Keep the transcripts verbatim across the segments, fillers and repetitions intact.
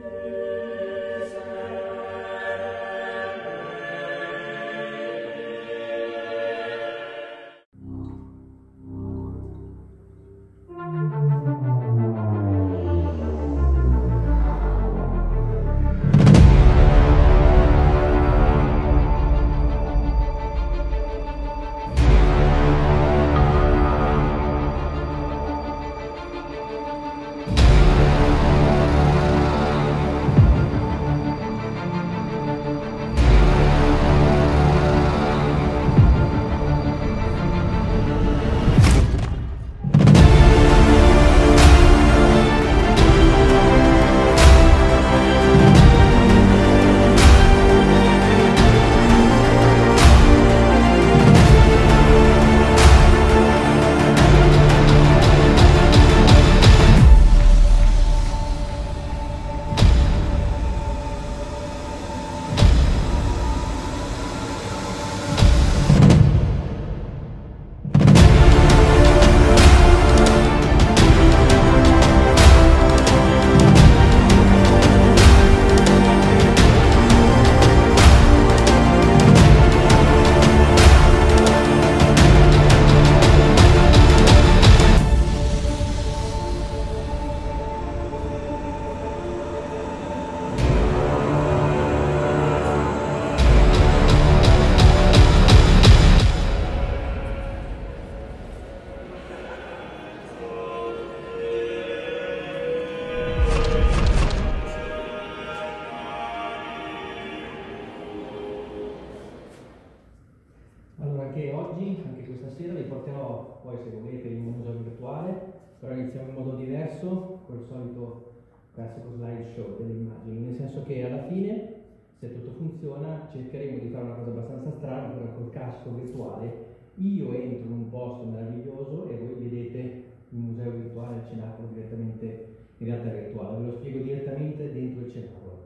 Anche oggi, anche questa sera, vi porterò, poi se volete, in un museo virtuale, però iniziamo in modo diverso, col solito classico slideshow delle immagini, nel senso che alla fine, se tutto funziona, cercheremo di fare una cosa abbastanza strana, però col casco virtuale, io entro in un posto meraviglioso e voi vedete il museo virtuale, il cenacolo direttamente in realtà virtuale, ve lo spiego direttamente dentro il cenacolo.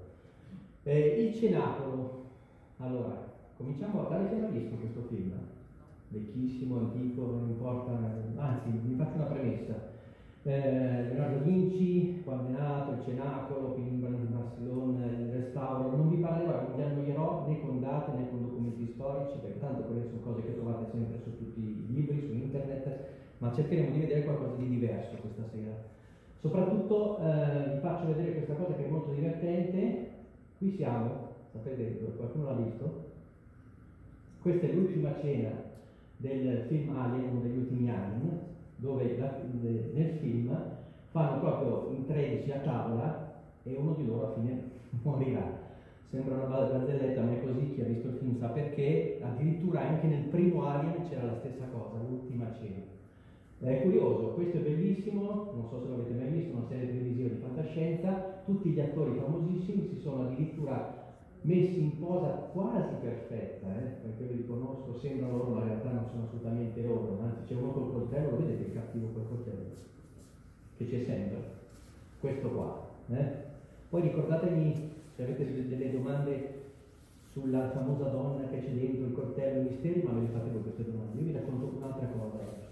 Eh, il cenacolo, allora, cominciamo, l'avete mai visto questo film? Vecchissimo, antico, non importa, anzi, vi faccio una premessa. Eh, Leonardo da Vinci, quando è nato, il cenacolo, Pininfarina di Barcellona, il restauro, non vi parlerò, non vi annoierò né con date né con documenti storici, perché tanto quelle sono cose che trovate sempre su tutti i libri, su internet, ma cercheremo di vedere qualcosa di diverso questa sera. Soprattutto eh, vi faccio vedere questa cosa che è molto divertente. Qui siamo, sapete, qualcuno l'ha visto? Questa è l'ultima cena del film Alien, uno degli ultimi Alien, dove la, le, nel film fanno proprio in tredici a tavola e uno di loro alla fine morirà. Sembra una barzelletta, ma è così, chi ha visto il film sa perché. Addirittura anche nel primo Alien c'era la stessa cosa, l'ultima cena. È curioso, questo è bellissimo, non so se l'avete mai visto, una serie televisiva di fantascienza, tutti gli attori famosissimi si sono addirittura messi in posa quasi perfetta, eh? Perché io li conosco, sembrano loro, ma in realtà non sono assolutamente loro, anzi c'è uno col coltello, lo vedete il cattivo col coltello? Che c'è sempre, questo qua. Eh? Poi ricordatevi, se avete delle domande sulla famosa donna che c'è dentro il coltello, i misteri, ma ve le fate voi queste domande, io vi racconto un'altra cosa.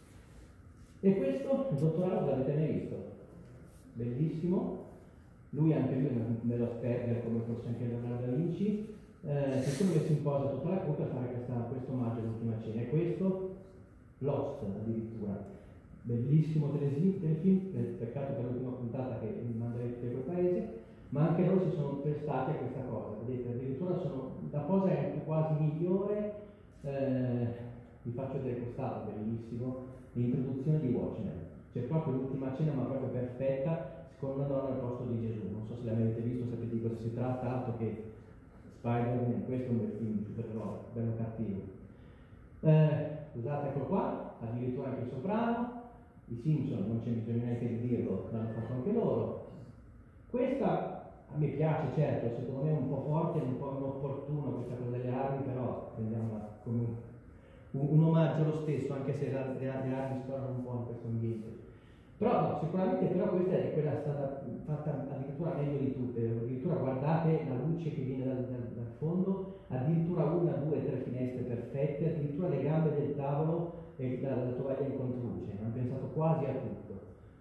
E questo, il dottorato, l'avete mai visto? Bellissimo. Lui anche lui nello Asperger, come forse anche Leonardo da Vinci, eh, si sono messi in posa tutta la coppia a fare questa, questo omaggio all'ultima cena. E questo, Lost addirittura, bellissimo telefilm, peccato per l'ultima puntata che mi manderete per quel paese, ma anche loro si sono prestati a questa cosa, vedete, addirittura sono, la posa è anche quasi migliore, eh, vi faccio vedere quest'altro, bellissimo, l'introduzione di Watchmen, c'è proprio l'ultima cena ma proprio perfetta, con una donna al posto di Gesù. Non so se l'avete visto, sapete di cosa si tratta, altro che Spider-Man, questo è un bel film, supereroe, bello cattivo. Eh, scusate, ecco qua, addirittura anche il soprano, i Simpson, non c'è bisogno neanche di dirlo, l'hanno fatto anche loro. Questa a me piace, certo, secondo me è un po' forte, un po' inopportuno questa cosa delle armi, però prendiamola come un, un, un omaggio lo stesso, anche se le, le armi scorrono un po' in questo ambiente. Però no, sicuramente però questa è quella stata fatta addirittura meglio di tutte, addirittura guardate la luce che viene dal, dal, dal fondo, addirittura una, due, tre finestre perfette, addirittura le gambe del tavolo e la, la tovaglia in controluce, hanno pensato quasi a tutto.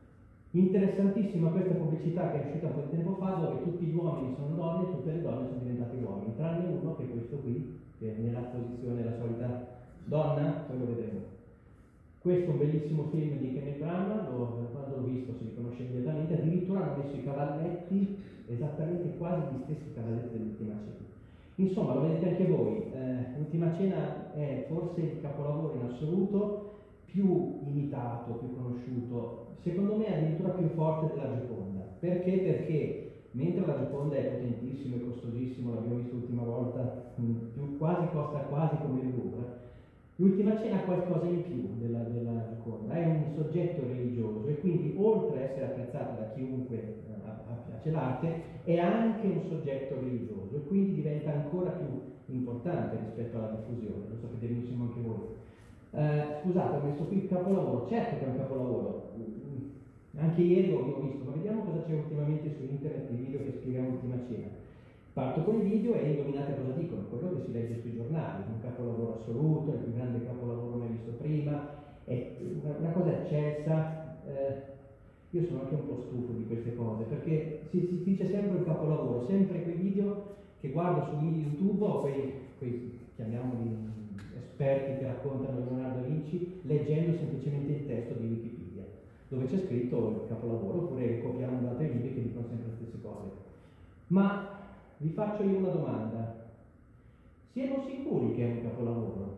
Interessantissima questa pubblicità che è uscita un po' di tempo fa, dove tutti gli uomini sono donne e tutte le donne sono diventate uomini, tranne uno che è questo qui, che è nella posizione la solita donna, poi lo vedremo. Questo è un bellissimo film di Kenneth Branagh, dove quando l'ho visto si riconosce immediatamente, addirittura hanno messo i cavalletti, esattamente quasi gli stessi cavalletti dell'Ultima Cena. Insomma, lo vedete anche voi, eh, l'Ultima Cena è forse il capolavoro in assoluto, più imitato, più conosciuto, secondo me addirittura più forte della Gioconda. Perché? Perché mentre la Gioconda è potentissimo e costosissimo, l'abbiamo visto l'ultima volta, più quasi costa quasi come il Louvre, l'Ultima Cena ha qualcosa in più della, della Gioconda, è un soggetto religioso e quindi oltre a essere apprezzato da chiunque eh, piace l'arte, è anche un soggetto religioso e quindi diventa ancora più importante rispetto alla diffusione, lo sapete benissimo anche voi. Eh, scusate, ho messo qui il capolavoro, certo che è un capolavoro, anche ieri ho visto, ma vediamo cosa c'è ultimamente su internet, i video che spiegano l'Ultima Cena. Parto con i video e indovinate cosa dicono, quello che si legge sui giornali, un capolavoro assoluto, il più grande capolavoro mai visto prima, è una, una cosa eccelsa. Eh, io sono anche un po' stufo di queste cose, perché si, si dice sempre un capolavoro, sempre quei video che guardo su YouTube o quei, quei chiamiamoli esperti che raccontano Leonardo da Vinci, leggendo semplicemente il testo di Wikipedia, dove c'è scritto il capolavoro, oppure copiando da altri libri che dicono sempre le stesse cose. Ma vi faccio io una domanda: siamo sicuri che è un capolavoro?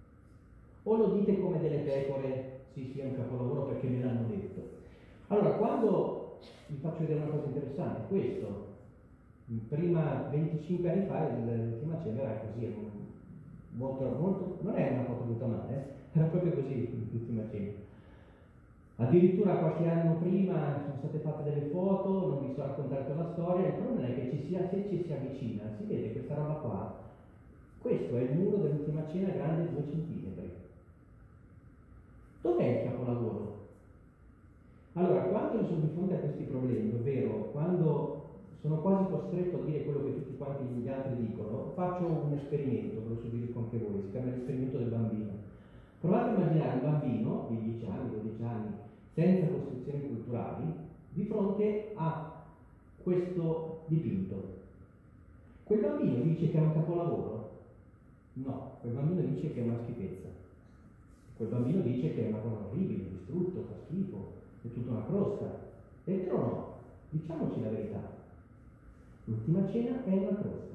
O lo dite come delle pecore, sì sì è un capolavoro perché me l'hanno detto? Allora, quando vi faccio vedere una cosa interessante, questo, prima venticinque anni fa, l'Ultima Cena era così, molto, molto, non è una foto brutta male, eh? Era proprio così l'Ultima Cena. Addirittura qualche anno prima sono state fatte delle foto, non vi sto raccontando la storia, il problema è che ci sia, se ci si avvicina, si vede questa roba qua, questo è il muro dell'Ultima Cena grande due centimetri. Dov'è il capolavoro? Allora, quando io sono di fronte a questi problemi, ovvero quando sono quasi costretto a dire quello che tutti quanti gli altri dicono, faccio un esperimento, ve lo suggerisco anche voi, si chiama l'esperimento del bambino. Provate a immaginare un bambino di dieci anni, dodici anni, senza costruzioni culturali, di fronte a questo dipinto. Quel bambino dice che è un capolavoro? No, quel bambino dice che è una schifezza. Quel bambino dice che è una cosa orribile, distrutto, fa schifo, è tutta una crosta. È vero o no? Diciamoci la verità. L'Ultima Cena è una crosta.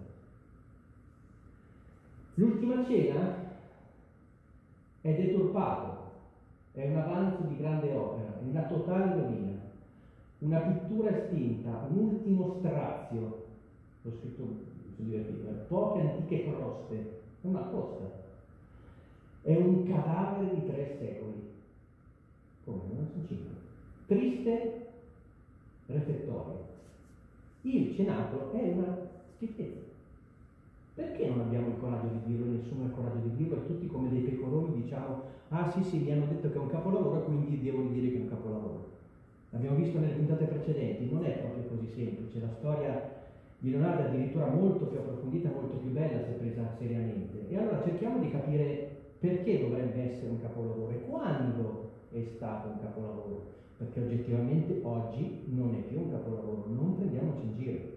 L'Ultima Cena è deturpato, è un avanzo di grande opera, è una totale rovina, una pittura estinta, un ultimo strazio, l'ho scritto, sono divertito, poche antiche croste, è una crosta, è un cadavere di tre secoli, come non sono cinque, triste refettorio. Il cenacolo è una schifezza. Perché non abbiamo il coraggio di dirlo, nessuno ha il coraggio di dirlo e tutti come dei pecoroni diciamo ah sì sì mi hanno detto che è un capolavoro quindi devo dire che è un capolavoro. L'abbiamo visto nelle puntate precedenti, non è proprio così semplice, la storia di Leonardo è addirittura molto più approfondita, molto più bella se presa seriamente. E allora cerchiamo di capire perché dovrebbe essere un capolavoro e quando è stato un capolavoro, perché oggettivamente oggi non è più un capolavoro, non prendiamoci in giro.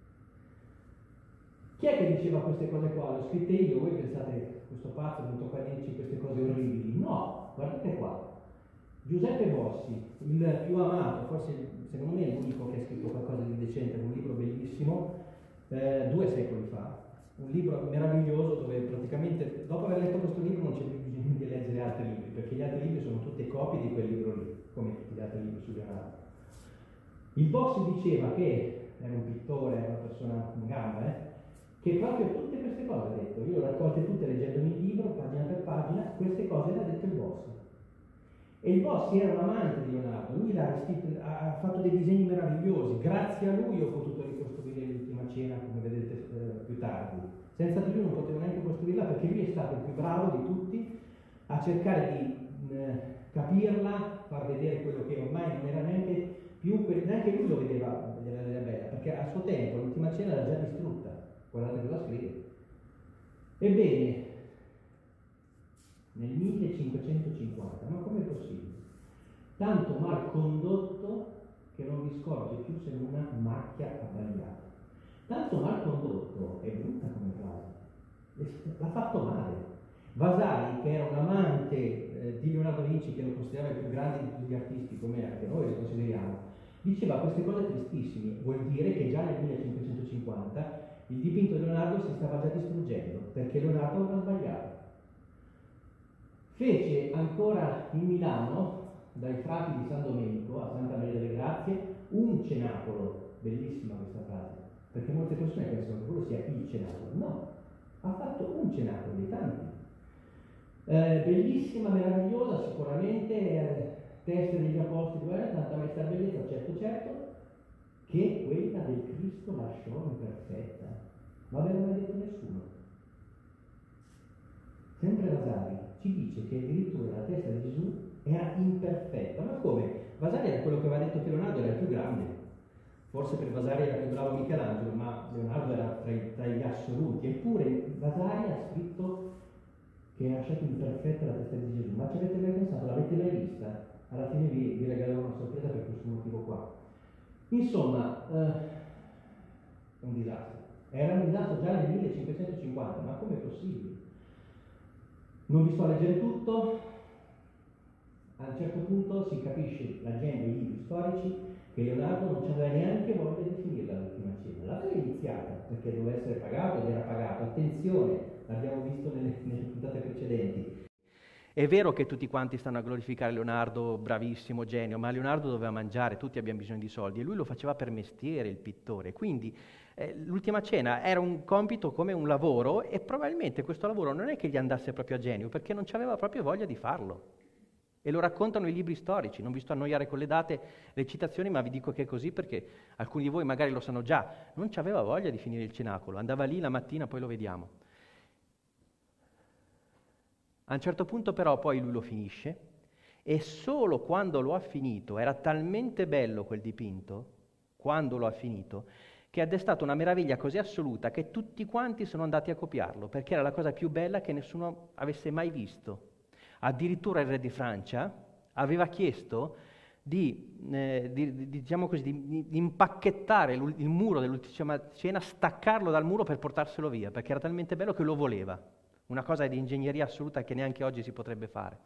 Chi è che diceva queste cose qua? L'ho scritte io, voi pensate questo pazzo è venuto qua a dirci queste cose orribili? No, guardate qua. Giuseppe Bossi, il più amato, forse secondo me è l'unico che ha scritto qualcosa di decente, un libro bellissimo, eh, due secoli fa, un libro meraviglioso dove praticamente dopo aver letto questo libro non c'è più bisogno di leggere altri libri, perché gli altri libri sono tutte copie di quel libro lì, come tutti gli altri libri su Leonardo. Il Bossi diceva che era un pittore, era una persona in gamba, eh, che proprio tutte queste cose ha detto, io le ho raccolte tutte leggendomi il libro, pagina per pagina, queste cose le ha detto il Bossi. E il Bossi era un amante di Leonardo, lui ha, scritto, ha fatto dei disegni meravigliosi, grazie a lui ho potuto ricostruire l'Ultima Cena, come vedete eh, più tardi. Senza di lui non potevo neanche costruirla perché lui è stato il più bravo di tutti a cercare di eh, capirla, far vedere quello che ormai non era neanche più, neanche lui lo vedeva, vedeva bella, perché a suo tempo l'Ultima Cena era già distrutta. Guardate cosa scrive. Ebbene, nel millecinquecentocinquanta, ma com'è possibile? Tanto mal condotto che non vi scorge più se non una macchia abbagliata. Tanto mal condotto è brutta come frase, l'ha fatto male. Vasari, che era un amante eh, di Leonardo da Vinci, che lo considerava il più grande di tutti gli artisti, come anche noi lo consideriamo, diceva queste cose tristissime. Vuol dire che già nel millecinquecentocinquanta il dipinto di Leonardo si stava già distruggendo, perché Leonardo aveva sbagliato. Fece ancora in Milano, dai frati di San Domenico a Santa Maria delle Grazie, un cenacolo. Bellissima questa frase, perché molte persone pensano che quello sia il cenacolo. No, ha fatto un cenacolo dei tanti. Eh, bellissima, meravigliosa, sicuramente, eh, teste degli apostoli, eh, tanta maestà bellezza, certo certo, che quella del Cristo lasciò imperfetta. Ma ve l'ha detto nessuno. Sempre Vasari ci dice che addirittura la testa di Gesù era imperfetta. Ma come? Vasari era quello che aveva detto che Leonardo era il più grande. Forse per Vasari era più bravo Michelangelo, ma Leonardo era tra, i, tra gli assoluti. Eppure Vasari ha scritto che ha lasciato imperfetta la testa di Gesù. Ma ci avete mai pensato? L'avete mai vista? Alla fine vi, vi regalerò una sorpresa per questo motivo qua. Insomma, eh, un disastro. Era un disastro già nel millecinquecentocinquanta, ma com'è possibile? Non vi sto a leggere tutto. A un certo punto si capisce, leggendo i libri storici, che Leonardo non aveva neanche voglia di finirla l'ultima cena. L'aveva iniziata, perché doveva essere pagato ed era pagato. Attenzione, l'abbiamo visto nelle, nelle puntate precedenti. È vero che tutti quanti stanno a glorificare Leonardo, bravissimo, genio, ma Leonardo doveva mangiare, tutti abbiamo bisogno di soldi, e lui lo faceva per mestiere, il pittore. Quindi eh, l'ultima cena era un compito come un lavoro, e probabilmente questo lavoro non è che gli andasse proprio a genio, perché non aveva proprio voglia di farlo. E lo raccontano i libri storici. Non vi sto a annoiare con le date, le citazioni, ma vi dico che è così perché alcuni di voi magari lo sanno già. Non aveva voglia di finire il cenacolo, andava lì la mattina, poi lo vediamo. A un certo punto però poi lui lo finisce, e solo quando lo ha finito, era talmente bello quel dipinto, quando lo ha finito, che ha destato una meraviglia così assoluta che tutti quanti sono andati a copiarlo, perché era la cosa più bella che nessuno avesse mai visto. Addirittura il re di Francia aveva chiesto di, eh, di, di, diciamo così, di, di impacchettare il muro dell'ultima cena, staccarlo dal muro per portarselo via, perché era talmente bello che lo voleva. Una cosa di ingegneria assoluta che neanche oggi si potrebbe fare.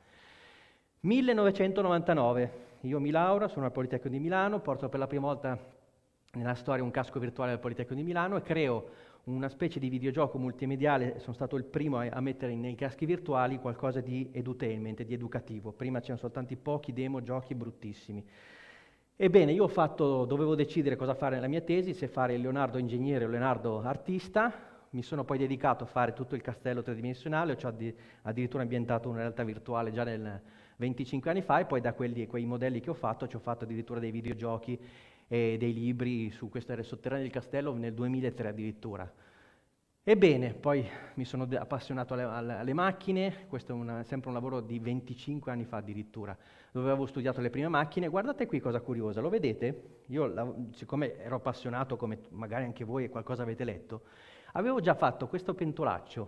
millenovecentonovantanove, io mi laureo, sono al Politecnico di Milano, porto per la prima volta nella storia un casco virtuale al Politecnico di Milano e creo una specie di videogioco multimediale. Sono stato il primo a, a mettere nei caschi virtuali qualcosa di edutainment, di educativo. Prima c'erano soltanto pochi demo, giochi bruttissimi. Ebbene, io ho fatto, dovevo decidere cosa fare nella mia tesi, se fare il Leonardo ingegnere o Leonardo artista. Mi sono poi dedicato a fare tutto il castello tridimensionale, ho addi- addirittura ambientato una realtà virtuale già nel venticinque anni fa, e poi da quelli, quei modelli che ho fatto ci ho fatto addirittura dei videogiochi e dei libri su questo era il sotterraneo del castello nel duemilatré addirittura. Ebbene, poi mi sono de- appassionato alle, alle, alle macchine, questo è una, sempre un lavoro di venticinque anni fa addirittura, dove avevo studiato le prime macchine. Guardate qui cosa curiosa, lo vedete? Io, la, siccome ero appassionato, come magari anche voi e qualcosa avete letto, avevo già fatto questo pentolaccio,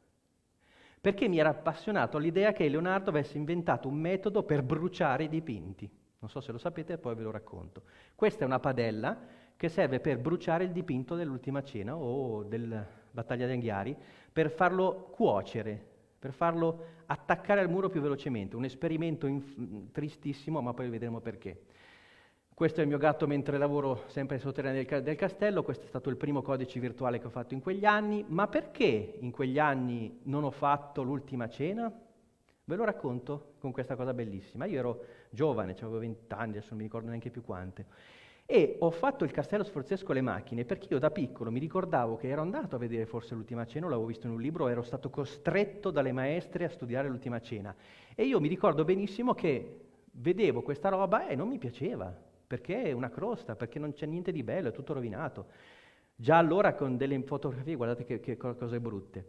perché mi era appassionato all'idea che Leonardo avesse inventato un metodo per bruciare i dipinti. Non so se lo sapete, poi ve lo racconto. Questa è una padella che serve per bruciare il dipinto dell'Ultima Cena o della Battaglia di Anghiari, per farlo cuocere, per farlo attaccare al muro più velocemente. Un esperimento inf- tristissimo, ma poi vedremo perché. Questo è il mio gatto mentre lavoro sempre sotterraneo del, del castello. Questo è stato il primo codice virtuale che ho fatto in quegli anni. Ma perché in quegli anni non ho fatto l'Ultima Cena? Ve lo racconto con questa cosa bellissima. Io ero giovane, avevo vent'anni, adesso non mi ricordo neanche più quante, e ho fatto il Castello Sforzesco alle macchine perché io da piccolo mi ricordavo che ero andato a vedere forse l'Ultima Cena, l'avevo visto in un libro, ero stato costretto dalle maestre a studiare l'Ultima Cena, e io mi ricordo benissimo che vedevo questa roba e non mi piaceva, perché è una crosta, perché non c'è niente di bello, è tutto rovinato. Già allora con delle fotografie, guardate che, che cose brutte.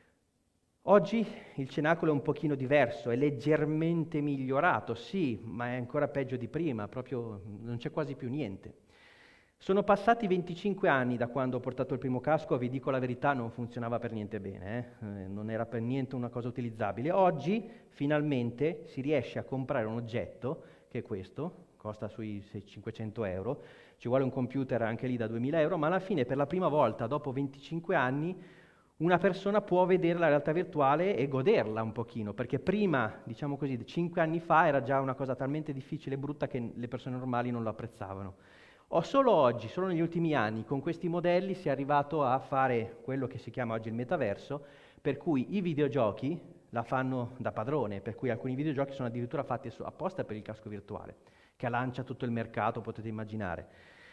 Oggi il cenacolo è un pochino diverso, è leggermente migliorato, sì, ma è ancora peggio di prima, proprio non c'è quasi più niente. Sono passati venticinque anni da quando ho portato il primo casco, vi dico la verità, non funzionava per niente bene, eh? Non era per niente una cosa utilizzabile. Oggi, finalmente, si riesce a comprare un oggetto, che è questo, costa sui cinquecento euro, ci vuole un computer anche lì da duemila euro, ma alla fine per la prima volta dopo venticinque anni una persona può vedere la realtà virtuale e goderla un pochino, perché prima, diciamo così, cinque anni fa era già una cosa talmente difficile e brutta che le persone normali non lo apprezzavano. O solo oggi, solo negli ultimi anni, con questi modelli si è arrivato a fare quello che si chiama oggi il metaverso, per cui i videogiochi la fanno da padrone, per cui alcuni videogiochi sono addirittura fatti apposta per il casco virtuale, che lancia tutto il mercato, potete immaginare.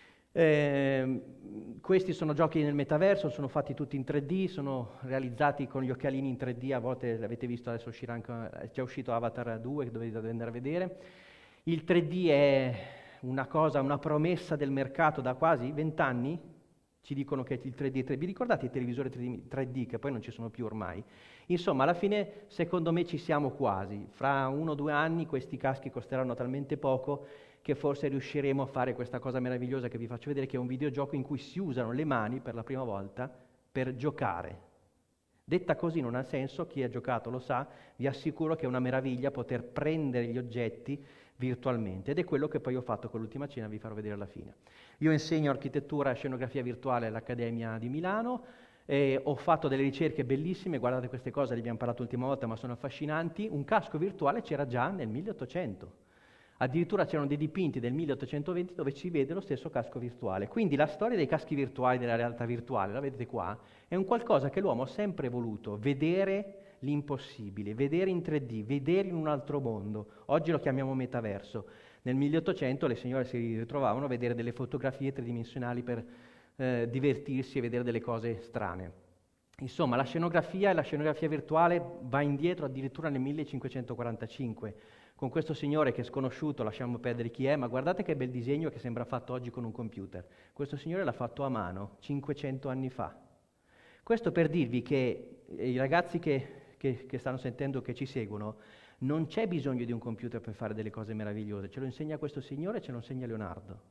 Eh, questi sono giochi nel metaverso, sono fatti tutti in tre D, sono realizzati con gli occhialini in tre D, a volte l'avete visto, adesso uscirà anche, è già uscito Avatar due che dovete andare a vedere. Il tre D è una cosa, una promessa del mercato da quasi vent'anni, ci dicono che il tre D, tre D, vi ricordate i televisori tre D che poi non ci sono più ormai? Insomma, alla fine secondo me ci siamo quasi, fra uno o due anni questi caschi costeranno talmente poco che forse riusciremo a fare questa cosa meravigliosa che vi faccio vedere, che è un videogioco in cui si usano le mani per la prima volta per giocare. Detta così non ha senso, chi ha giocato lo sa, vi assicuro che è una meraviglia poter prendere gli oggetti virtualmente, ed è quello che poi ho fatto con l'ultima cena, vi farò vedere alla fine. Io insegno architettura e scenografia virtuale all'Accademia di Milano, e ho fatto delle ricerche bellissime, guardate queste cose, le abbiamo parlato l'ultima volta, ma sono affascinanti. Un casco virtuale c'era già nel milleottocento. Addirittura c'erano dei dipinti del milleottocentoventi dove si vede lo stesso casco virtuale. Quindi la storia dei caschi virtuali, della realtà virtuale, la vedete qua, è un qualcosa che l'uomo ha sempre voluto, vedere l'impossibile, vedere in tre D, vedere in un altro mondo. Oggi lo chiamiamo metaverso. Nel milleottocento le signore si ritrovavano a vedere delle fotografie tridimensionali per eh, divertirsi e vedere delle cose strane. Insomma, la scenografia e la scenografia virtuale va indietro addirittura nel millecinquecentoquarantacinque, con questo signore che è sconosciuto, lasciamo perdere chi è, ma guardate che bel disegno che sembra fatto oggi con un computer. Questo signore l'ha fatto a mano cinquecento anni fa. Questo per dirvi che i ragazzi che, che, che stanno sentendo, che ci seguono, non c'è bisogno di un computer per fare delle cose meravigliose, ce lo insegna questo signore e ce lo insegna Leonardo.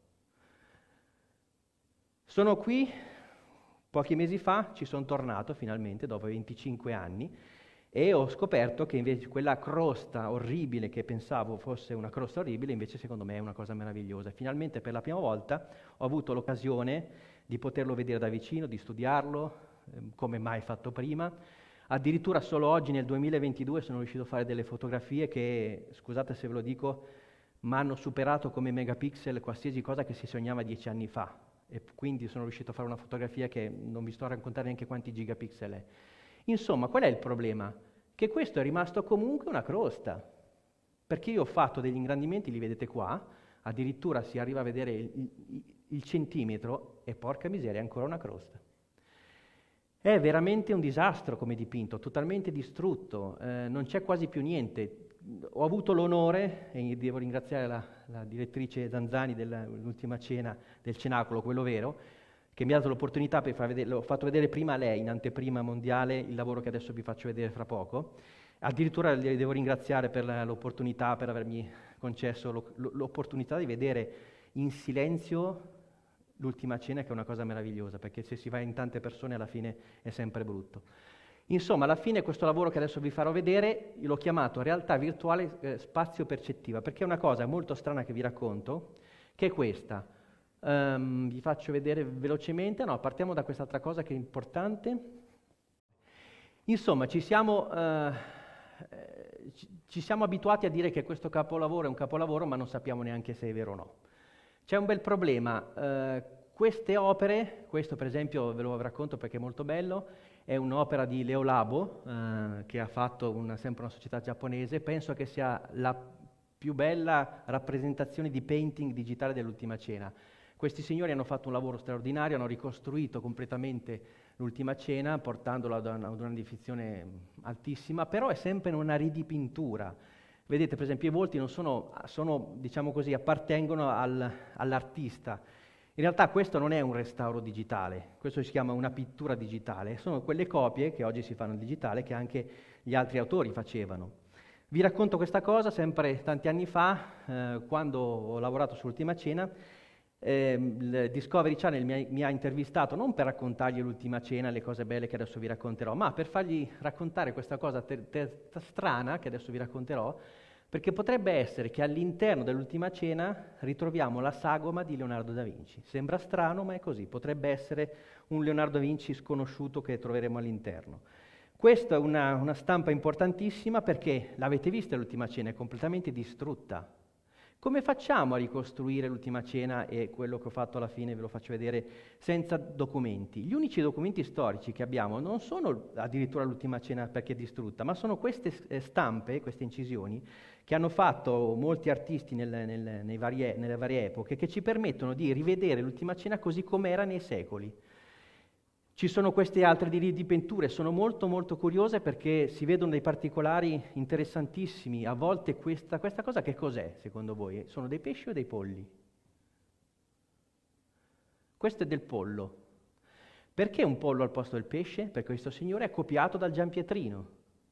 Sono qui, pochi mesi fa, ci sono tornato finalmente, dopo venticinque anni, e ho scoperto che invece quella crosta orribile che pensavo fosse una crosta orribile, invece secondo me è una cosa meravigliosa. Finalmente per la prima volta ho avuto l'occasione di poterlo vedere da vicino, di studiarlo, eh, come mai fatto prima. Addirittura solo oggi nel duemilaventidue sono riuscito a fare delle fotografie che, scusate se ve lo dico, ma hanno superato come megapixel qualsiasi cosa che si sognava dieci anni fa. E quindi sono riuscito a fare una fotografia che non vi sto a raccontare neanche quanti gigapixel è. Insomma, qual è il problema? Che questo è rimasto comunque una crosta, perché io ho fatto degli ingrandimenti, li vedete qua, addirittura si arriva a vedere il, il, il centimetro, e porca miseria, è ancora una crosta. È veramente un disastro come dipinto, totalmente distrutto, eh, non c'è quasi più niente. Ho avuto l'onore, e devo ringraziare la, la direttrice Zanzani dell'ultima cena del Cenacolo, quello vero, che mi ha dato l'opportunità per far vedere, l'ho fatto vedere prima a lei, in anteprima mondiale, il lavoro che adesso vi faccio vedere fra poco. Addirittura le devo ringraziare per l'opportunità, per avermi concesso l'opportunità di vedere in silenzio l'ultima cena, che è una cosa meravigliosa, perché se si va in tante persone alla fine è sempre brutto. Insomma, alla fine questo lavoro che adesso vi farò vedere, l'ho chiamato realtà virtuale eh, spazio percettiva, perché è una cosa molto strana che vi racconto, che è questa. Um, vi faccio vedere velocemente, no, partiamo da quest'altra cosa che è importante. Insomma, ci siamo, uh, ci, ci siamo abituati a dire che questo capolavoro è un capolavoro, ma non sappiamo neanche se è vero o no. C'è un bel problema, uh, queste opere, questo per esempio ve lo racconto perché è molto bello, è un'opera di Leo Labo, uh, che ha fatto una, sempre una società giapponese, penso che sia la più bella rappresentazione di painting digitale dell'ultima cena. Questi signori hanno fatto un lavoro straordinario, hanno ricostruito completamente l'ultima cena, portandola ad una, ad una definizione altissima, però è sempre una ridipintura. Vedete, per esempio, i volti non sono, sono diciamo così, appartengono al, all'artista. In realtà questo non è un restauro digitale, questo si chiama una pittura digitale, sono quelle copie che oggi si fanno in digitale che anche gli altri autori facevano. Vi racconto questa cosa sempre tanti anni fa, eh, quando ho lavorato sull'ultima cena. Eh, il Discovery Channel mi ha, mi ha intervistato non per raccontargli l'ultima cena, le cose belle che adesso vi racconterò, ma per fargli raccontare questa cosa ter, ter, strana che adesso vi racconterò, Perché potrebbe essere che all'interno dell'Ultima Cena ritroviamo la sagoma di Leonardo da Vinci. Sembra strano, ma è così. Potrebbe essere un Leonardo da Vinci sconosciuto che troveremo all'interno. Questa è una, una stampa importantissima perché, l'avete vista l'Ultima Cena, è completamente distrutta. Come facciamo a ricostruire l'Ultima Cena e quello che ho fatto alla fine ve lo faccio vedere senza documenti? Gli unici documenti storici che abbiamo non sono addirittura l'Ultima Cena perché è distrutta, ma sono queste stampe, queste incisioni, che hanno fatto molti artisti nel, nel, nei varie, nelle varie epoche, che ci permettono di rivedere l'Ultima Cena così com'era nei secoli. Ci sono queste altre di, di pitture, sono molto molto curiose perché si vedono dei particolari interessantissimi. A volte questa, questa cosa che cos'è secondo voi? Sono dei pesci o dei polli? Questo è del pollo. Perché un pollo al posto del pesce? Perché questo signore è copiato dal Giampietrino.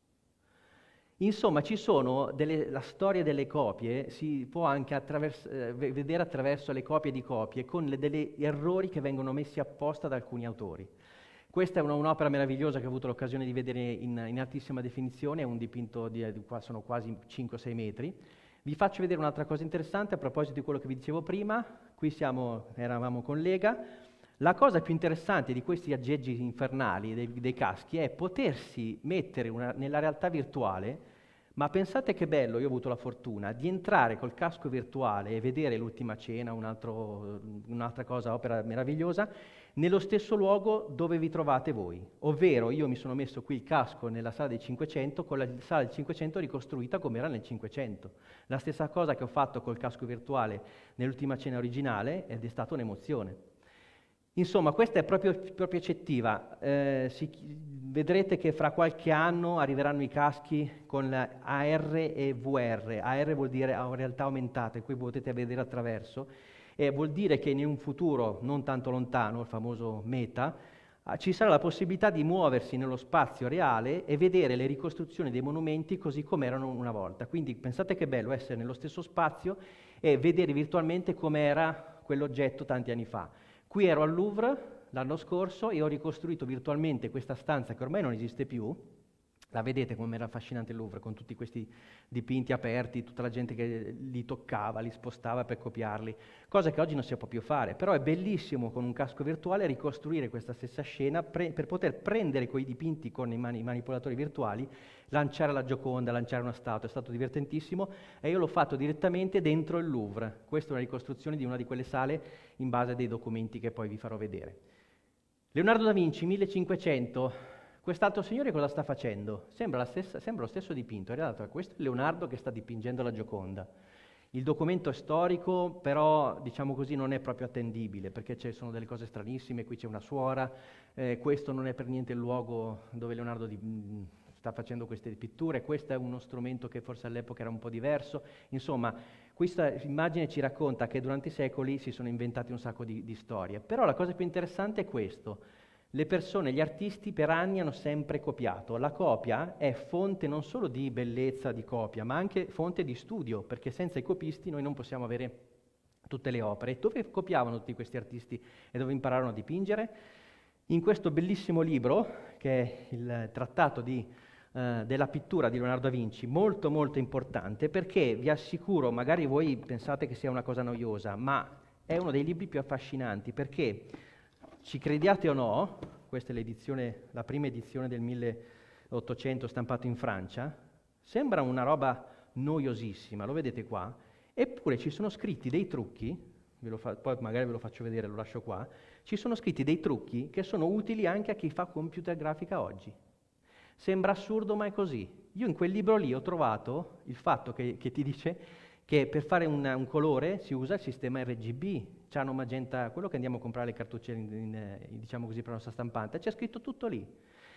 Insomma, ci sono delle, la storia delle copie si può anche attravers- eh, vedere attraverso le copie di copie con le, degli errori che vengono messi apposta da alcuni autori. Questa è una, un'opera meravigliosa che ho avuto l'occasione di vedere in, in altissima definizione, è un dipinto di, di qua sono quasi cinque sei metri. Vi faccio vedere un'altra cosa interessante a proposito di quello che vi dicevo prima. Qui siamo, eravamo con Lega. La cosa più interessante di questi aggeggi infernali, dei, dei caschi, è potersi mettere una, nella realtà virtuale, ma pensate che bello, io ho avuto la fortuna di entrare col casco virtuale e vedere l'Ultima Cena, un altro, un'altra cosa, opera meravigliosa, nello stesso luogo dove vi trovate voi. Ovvero, io mi sono messo qui il casco nella sala del Cinquecento, con la sala del Cinquecento ricostruita come era nel Cinquecento. La stessa cosa che ho fatto col casco virtuale nell'Ultima Cena originale ed è stata un'emozione. Insomma, questa è proprio, proprio eccettiva. Eh, si, vedrete che fra qualche anno arriveranno i caschi con A R e V R. A R vuol dire a realtà aumentata, qui potete vedere attraverso, e vuol dire che in un futuro non tanto lontano, il famoso Meta, eh, ci sarà la possibilità di muoversi nello spazio reale e vedere le ricostruzioni dei monumenti così come erano una volta. Quindi pensate che bello essere nello stesso spazio e vedere virtualmente come era quell'oggetto tanti anni fa. Qui ero al Louvre l'anno scorso e ho ricostruito virtualmente questa stanza che ormai non esiste più. La vedete come era affascinante il Louvre, con tutti questi dipinti aperti, tutta la gente che li toccava, li spostava per copiarli, cosa che oggi non si può più fare. Però è bellissimo con un casco virtuale ricostruire questa stessa scena pre- per poter prendere quei dipinti con i, mani- i manipolatori virtuali, lanciare la Gioconda, lanciare una statua. È stato divertentissimo e io l'ho fatto direttamente dentro il Louvre. Questa è una ricostruzione di una di quelle sale in base a dei documenti che poi vi farò vedere. Leonardo da Vinci, millecinquecento. Quest'altro signore cosa sta facendo? Sembra, la stessa, sembra lo stesso dipinto, in realtà questo è Leonardo che sta dipingendo la Gioconda. Il documento è storico, però diciamo così non è proprio attendibile, perché ci sono delle cose stranissime, qui c'è una suora, eh, questo non è per niente il luogo dove Leonardo di, mh, sta facendo queste pitture, questo è uno strumento che forse all'epoca era un po' diverso. Insomma, questa immagine ci racconta che durante i secoli si sono inventati un sacco di, di storie. Però la cosa più interessante è questo. Le persone, gli artisti per anni hanno sempre copiato. La copia è fonte non solo di bellezza di copia, ma anche fonte di studio, perché senza i copisti noi non possiamo avere tutte le opere. E dove copiavano tutti questi artisti e dove impararono a dipingere? In questo bellissimo libro, che è il trattato di, eh, della pittura di Leonardo da Vinci, molto molto importante, perché vi assicuro, magari voi pensate che sia una cosa noiosa, ma è uno dei libri più affascinanti, perché ci crediate o no, questa è l'edizione, la prima edizione del milleottocento stampato in Francia, sembra una roba noiosissima, lo vedete qua, eppure ci sono scritti dei trucchi, ve lo fa, poi magari ve lo faccio vedere, lo lascio qua, ci sono scritti dei trucchi che sono utili anche a chi fa computer grafica oggi. Sembra assurdo, ma è così. Io in quel libro lì ho trovato il fatto che, che ti dice che per fare un, un colore si usa il sistema R G B, ciano, magenta, quello che andiamo a comprare le cartucce in, in, in, diciamo così, per la nostra stampante, c'è scritto tutto lì.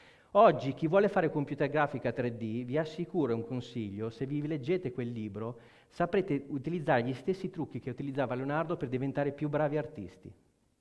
Oggi chi vuole fare computer grafica tre D, vi assicuro un consiglio, se vi leggete quel libro, saprete utilizzare gli stessi trucchi che utilizzava Leonardo per diventare più bravi artisti.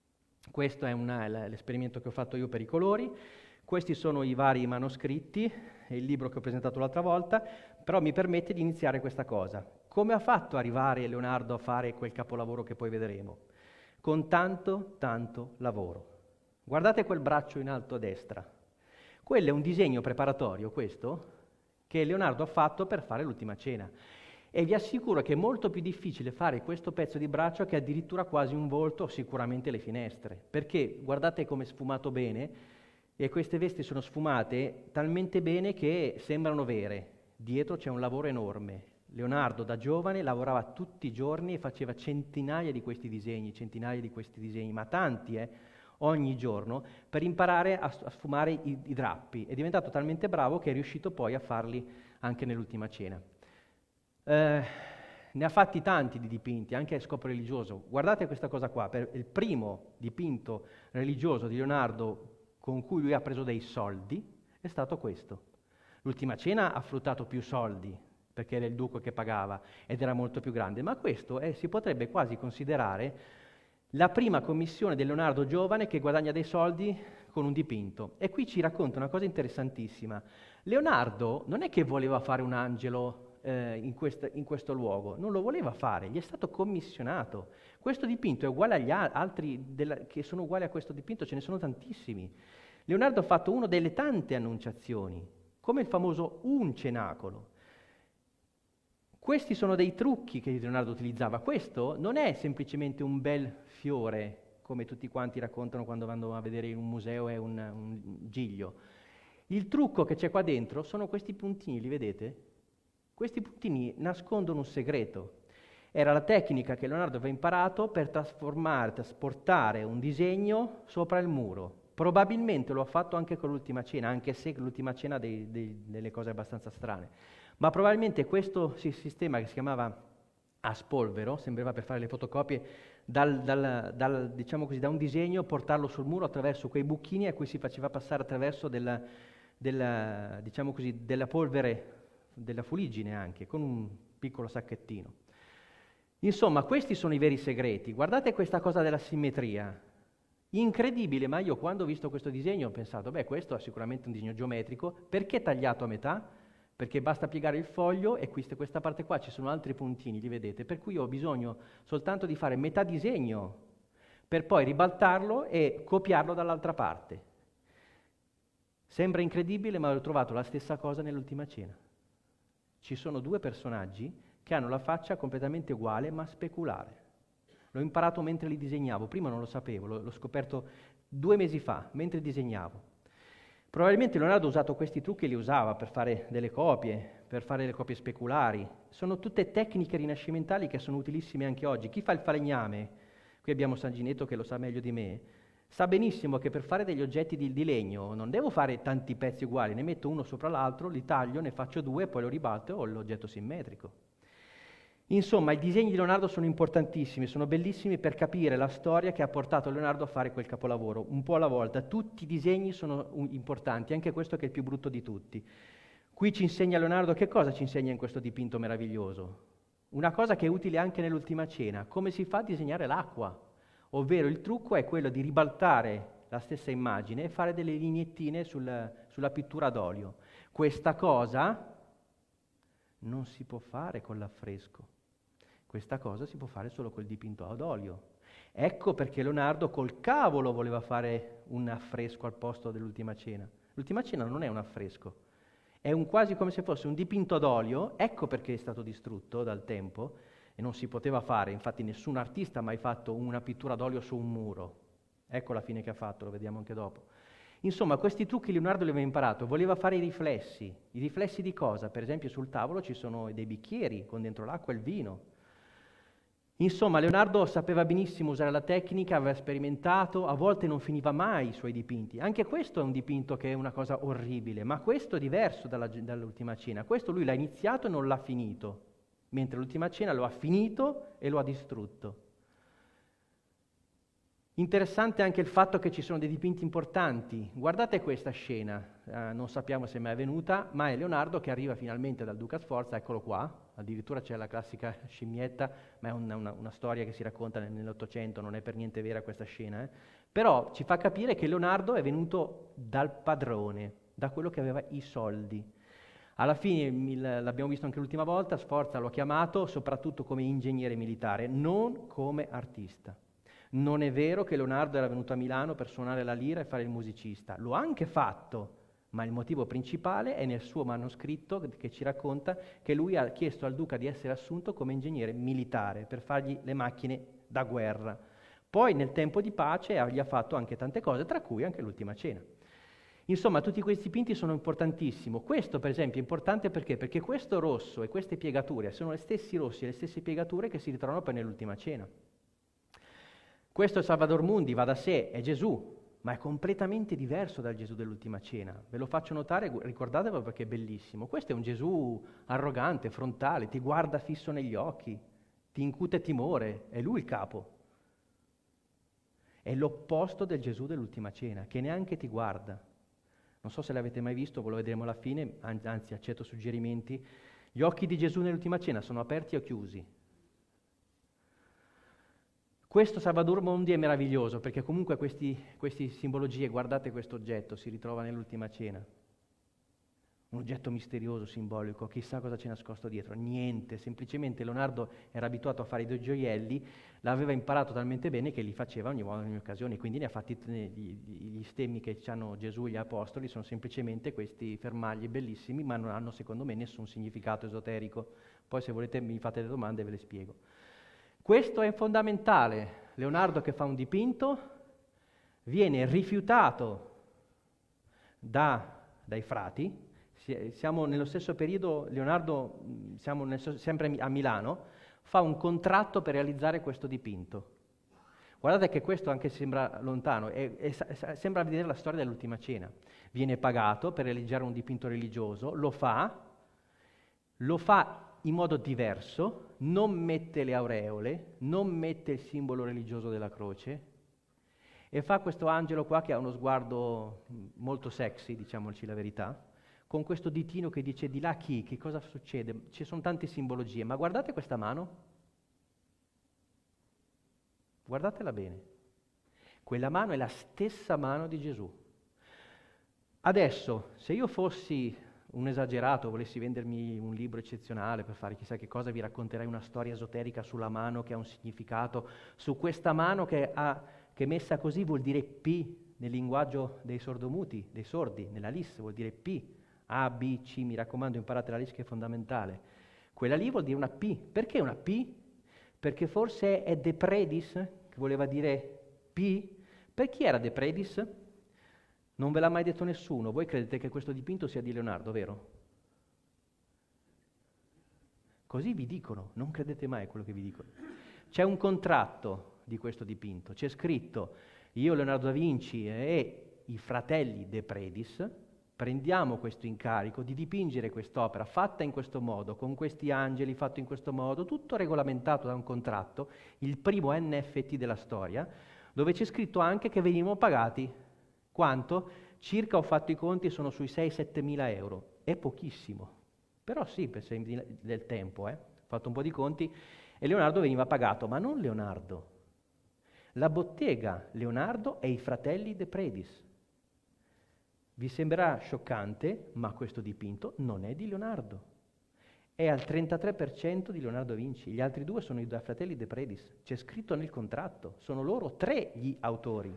Questo è una, l'esperimento che ho fatto io per i colori, questi sono i vari manoscritti, è il libro che ho presentato l'altra volta, però mi permette di iniziare questa cosa. Come ha fatto arrivare Leonardo a fare quel capolavoro che poi vedremo? Con tanto, tanto lavoro. Guardate quel braccio in alto a destra. Quello è un disegno preparatorio, questo, che Leonardo ha fatto per fare l'Ultima Cena. E vi assicuro che è molto più difficile fare questo pezzo di braccio che addirittura quasi un volto, o sicuramente le finestre, perché guardate come è sfumato bene, e queste vesti sono sfumate talmente bene che sembrano vere. Dietro c'è un lavoro enorme. Leonardo da giovane lavorava tutti i giorni e faceva centinaia di questi disegni, centinaia di questi disegni, ma tanti, eh, ogni giorno, per imparare a, a sfumare i, i drappi. È diventato talmente bravo che è riuscito poi a farli anche nell'Ultima Cena. Eh, ne ha fatti tanti di dipinti, anche a scopo religioso. Guardate questa cosa qua, per il primo dipinto religioso di Leonardo con cui lui ha preso dei soldi è stato questo. L'Ultima Cena ha fruttato più soldi, perché era il duca che pagava ed era molto più grande, ma questo è, si potrebbe quasi considerare la prima commissione di Leonardo giovane che guadagna dei soldi con un dipinto. E qui ci racconta una cosa interessantissima. Leonardo non è che voleva fare un angelo eh, in, questa, in questo luogo, non lo voleva fare, gli è stato commissionato. Questo dipinto è uguale agli altri della, che sono uguali a questo dipinto, ce ne sono tantissimi. Leonardo ha fatto una delle tante annunciazioni, come il famoso Un Cenacolo. Questi sono dei trucchi che Leonardo utilizzava. Questo non è semplicemente un bel fiore, come tutti quanti raccontano quando vanno a vedere in un museo è un, un giglio. Il trucco che c'è qua dentro sono questi puntini, li vedete? Questi puntini nascondono un segreto. Era la tecnica che Leonardo aveva imparato per trasformare, trasportare un disegno sopra il muro. Probabilmente lo ha fatto anche con l'Ultima Cena, anche se l'Ultima Cena ha dei, dei, delle cose abbastanza strane. Ma probabilmente questo sistema che si chiamava a spolvero, sembrava per fare le fotocopie, dal, dal, dal, diciamo così, da un disegno, portarlo sul muro attraverso quei buchini a cui si faceva passare attraverso della, della, diciamo così, della polvere, della fuliggine anche, con un piccolo sacchettino. Insomma, questi sono i veri segreti. Guardate questa cosa della simmetria. Incredibile, ma io quando ho visto questo disegno ho pensato, beh, questo è sicuramente un disegno geometrico. Perché tagliato a metà? Perché basta piegare il foglio e questa, questa parte qua ci sono altri puntini, li vedete, per cui ho bisogno soltanto di fare metà disegno per poi ribaltarlo e copiarlo dall'altra parte. Sembra incredibile, ma ho trovato la stessa cosa nell'Ultima Cena. Ci sono due personaggi che hanno la faccia completamente uguale, ma speculare. L'ho imparato mentre li disegnavo, prima non lo sapevo, l'ho, l'ho scoperto due mesi fa, mentre disegnavo. Probabilmente Leonardo ha usato questi trucchi e li usava per fare delle copie, per fare le copie speculari. Sono tutte tecniche rinascimentali che sono utilissime anche oggi. Chi fa il falegname, qui abbiamo Sanginetto che lo sa meglio di me, sa benissimo che per fare degli oggetti di, di legno non devo fare tanti pezzi uguali, ne metto uno sopra l'altro, li taglio, ne faccio due, poi lo ribalto e ho l'oggetto simmetrico. Insomma, i disegni di Leonardo sono importantissimi, sono bellissimi per capire la storia che ha portato Leonardo a fare quel capolavoro, un po' alla volta. Tutti i disegni sono importanti, anche questo che è il più brutto di tutti. Qui ci insegna Leonardo, che cosa ci insegna in questo dipinto meraviglioso? Una cosa che è utile anche nell'Ultima Cena, come si fa a disegnare l'acqua, ovvero il trucco è quello di ribaltare la stessa immagine e fare delle lignettine sul, sulla pittura d'olio. Questa cosa non si può fare con l'affresco. Questa cosa si può fare solo col dipinto ad olio. Ecco perché Leonardo col cavolo voleva fare un affresco al posto dell'Ultima Cena. L'Ultima Cena non è un affresco, è un quasi come se fosse un dipinto ad olio, ecco perché è stato distrutto dal tempo e non si poteva fare, infatti nessun artista ha mai fatto una pittura d'olio su un muro. Ecco la fine che ha fatto, lo vediamo anche dopo. Insomma, questi trucchi Leonardo li aveva imparato, voleva fare i riflessi. I riflessi di cosa? Per esempio sul tavolo ci sono dei bicchieri con dentro l'acqua e il vino. Insomma, Leonardo sapeva benissimo usare la tecnica, aveva sperimentato, a volte non finiva mai i suoi dipinti. Anche questo è un dipinto che è una cosa orribile, ma questo è diverso dalla, dall'Ultima Cena. Questo lui l'ha iniziato e non l'ha finito, mentre l'Ultima Cena lo ha finito e lo ha distrutto. Interessante anche il fatto che ci sono dei dipinti importanti. Guardate questa scena, eh, non sappiamo se è mai avvenuta, ma è Leonardo che arriva finalmente dal Duca Sforza, eccolo qua, addirittura c'è la classica scimmietta, ma è una, una, una storia che si racconta nell'Ottocento, non è per niente vera questa scena, eh. Però ci fa capire che Leonardo è venuto dal padrone, da quello che aveva i soldi. Alla fine, l'abbiamo visto anche l'ultima volta, Sforza lo ha chiamato soprattutto come ingegnere militare, non come artista. Non è vero che Leonardo era venuto a Milano per suonare la lira e fare il musicista, lo ha anche fatto, ma il motivo principale è nel suo manoscritto che ci racconta che lui ha chiesto al duca di essere assunto come ingegnere militare per fargli le macchine da guerra. Poi nel tempo di pace gli ha fatto anche tante cose, tra cui anche l'Ultima Cena. Insomma, tutti questi dipinti sono importantissimi. Questo, per esempio, è importante perché? Perché questo rosso e queste piegature sono gli stessi rossi e le stesse piegature che si ritrovano poi nell'Ultima Cena. Questo Salvator Mundi, va da sé, è Gesù, ma è completamente diverso dal Gesù dell'Ultima Cena. Ve lo faccio notare, ricordatevelo perché è bellissimo. Questo è un Gesù arrogante, frontale, ti guarda fisso negli occhi, ti incute timore, è lui il capo. È l'opposto del Gesù dell'Ultima Cena, che neanche ti guarda. Non so se l'avete mai visto, ve lo vedremo alla fine, anzi accetto suggerimenti. Gli occhi di Gesù nell'Ultima Cena sono aperti o chiusi? Questo Salvator Mundi è meraviglioso, perché comunque questi, queste simbologie, guardate questo oggetto, si ritrova nell'Ultima Cena. Un oggetto misterioso, simbolico, chissà cosa c'è nascosto dietro. Niente, semplicemente Leonardo era abituato a fare i due gioielli, l'aveva imparato talmente bene che li faceva ogni volta, in ogni occasione, quindi ne ha fatti gli, gli stemmi che hanno Gesù e gli Apostoli, sono semplicemente questi fermagli bellissimi, ma non hanno secondo me nessun significato esoterico. Poi se volete mi fate le domande e ve le spiego. Questo è fondamentale. Leonardo che fa un dipinto viene rifiutato da, dai frati. Siamo nello stesso periodo, Leonardo, siamo nel, sempre a Milano, fa un contratto per realizzare questo dipinto. Guardate che questo, anche se sembra lontano, è, è, sembra vedere la storia dell'Ultima Cena. Viene pagato per realizzare un dipinto religioso, lo fa, lo fa in modo diverso, non mette le aureole, non mette il simbolo religioso della croce, e fa questo angelo qua che ha uno sguardo molto sexy, diciamoci la verità, con questo ditino che dice di là chi, che cosa succede? Ci sono tante simbologie, ma guardate questa mano, guardatela bene, quella mano è la stessa mano di Gesù. Adesso, se io fossi un esagerato, volessi vendermi un libro eccezionale per fare chissà che cosa, vi racconterei una storia esoterica sulla mano che ha un significato, su questa mano che, ha, che messa così vuol dire P nel linguaggio dei sordomuti, dei sordi, nella L I S vuol dire P. A, B, C, mi raccomando, imparate la L I S che è fondamentale. Quella lì vuol dire una P. Perché una P? Perché forse è de predis, che voleva dire P. Per chi era de predis? Non ve l'ha mai detto nessuno. Voi credete che questo dipinto sia di Leonardo, vero? Così vi dicono, non credete mai a quello che vi dicono. C'è un contratto di questo dipinto, c'è scritto: io, Leonardo da Vinci e i fratelli de predis prendiamo questo incarico di dipingere quest'opera fatta in questo modo, con questi angeli, fatto in questo modo, tutto regolamentato da un contratto, il primo N F T della storia, dove c'è scritto anche che venivano pagati quanto? Circa, ho fatto i conti, sono sui sei sette mila euro. È pochissimo, però sì, per segni del tempo, eh. Ho fatto un po' di conti, e Leonardo veniva pagato, ma non Leonardo. La bottega Leonardo e i fratelli de predis. Vi sembrerà scioccante, ma questo dipinto non è di Leonardo. È al trentatré per cento di Leonardo da Vinci. Gli altri due sono i due fratelli de predis. C'è scritto nel contratto. Sono loro tre gli autori.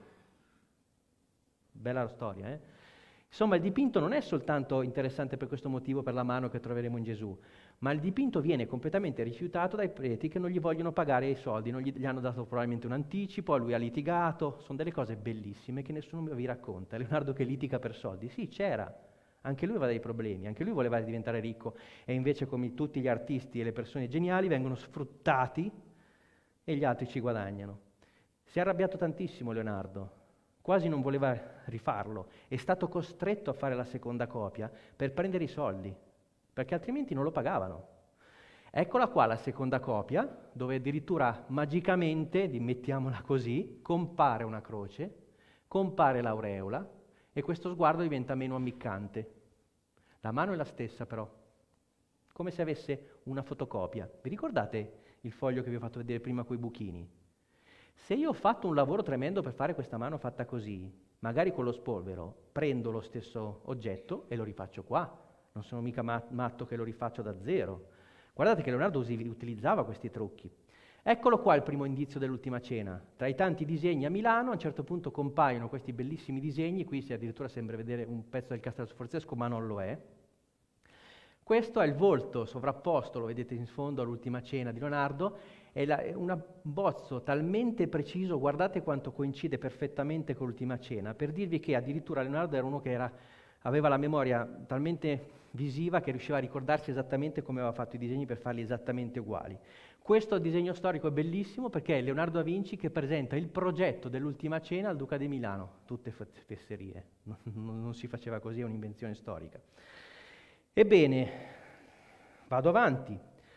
Bella la storia, eh? Insomma, il dipinto non è soltanto interessante per questo motivo, per la mano che troveremo in Gesù, ma il dipinto viene completamente rifiutato dai preti che non gli vogliono pagare i soldi, non gli, gli hanno dato probabilmente un anticipo, lui ha litigato, sono delle cose bellissime che nessuno vi racconta. Leonardo che litiga per soldi, sì, c'era, anche lui aveva dei problemi, anche lui voleva diventare ricco, e invece, come tutti gli artisti e le persone geniali, vengono sfruttati e gli altri ci guadagnano. Si è arrabbiato tantissimo Leonardo, quasi non voleva rifarlo, è stato costretto a fare la seconda copia per prendere i soldi, perché altrimenti non lo pagavano. Eccola qua la seconda copia, dove addirittura magicamente, mettiamola così, compare una croce, compare l'aureola, e questo sguardo diventa meno ammiccante. La mano è la stessa però, come se avesse una fotocopia. Vi ricordate il foglio che vi ho fatto vedere prima coi buchini? Se io ho fatto un lavoro tremendo per fare questa mano fatta così, magari con lo spolvero, prendo lo stesso oggetto e lo rifaccio qua. Non sono mica matto che lo rifaccio da zero. Guardate che Leonardo utilizzava questi trucchi. Eccolo qua il primo indizio dell'Ultima Cena. Tra i tanti disegni a Milano, a un certo punto compaiono questi bellissimi disegni, qui si addirittura sembra vedere un pezzo del Castello Sforzesco, ma non lo è. Questo è il volto sovrapposto, lo vedete in sfondo all'Ultima Cena di Leonardo, è, la, è un bozzo talmente preciso, guardate quanto coincide perfettamente con l'Ultima Cena, per dirvi che addirittura Leonardo era uno che era, aveva la memoria talmente visiva che riusciva a ricordarsi esattamente come aveva fatto i disegni per farli esattamente uguali. Questo disegno storico è bellissimo perché è Leonardo da Vinci che presenta il progetto dell'Ultima Cena al Duca di Milano, tutte fesserie, non, non si faceva così, è un'invenzione storica. Ebbene, vado avanti.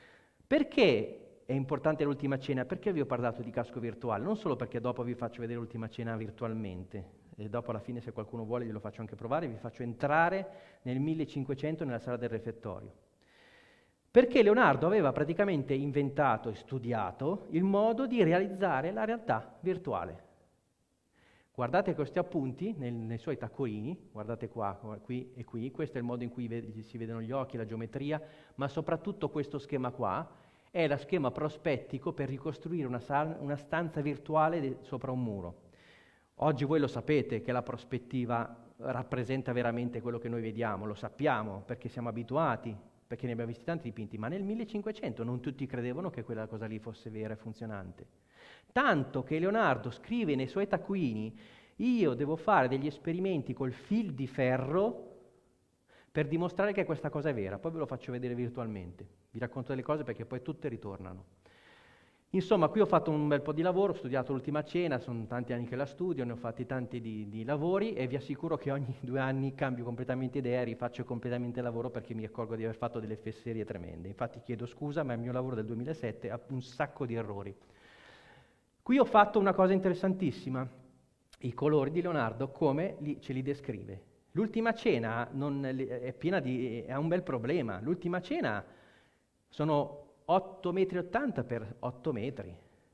Perché è importante l'Ultima Cena? Perché vi ho parlato di casco virtuale? Non solo perché dopo vi faccio vedere l'Ultima Cena virtualmente, e dopo alla fine se qualcuno vuole glielo faccio anche provare, vi faccio entrare nel millecinquecento nella sala del refettorio. Perché Leonardo aveva praticamente inventato e studiato il modo di realizzare la realtà virtuale. Guardate questi appunti nel, nei suoi taccuini, guardate qua, qui e qui, questo è il modo in cui ved- si vedono gli occhi, la geometria, ma soprattutto questo schema qua è lo schema prospettico per ricostruire una, sal- una stanza virtuale de- sopra un muro. Oggi voi lo sapete che la prospettiva rappresenta veramente quello che noi vediamo, lo sappiamo perché siamo abituati, perché ne abbiamo visti tanti dipinti, ma nel millecinquecento non tutti credevano che quella cosa lì fosse vera e funzionante. Tanto che Leonardo scrive nei suoi taccuini: io devo fare degli esperimenti col fil di ferro per dimostrare che questa cosa è vera, poi ve lo faccio vedere virtualmente. Vi racconto delle cose perché poi tutte ritornano. Insomma, qui ho fatto un bel po' di lavoro, ho studiato l'Ultima Cena, sono tanti anni che la studio, ne ho fatti tanti di, di lavori e vi assicuro che ogni due anni cambio completamente idea e rifaccio completamente il lavoro perché mi accorgo di aver fatto delle fesserie tremende. Infatti chiedo scusa, ma il mio lavoro del duemilasette ha un sacco di errori. Qui ho fatto una cosa interessantissima, i colori di Leonardo come li, ce li descrive. L'Ultima Cena non, è piena di, è un bel problema, l'Ultima Cena sono otto metri e ottanta per otto metri,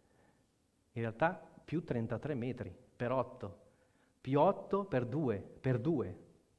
in realtà più trentatré metri per otto, più otto per due, per due.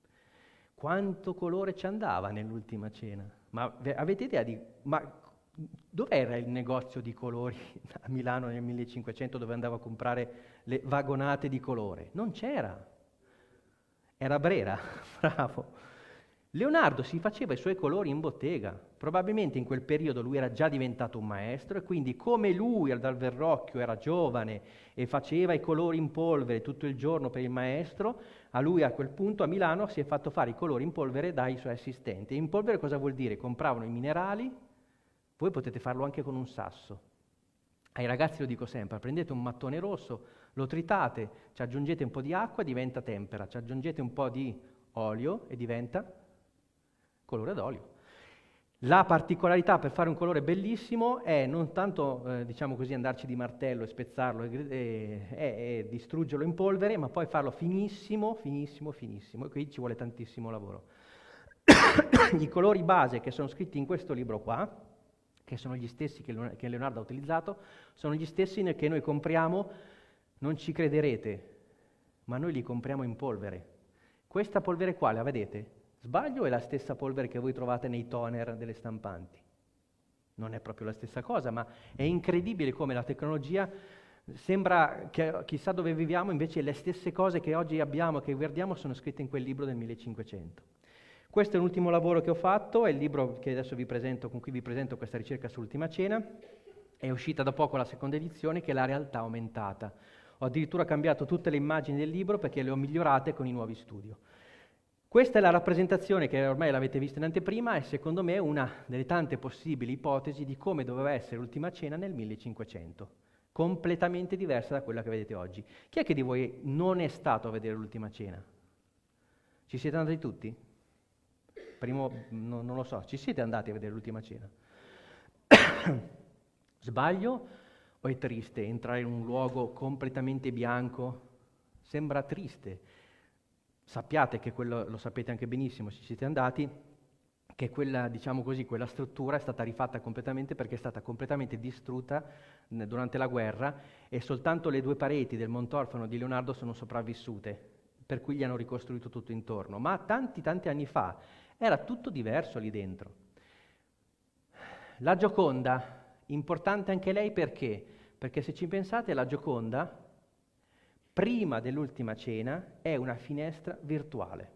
Quanto colore ci andava nell'Ultima Cena? Ma avete idea di... Ma dov'era il negozio di colori a Milano nel millecinquecento dove andavo a comprare le vagonate di colore? Non c'era. Era Brera, bravo. Leonardo si faceva i suoi colori in bottega, probabilmente in quel periodo lui era già diventato un maestro e quindi come lui dal Verrocchio era giovane e faceva i colori in polvere tutto il giorno per il maestro, a lui a quel punto a Milano si è fatto fare i colori in polvere dai suoi assistenti. In polvere cosa vuol dire? Compravano i minerali, voi potete farlo anche con un sasso. Ai ragazzi lo dico sempre, prendete un mattone rosso, lo tritate, ci aggiungete un po' di acqua e diventa tempera, ci aggiungete un po' di olio e diventa colore d'olio. La particolarità per fare un colore bellissimo è non tanto, eh, diciamo così, andarci di martello e spezzarlo e, e, e, e distruggerlo in polvere, ma poi farlo finissimo, finissimo, finissimo. E qui ci vuole tantissimo lavoro. I colori base che sono scritti in questo libro qua, che sono gli stessi che Leonardo ha utilizzato, sono gli stessi che noi compriamo, non ci crederete, ma noi li compriamo in polvere. Questa polvere qua, la vedete? Sbaglio, è la stessa polvere che voi trovate nei toner delle stampanti. Non è proprio la stessa cosa, ma è incredibile come la tecnologia sembra che chissà dove viviamo, invece le stesse cose che oggi abbiamo e che guardiamo sono scritte in quel libro del millecinquecento. Questo è l'ultimo lavoro che ho fatto, è il libro che adesso vi presento, con cui vi presento questa ricerca sull'Ultima Cena. È uscita da poco la seconda edizione, che è la realtà aumentata. Ho addirittura cambiato tutte le immagini del libro perché le ho migliorate con i nuovi studi. Questa è la rappresentazione che ormai l'avete vista in anteprima e secondo me è una delle tante possibili ipotesi di come doveva essere l'Ultima Cena nel millecinquecento, completamente diversa da quella che vedete oggi. Chi è che di voi non è stato a vedere l'Ultima Cena? Ci siete andati tutti? Primo, no, non lo so, ci siete andati a vedere l'Ultima Cena? Sbaglio o è triste entrare in un luogo completamente bianco? Sembra triste. Sappiate che quello, lo sapete anche benissimo, ci siete andati, che quella, diciamo così, quella struttura è stata rifatta completamente perché è stata completamente distrutta durante la guerra e soltanto le due pareti del Montorfano di Leonardo sono sopravvissute, per cui gli hanno ricostruito tutto intorno. Ma tanti, tanti anni fa era tutto diverso lì dentro. La Gioconda, Importante anche lei perché? Perché se ci pensate la Gioconda, prima dell'Ultima Cena, è una finestra virtuale.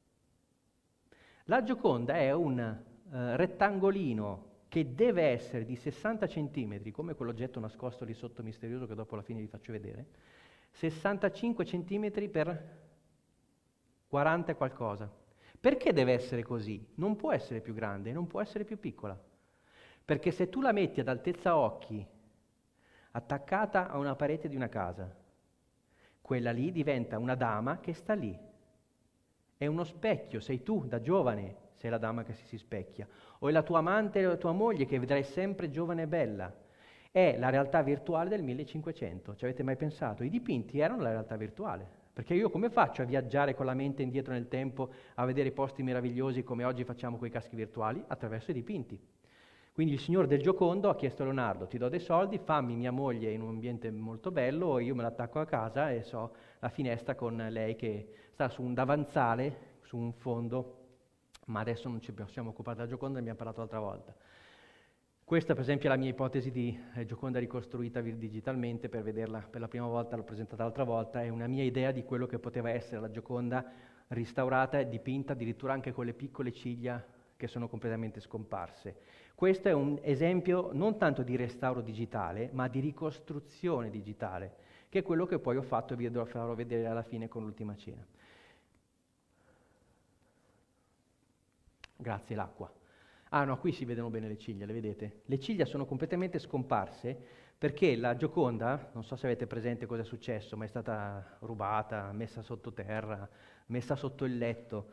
La Gioconda è un eh, rettangolino che deve essere di sessanta centimetri, come quell'oggetto nascosto lì sotto misterioso che dopo alla fine vi faccio vedere, sessantacinque centimetri per quaranta e qualcosa. Perché deve essere così? Non può essere più grande, non può essere più piccola. Perché se tu la metti ad altezza occhi, attaccata a una parete di una casa, quella lì diventa una dama che sta lì. È uno specchio, sei tu da giovane, sei la dama che si, si specchia, o è la tua amante o la tua moglie che vedrai sempre giovane e bella. È la realtà virtuale del millecinquecento, ci avete mai pensato? I dipinti erano la realtà virtuale, perché io come faccio a viaggiare con la mente indietro nel tempo, a vedere posti meravigliosi come oggi facciamo con i caschi virtuali? Attraverso i dipinti. Quindi il signor del Giocondo ha chiesto a Leonardo, ti do dei soldi, fammi mia moglie in un ambiente molto bello, io me l'attacco a casa e so la finestra con lei che sta su un davanzale, su un fondo, ma adesso non ci possiamo occupare della Gioconda, ne abbiamo parlato l'altra volta. Questa per esempio è la mia ipotesi di eh, Gioconda ricostruita digitalmente, per vederla per la prima volta, l'ho presentata l'altra volta, è una mia idea di quello che poteva essere la Gioconda restaurata e dipinta addirittura anche con le piccole ciglia che sono completamente scomparse. Questo è un esempio non tanto di restauro digitale, ma di ricostruzione digitale, che è quello che poi ho fatto e vi farò vedere alla fine con l'Ultima Cena. Grazie, l'acqua. Ah no, qui si vedono bene le ciglia, le vedete? Le ciglia sono completamente scomparse perché la Gioconda, non so se avete presente cosa è successo, ma è stata rubata, messa sottoterra, messa sotto il letto.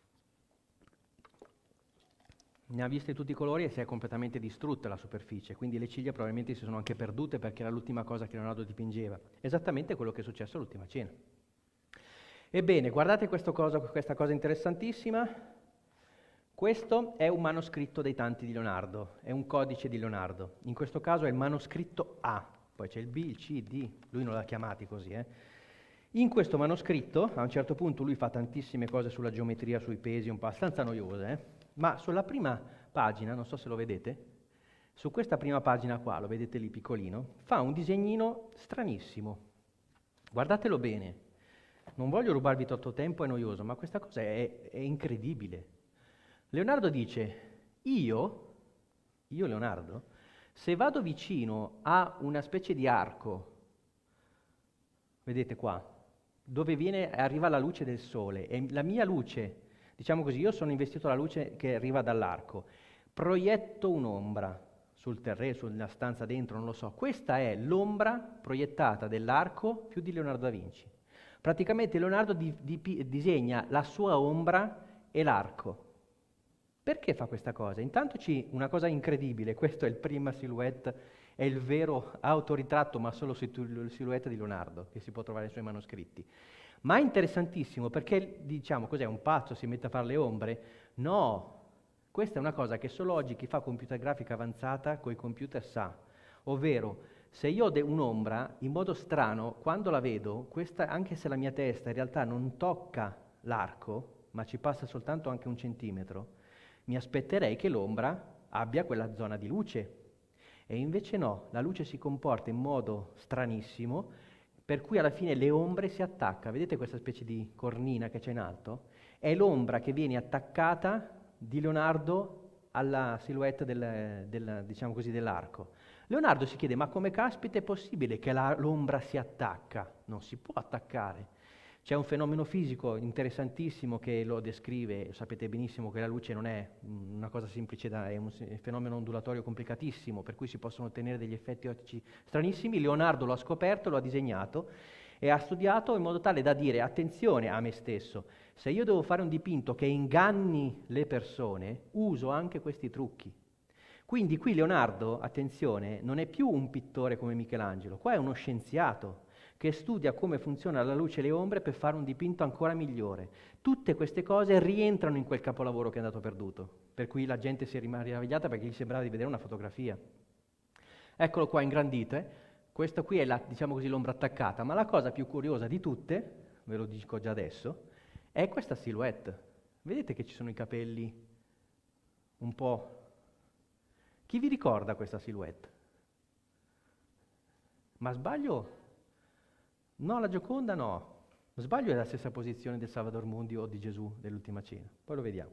Ne ha viste tutti i colori e si è completamente distrutta la superficie, quindi le ciglia probabilmente si sono anche perdute perché era l'ultima cosa che Leonardo dipingeva. Esattamente quello che è successo all'Ultima Cena. Ebbene, guardate questo cosa, questa cosa interessantissima. Questo è un manoscritto dei tanti di Leonardo, è un codice di Leonardo. In questo caso è il manoscritto A, poi c'è il B, il C, il D, lui non l'ha chiamati così, eh. In questo manoscritto, a un certo punto lui fa tantissime cose sulla geometria, sui pesi, un po' abbastanza noiose, eh. Ma sulla prima pagina, non so se lo vedete, su questa prima pagina qua, lo vedete lì piccolino, fa un disegnino stranissimo. Guardatelo bene. Non voglio rubarvi troppo tempo, è noioso, ma questa cosa è, è incredibile. Leonardo dice, io, io Leonardo, se vado vicino a una specie di arco, vedete qua, dove viene, arriva la luce del sole, e la mia luce, diciamo così, io sono investito dalla luce che arriva dall'arco, proietto un'ombra sul terreno, sulla stanza dentro, non lo so. Questa è l'ombra proiettata dell'arco più di Leonardo da Vinci. Praticamente Leonardo di, di, disegna la sua ombra e l'arco. Perché fa questa cosa? Intanto c'è una cosa incredibile, questo è il prima silhouette, è il vero autoritratto, ma solo il silhouette di Leonardo, che si può trovare nei suoi manoscritti. Ma è interessantissimo perché, diciamo, cos'è, un pazzo si mette a fare le ombre? No, questa è una cosa che solo oggi chi fa computer grafica avanzata coi computer sa, ovvero se io ho un'ombra, in modo strano, quando la vedo, questa, anche se la mia testa in realtà non tocca l'arco, ma ci passa soltanto anche un centimetro, mi aspetterei che l'ombra abbia quella zona di luce. E invece no, la luce si comporta in modo stranissimo, per cui alla fine le ombre si attacca. Vedete questa specie di cornina che c'è in alto? È l'ombra che viene attaccata di Leonardo alla silhouette del, del, diciamo così, dell'arco. Leonardo si chiede, ma come caspita è possibile che la, l'ombra si attacca? Non si può attaccare. C'è un fenomeno fisico interessantissimo che lo descrive, sapete benissimo che la luce non è una cosa semplice, da, è un fenomeno ondulatorio complicatissimo, per cui si possono ottenere degli effetti ottici stranissimi. Leonardo lo ha scoperto, lo ha disegnato e ha studiato in modo tale da dire, attenzione a me stesso, se io devo fare un dipinto che inganni le persone, uso anche questi trucchi. Quindi qui Leonardo, attenzione, non è più un pittore come Michelangelo, qua è uno scienziato che studia come funziona la luce e le ombre per fare un dipinto ancora migliore. Tutte queste cose rientrano in quel capolavoro che è andato perduto, per cui la gente si è meravigliata perché gli sembrava di vedere una fotografia. Eccolo qua ingrandito, eh? Questa qui è la, diciamo così, l'ombra attaccata, ma la cosa più curiosa di tutte, ve lo dico già adesso, è questa silhouette. Vedete che ci sono i capelli un po'... Chi vi ricorda questa silhouette? Ma sbaglio? No, la Gioconda no. Sbaglio è la stessa posizione del Salvador Mundi o di Gesù dell'Ultima Cena. Poi lo vediamo.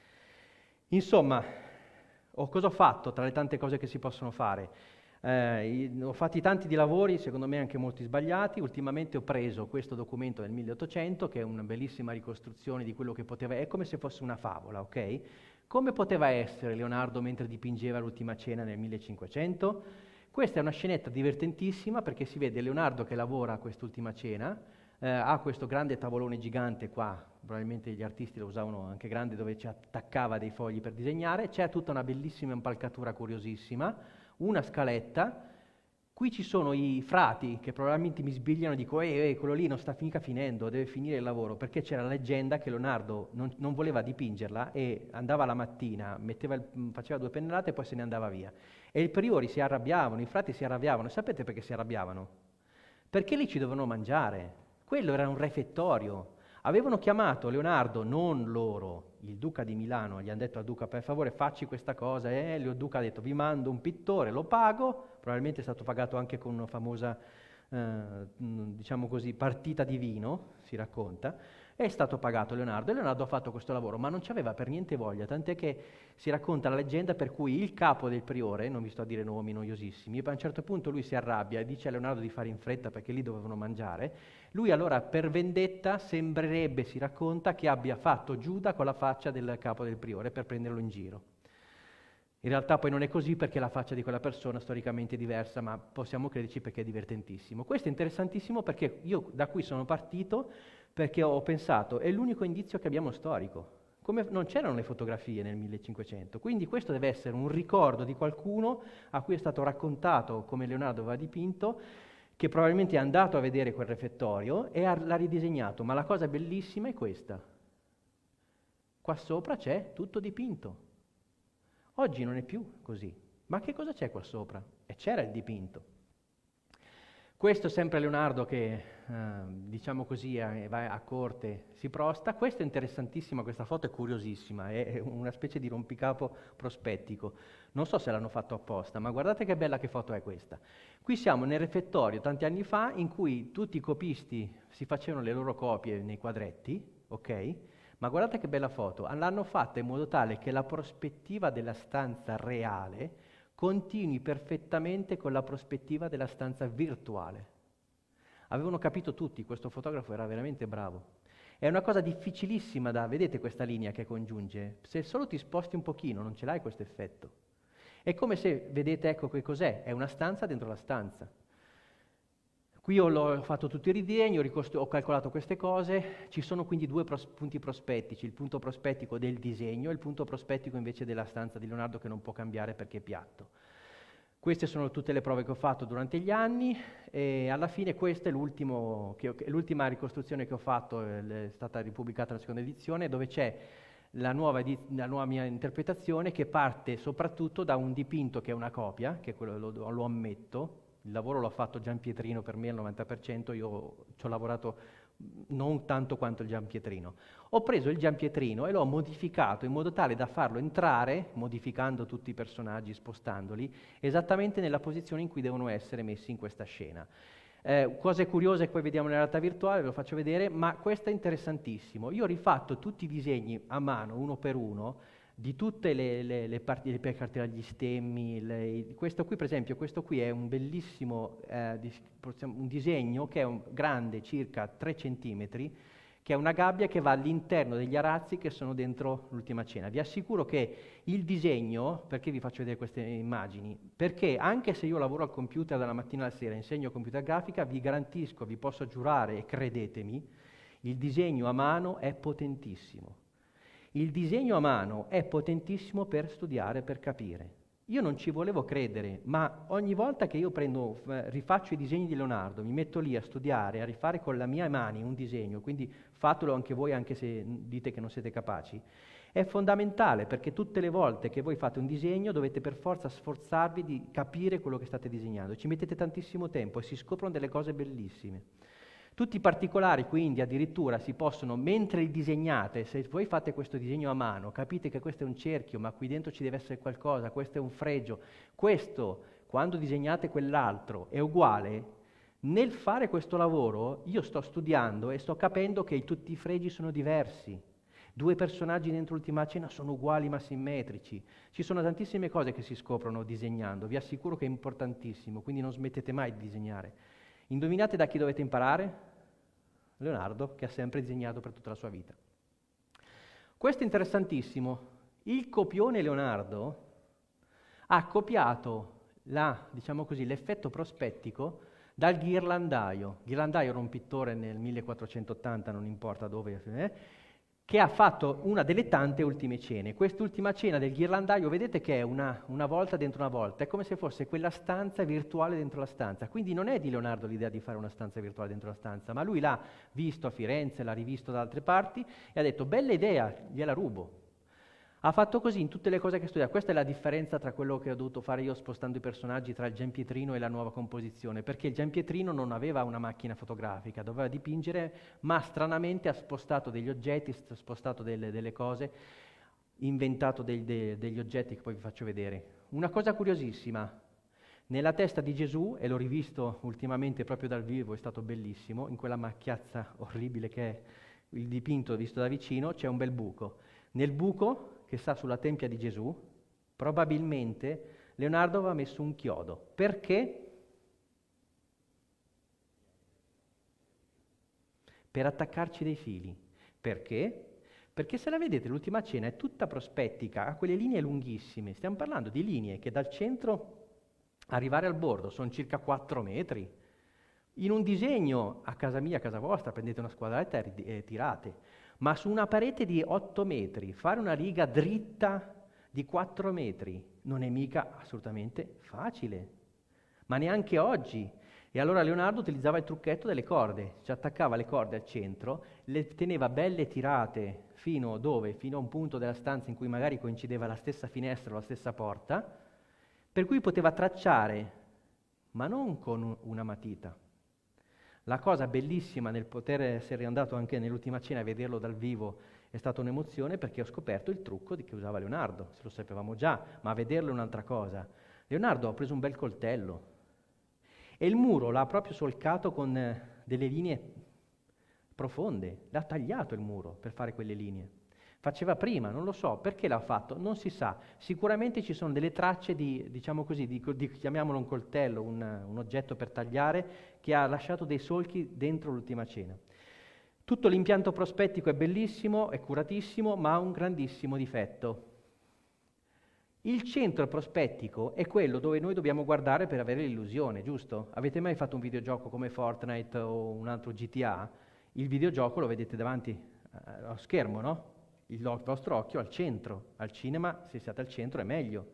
Insomma, ho, cosa ho fatto tra le tante cose che si possono fare? Eh, ho fatti tanti di lavori, secondo me anche molti sbagliati. Ultimamente ho preso questo documento del milleottocento, che è una bellissima ricostruzione di quello che poteva essere, è come se fosse una favola, ok? Come poteva essere Leonardo mentre dipingeva l'Ultima Cena nel millecinquecento? Questa è una scenetta divertentissima perché si vede Leonardo che lavora a quest'Ultima Cena, eh, ha questo grande tavolone gigante qua, probabilmente gli artisti lo usavano anche grande, dove ci attaccava dei fogli per disegnare, c'è tutta una bellissima impalcatura curiosissima, una scaletta, qui ci sono i frati che probabilmente mi sbigliano e dico ehi, quello lì non sta mica finendo, deve finire il lavoro, perché c'era la leggenda che Leonardo non, non voleva dipingerla e andava la mattina, metteva il, faceva due pennellate e poi se ne andava via. E i priori si arrabbiavano, i frati si arrabbiavano, sapete perché si arrabbiavano? Perché lì ci dovevano mangiare, quello era un refettorio. Avevano chiamato Leonardo, non loro, il duca di Milano, gli hanno detto al duca per favore facci questa cosa, e il duca ha detto vi mando un pittore, lo pago, probabilmente è stato pagato anche con una famosa, eh, diciamo così, partita di vino, si racconta, è stato pagato Leonardo e Leonardo ha fatto questo lavoro, ma non ci aveva per niente voglia, tant'è che si racconta la leggenda per cui il capo del priore, non vi sto a dire nomi noiosissimi, a un certo punto lui si arrabbia e dice a Leonardo di fare in fretta perché lì dovevano mangiare, lui allora per vendetta sembrerebbe, si racconta, che abbia fatto Giuda con la faccia del capo del priore per prenderlo in giro. In realtà poi non è così perché la faccia di quella persona storicamente è diversa, ma possiamo crederci perché è divertentissimo. Questo è interessantissimo perché io da qui sono partito perché ho pensato, è l'unico indizio che abbiamo storico. Come non c'erano le fotografie nel millecinquecento, quindi questo deve essere un ricordo di qualcuno a cui è stato raccontato come Leonardo aveva dipinto, che probabilmente è andato a vedere quel refettorio e ha, l'ha ridisegnato, ma la cosa bellissima è questa. Qua sopra c'è tutto dipinto. Oggi non è più così. Ma che cosa c'è qua sopra? E c'era il dipinto. Questo è sempre Leonardo che, eh, diciamo così, eh, va a corte, si prosta. Questa è interessantissima, questa foto è curiosissima, è una specie di rompicapo prospettico. Non so se l'hanno fatto apposta, ma guardate che bella che foto è questa. Qui siamo nel refettorio tanti anni fa in cui tutti i copisti si facevano le loro copie nei quadretti, ok? Ma guardate che bella foto, l'hanno fatta in modo tale che la prospettiva della stanza reale continui perfettamente con la prospettiva della stanza virtuale. Avevano capito tutti, questo fotografo era veramente bravo. È una cosa difficilissima da, vedete questa linea che congiunge? Se solo ti sposti un pochino non ce l'hai questo effetto. È come se, vedete, ecco che cos'è, è una stanza dentro la stanza. Qui ho, ho fatto tutti i ridisegni, ho, ricostru- ho calcolato queste cose, ci sono quindi due pros- punti prospettici, il punto prospettico del disegno e il punto prospettico invece della stanza di Leonardo che non può cambiare perché è piatto. Queste sono tutte le prove che ho fatto durante gli anni e alla fine questa è, l'ultimo che ho, è l'ultima ricostruzione che ho fatto, è stata ripubblicata la seconda edizione, dove c'è la nuova, edi- la nuova mia interpretazione che parte soprattutto da un dipinto che è una copia, che quello lo, lo ammetto. Il lavoro l'ha fatto Giampietrino per me al novanta per cento, io ci ho lavorato non tanto quanto il Giampietrino. Ho preso il Giampietrino e l'ho modificato in modo tale da farlo entrare, modificando tutti i personaggi, spostandoli, esattamente nella posizione in cui devono essere messi in questa scena. Eh, cose curiose che poi vediamo nella realtà virtuale, ve lo faccio vedere, ma questo è interessantissimo. Io ho rifatto tutti i disegni a mano, uno per uno, di tutte le, le, le parti le cartelle, gli stemmi, le, questo qui per esempio, questo qui è un bellissimo eh, dis, un disegno che è un, grande, circa tre centimetri, che è una gabbia che va all'interno degli arazzi che sono dentro l'Ultima Cena. Vi assicuro che il disegno, perché vi faccio vedere queste immagini? Perché anche se io lavoro al computer dalla mattina alla sera, insegno computer grafica, vi garantisco, vi posso giurare e credetemi, il disegno a mano è potentissimo. Il disegno a mano è potentissimo per studiare, per capire. Io non ci volevo credere, ma ogni volta che io prendo, eh, rifaccio i disegni di Leonardo, mi metto lì a studiare, a rifare con le mie mani un disegno, quindi fatelo anche voi, anche se dite che non siete capaci, è fondamentale, perché tutte le volte che voi fate un disegno dovete per forza sforzarvi di capire quello che state disegnando. Ci mettete tantissimo tempo e si scoprono delle cose bellissime. Tutti i particolari, quindi, addirittura si possono, mentre li disegnate, se voi fate questo disegno a mano, capite che questo è un cerchio, ma qui dentro ci deve essere qualcosa, questo è un fregio, questo, quando disegnate quell'altro è uguale, nel fare questo lavoro io sto studiando e sto capendo che tutti i fregi sono diversi. Due personaggi dentro l'Ultima Cena sono uguali ma simmetrici. Ci sono tantissime cose che si scoprono disegnando, vi assicuro che è importantissimo, quindi non smettete mai di disegnare. Indovinate da chi dovete imparare? Leonardo, che ha sempre disegnato per tutta la sua vita. Questo è interessantissimo. Il copione Leonardo ha copiato la, diciamo così, l'effetto prospettico dal ghirlandaio. Ghirlandaio era un pittore nel millequattrocentottanta, non importa dove, eh, che ha fatto una delle tante ultime cene. Quest'ultima cena del ghirlandaio, vedete che è una, una volta dentro una volta, è come se fosse quella stanza virtuale dentro la stanza. Quindi non è di Leonardo l'idea di fare una stanza virtuale dentro la stanza, ma lui l'ha visto a Firenze, l'ha rivisto da altre parti e ha detto, bella idea, gliela rubo. Ha fatto così in tutte le cose che studia. Questa è la differenza tra quello che ho dovuto fare io spostando i personaggi tra il Giampietrino e la nuova composizione, perché il Giampietrino non aveva una macchina fotografica, doveva dipingere, ma stranamente ha spostato degli oggetti, ha spostato delle, delle cose, inventato dei, de, degli oggetti che poi vi faccio vedere. Una cosa curiosissima, nella testa di Gesù, e l'ho rivisto ultimamente proprio dal vivo, è stato bellissimo, in quella macchiazza orribile che è il dipinto visto da vicino, c'è un bel buco. Nel buco che sta sulla tempia di Gesù, probabilmente Leonardo aveva messo un chiodo. Perché? Per attaccarci dei fili. Perché? Perché se la vedete, l'Ultima Cena è tutta prospettica, ha quelle linee lunghissime. Stiamo parlando di linee che dal centro arrivare al bordo sono circa quattro metri. In un disegno, a casa mia, a casa vostra, prendete una squadretta e tirate. Ma su una parete di otto metri, fare una riga dritta di quattro metri non è mica assolutamente facile, ma neanche oggi. E allora Leonardo utilizzava il trucchetto delle corde, ci attaccava le corde al centro, le teneva belle tirate fino dove? Fino a un punto della stanza in cui magari coincideva la stessa finestra o la stessa porta, per cui poteva tracciare, ma non con una matita. La cosa bellissima nel poter essere andato anche nell'Ultima Cena e vederlo dal vivo è stata un'emozione, perché ho scoperto il trucco di che usava Leonardo, se lo sapevamo già, ma a vederlo è un'altra cosa. Leonardo ha preso un bel coltello e il muro l'ha proprio solcato con delle linee profonde, l'ha tagliato il muro per fare quelle linee. Faceva prima, non lo so, perché l'ha fatto? Non si sa. Sicuramente ci sono delle tracce di, diciamo così, di, di chiamiamolo un coltello, un, un oggetto per tagliare, che ha lasciato dei solchi dentro l'Ultima Cena. Tutto l'impianto prospettico è bellissimo, è curatissimo, ma ha un grandissimo difetto. Il centro prospettico è quello dove noi dobbiamo guardare per avere l'illusione, giusto? Avete mai fatto un videogioco come Fortnite o un altro G T A? Il videogioco lo vedete davanti eh, allo schermo, no? Il vostro occhio al centro. Al cinema, se siete al centro, è meglio.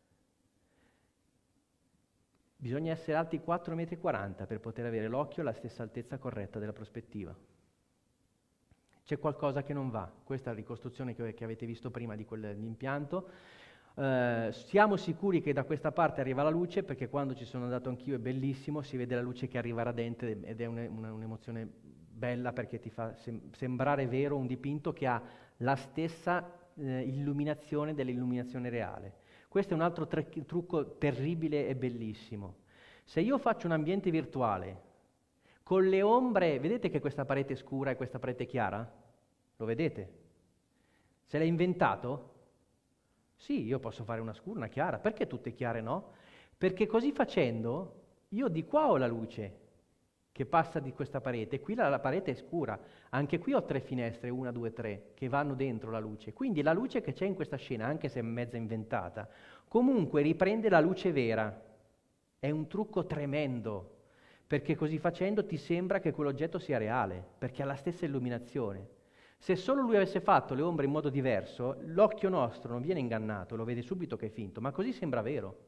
Bisogna essere alti quattro virgola quaranta metri per poter avere l'occhio alla stessa altezza corretta della prospettiva. C'è qualcosa che non va. Questa è la ricostruzione che, che avete visto prima di quell'impianto. Uh, siamo sicuri che da questa parte arriva la luce, perché quando ci sono andato anch'io è bellissimo, si vede la luce che arriva radente ed è un, un, un'emozione bella, perché ti fa sem- sembrare vero un dipinto che ha la stessa eh, illuminazione dell'illuminazione reale. Questo è un altro tre- trucco terribile e bellissimo. Se io faccio un ambiente virtuale con le ombre, vedete che questa parete è scura e questa parete è chiara? Lo vedete? Se l'hai inventato? Sì, io posso fare una scura, una chiara. Perché tutte chiare no? Perché così facendo io di qua ho la luce che passa di questa parete, qui la, la parete è scura. Anche qui ho tre finestre, una, due, tre, che vanno dentro la luce. Quindi la luce che c'è in questa scena, anche se è mezza inventata, comunque riprende la luce vera. È un trucco tremendo, perché così facendo ti sembra che quell'oggetto sia reale, perché ha la stessa illuminazione. Se solo lui avesse fatto le ombre in modo diverso, l'occhio nostro non viene ingannato, lo vede subito che è finto, ma così sembra vero.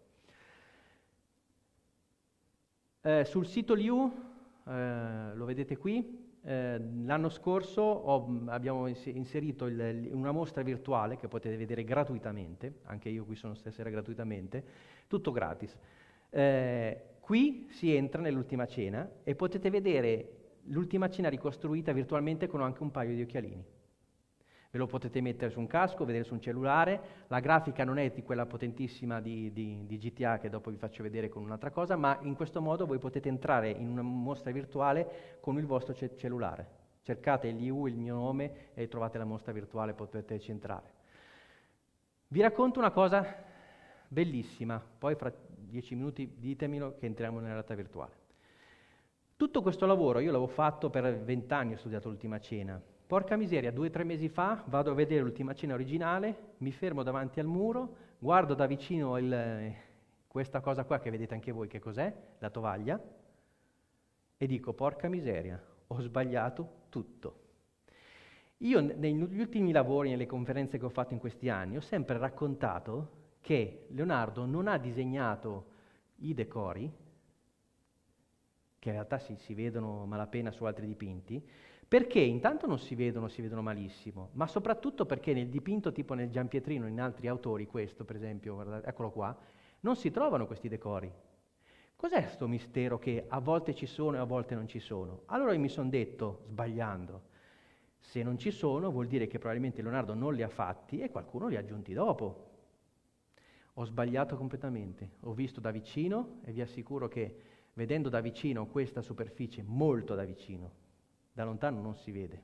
Eh, sul sito Liu, eh, lo vedete qui, eh, l'anno scorso ho, abbiamo inserito il, una mostra virtuale che potete vedere gratuitamente, anche io qui sono stasera gratuitamente, tutto gratis. Eh, qui si entra nell'Ultima Cena e potete vedere l'Ultima Cena ricostruita virtualmente con anche un paio di occhialini. Ve lo potete mettere su un casco, vedere su un cellulare, la grafica non è di quella potentissima di, di, di G T A che dopo vi faccio vedere con un'altra cosa, ma in questo modo voi potete entrare in una mostra virtuale con il vostro ce- cellulare. Cercate l'I U, il mio nome e trovate la mostra virtuale, potete entrare. Vi racconto una cosa bellissima, poi fra dieci minuti ditemelo che entriamo nella realtà virtuale. Tutto questo lavoro io l'avevo fatto per vent'anni, ho studiato l'Ultima Cena. Porca miseria, due o tre mesi fa vado a vedere l'Ultima Cena originale, mi fermo davanti al muro, guardo da vicino il, questa cosa qua che vedete anche voi che cos'è, la tovaglia, e dico porca miseria, ho sbagliato tutto. Io negli ultimi lavori, nelle conferenze che ho fatto in questi anni, ho sempre raccontato che Leonardo non ha disegnato i decori, che in realtà si, si vedono malapena su altri dipinti, perché intanto non si vedono, si vedono malissimo, ma soprattutto perché nel dipinto tipo nel Gianpietrino, in altri autori, questo per esempio, guardate, eccolo qua, non si trovano questi decori. Cos'è sto mistero che a volte ci sono e a volte non ci sono? Allora io mi sono detto, sbagliando, se non ci sono vuol dire che probabilmente Leonardo non li ha fatti e qualcuno li ha aggiunti dopo. Ho sbagliato completamente, ho visto da vicino e vi assicuro che vedendo da vicino questa superficie, molto da vicino, da lontano non si vede.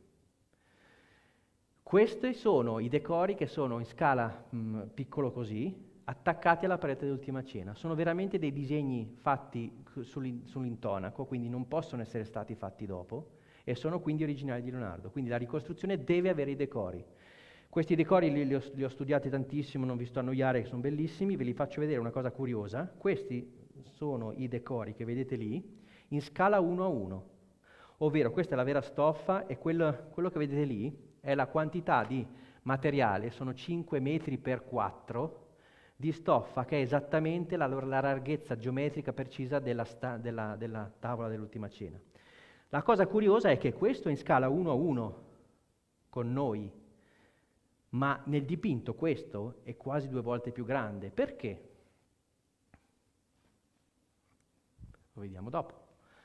Questi sono i decori che sono in scala mh, piccolo così, attaccati alla parete dell'Ultima Cena. Sono veramente dei disegni fatti sull'in- sull'intonaco, quindi non possono essere stati fatti dopo, e sono quindi originali di Leonardo. Quindi la ricostruzione deve avere i decori. Questi decori li, li, ho, li ho studiati tantissimo, non vi sto a annoiare, sono bellissimi, ve li faccio vedere una cosa curiosa. Questi sono i decori che vedete lì, in scala uno a uno. Ovvero questa è la vera stoffa e quello, quello che vedete lì è la quantità di materiale, sono cinque metri per quattro di stoffa che è esattamente la, la larghezza geometrica precisa della, sta, della, della tavola dell'Ultima Cena. La cosa curiosa è che questo è in scala uno a uno con noi, ma nel dipinto questo è quasi due volte più grande. Perché? Lo vediamo dopo.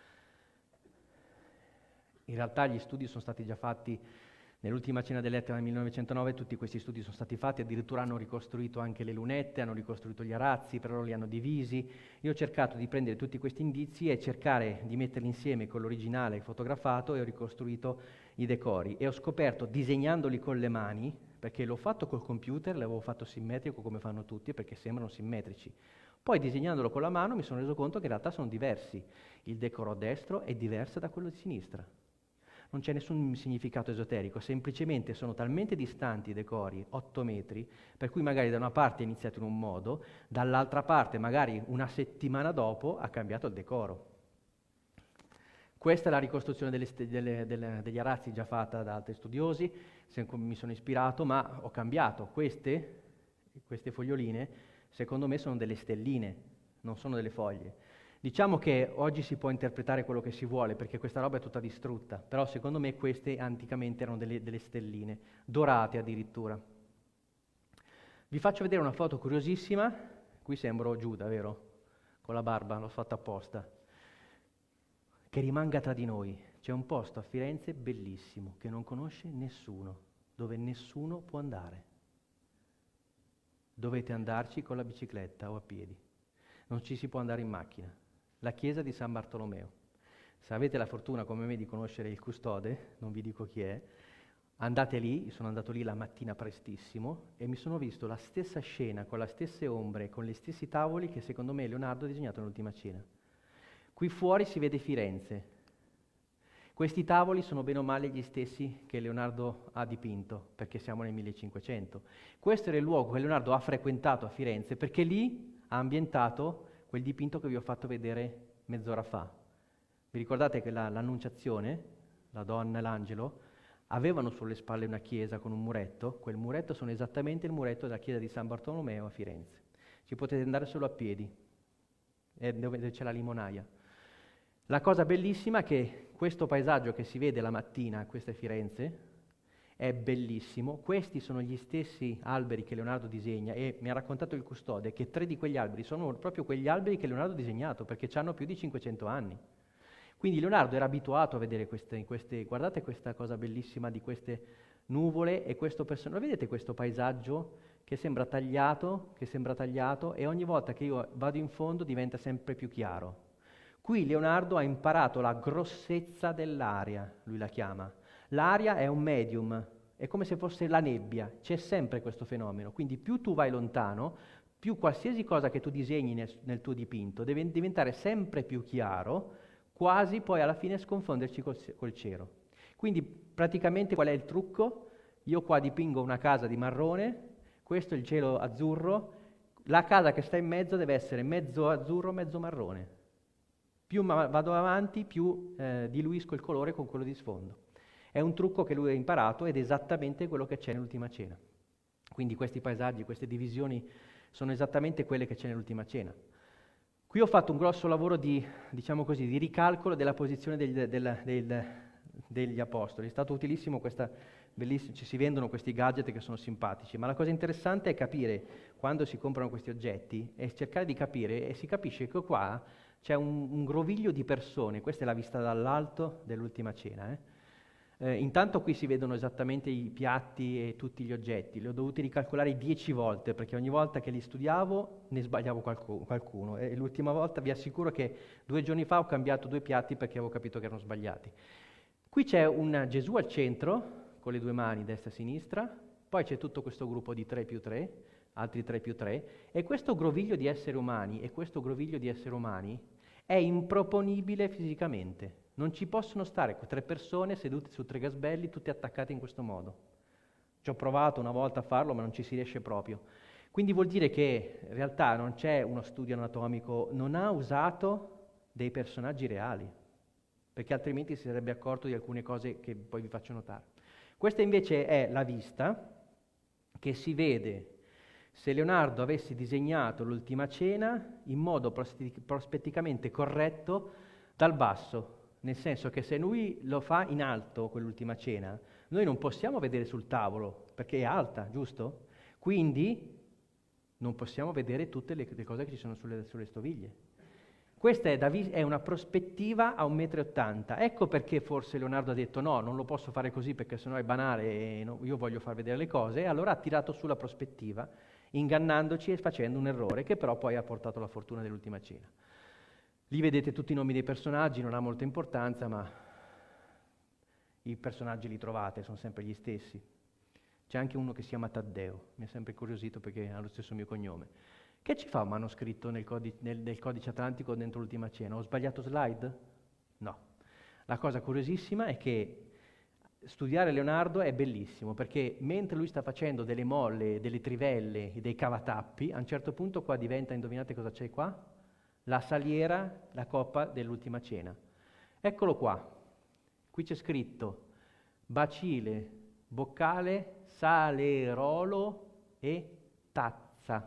In realtà gli studi sono stati già fatti nell'Ultima Cena dell'Etna nel millenovecentonove, tutti questi studi sono stati fatti, addirittura hanno ricostruito anche le lunette, hanno ricostruito gli arazzi, però li hanno divisi. Io ho cercato di prendere tutti questi indizi e cercare di metterli insieme con l'originale fotografato e ho ricostruito i decori. E ho scoperto, disegnandoli con le mani, perché l'ho fatto col computer, l'avevo fatto simmetrico come fanno tutti, perché sembrano simmetrici. Poi disegnandolo con la mano mi sono reso conto che in realtà sono diversi. Il decoro a destro è diverso da quello di sinistra. Non c'è nessun significato esoterico, semplicemente sono talmente distanti i decori, otto metri, per cui magari da una parte è iniziato in un modo, dall'altra parte magari una settimana dopo ha cambiato il decoro. Questa è la ricostruzione delle ste- delle, delle, degli arazzi già fatta da altri studiosi, se, mi sono ispirato, ma ho cambiato. Queste, queste foglioline, secondo me sono delle stelline, non sono delle foglie. Diciamo che oggi si può interpretare quello che si vuole, perché questa roba è tutta distrutta, però secondo me queste anticamente erano delle, delle stelline, dorate addirittura. Vi faccio vedere una foto curiosissima, qui sembro Giuda, vero? Con la barba, l'ho fatta apposta. Che rimanga tra di noi. C'è un posto a Firenze bellissimo, che non conosce nessuno, dove nessuno può andare. Dovete andarci con la bicicletta o a piedi. Non ci si può andare in macchina. La chiesa di San Bartolomeo. Se avete la fortuna come me di conoscere il custode, non vi dico chi è, andate lì, sono andato lì la mattina prestissimo e mi sono visto la stessa scena, con le stesse ombre, con gli stessi tavoli che secondo me Leonardo ha disegnato nell'Ultima Cena. Qui fuori si vede Firenze. Questi tavoli sono bene o male gli stessi che Leonardo ha dipinto, perché siamo nel millecinquecento. Questo era il luogo che Leonardo ha frequentato a Firenze, perché lì ha ambientato quel dipinto che vi ho fatto vedere mezz'ora fa. Vi ricordate che la, l'Annunciazione, la donna e l'angelo, avevano sulle spalle una chiesa con un muretto? Quel muretto sono esattamente il muretto della chiesa di San Bartolomeo a Firenze. Ci potete andare solo a piedi, è dove c'è la limonaia. La cosa bellissima è che questo paesaggio che si vede la mattina, questa è Firenze, è bellissimo. Questi sono gli stessi alberi che Leonardo disegna e mi ha raccontato il custode che tre di quegli alberi sono proprio quegli alberi che Leonardo ha disegnato, perché hanno più di cinquecento anni. Quindi Leonardo era abituato a vedere queste, queste guardate questa cosa bellissima di queste nuvole e questo personaggio. Vedete questo paesaggio che sembra tagliato, che sembra tagliato e ogni volta che io vado in fondo diventa sempre più chiaro. Qui Leonardo ha imparato la grossezza dell'aria, lui la chiama. L'aria è un medium, è come se fosse la nebbia, c'è sempre questo fenomeno, quindi più tu vai lontano, più qualsiasi cosa che tu disegni nel, nel tuo dipinto deve diventare sempre più chiaro, quasi poi alla fine sconfonderci col, col cielo. Quindi praticamente qual è il trucco? Io qua dipingo una casa di marrone, questo è il cielo azzurro, la casa che sta in mezzo deve essere mezzo azzurro, mezzo marrone. Più ma- vado avanti, più eh, diluisco il colore con quello di sfondo. È un trucco che lui ha imparato ed è esattamente quello che c'è nell'Ultima Cena. Quindi questi paesaggi, queste divisioni sono esattamente quelle che c'è nell'Ultima Cena. Qui ho fatto un grosso lavoro di, diciamo così, di ricalcolo della posizione degli, del, del, degli apostoli. È stato utilissimo questa bellissima, ci si vendono questi gadget che sono simpatici, ma la cosa interessante è capire, quando si comprano questi oggetti, è cercare di capire, e si capisce che qua c'è un, un groviglio di persone, questa è la vista dall'alto dell'Ultima Cena, eh? Eh, intanto qui si vedono esattamente i piatti e tutti gli oggetti, li ho dovuti ricalcolare dieci volte perché ogni volta che li studiavo ne sbagliavo qualcuno, qualcuno e l'ultima volta vi assicuro che due giorni fa ho cambiato due piatti perché avevo capito che erano sbagliati. Qui c'è un Gesù al centro con le due mani destra e sinistra, poi c'è tutto questo gruppo di tre più tre, altri tre più tre e questo groviglio di esseri umani e questo groviglio di esseri umani è improponibile fisicamente. Non ci possono stare tre persone sedute su tre gasbelli, tutte attaccate in questo modo. Ci ho provato una volta a farlo, ma non ci si riesce proprio. Quindi vuol dire che in realtà non c'è uno studio anatomico, non ha usato dei personaggi reali, perché altrimenti si sarebbe accorto di alcune cose che poi vi faccio notare. Questa invece è la vista che si vede se Leonardo avesse disegnato l'Ultima Cena in modo prospetticamente corretto dal basso. Nel senso che se lui lo fa in alto, quell'Ultima Cena, noi non possiamo vedere sul tavolo, perché è alta, giusto? Quindi non possiamo vedere tutte le, le cose che ci sono sulle, sulle stoviglie. Questa è, da vis- è una prospettiva a un metro e ottanta. Ecco perché forse Leonardo ha detto no, non lo posso fare così perché sennò è banale e no, io voglio far vedere le cose, e allora ha tirato sulla prospettiva, ingannandoci e facendo un errore che però poi ha portato la fortuna dell'Ultima Cena. Lì vedete tutti i nomi dei personaggi, non ha molta importanza, ma i personaggi li trovate, sono sempre gli stessi. C'è anche uno che si chiama Taddeo, mi è sempre incuriosito perché ha lo stesso mio cognome. Che ci fa un manoscritto nel, codice, nel, nel codice atlantico dentro l'Ultima Cena? Ho sbagliato slide? No. La cosa curiosissima è che studiare Leonardo è bellissimo, perché mentre lui sta facendo delle molle, delle trivelle, dei cavatappi, a un certo punto qua diventa, indovinate cosa c'è qua? La saliera, la coppa dell'Ultima Cena. Eccolo qua. Qui c'è scritto bacile, boccale, salerolo e tazza.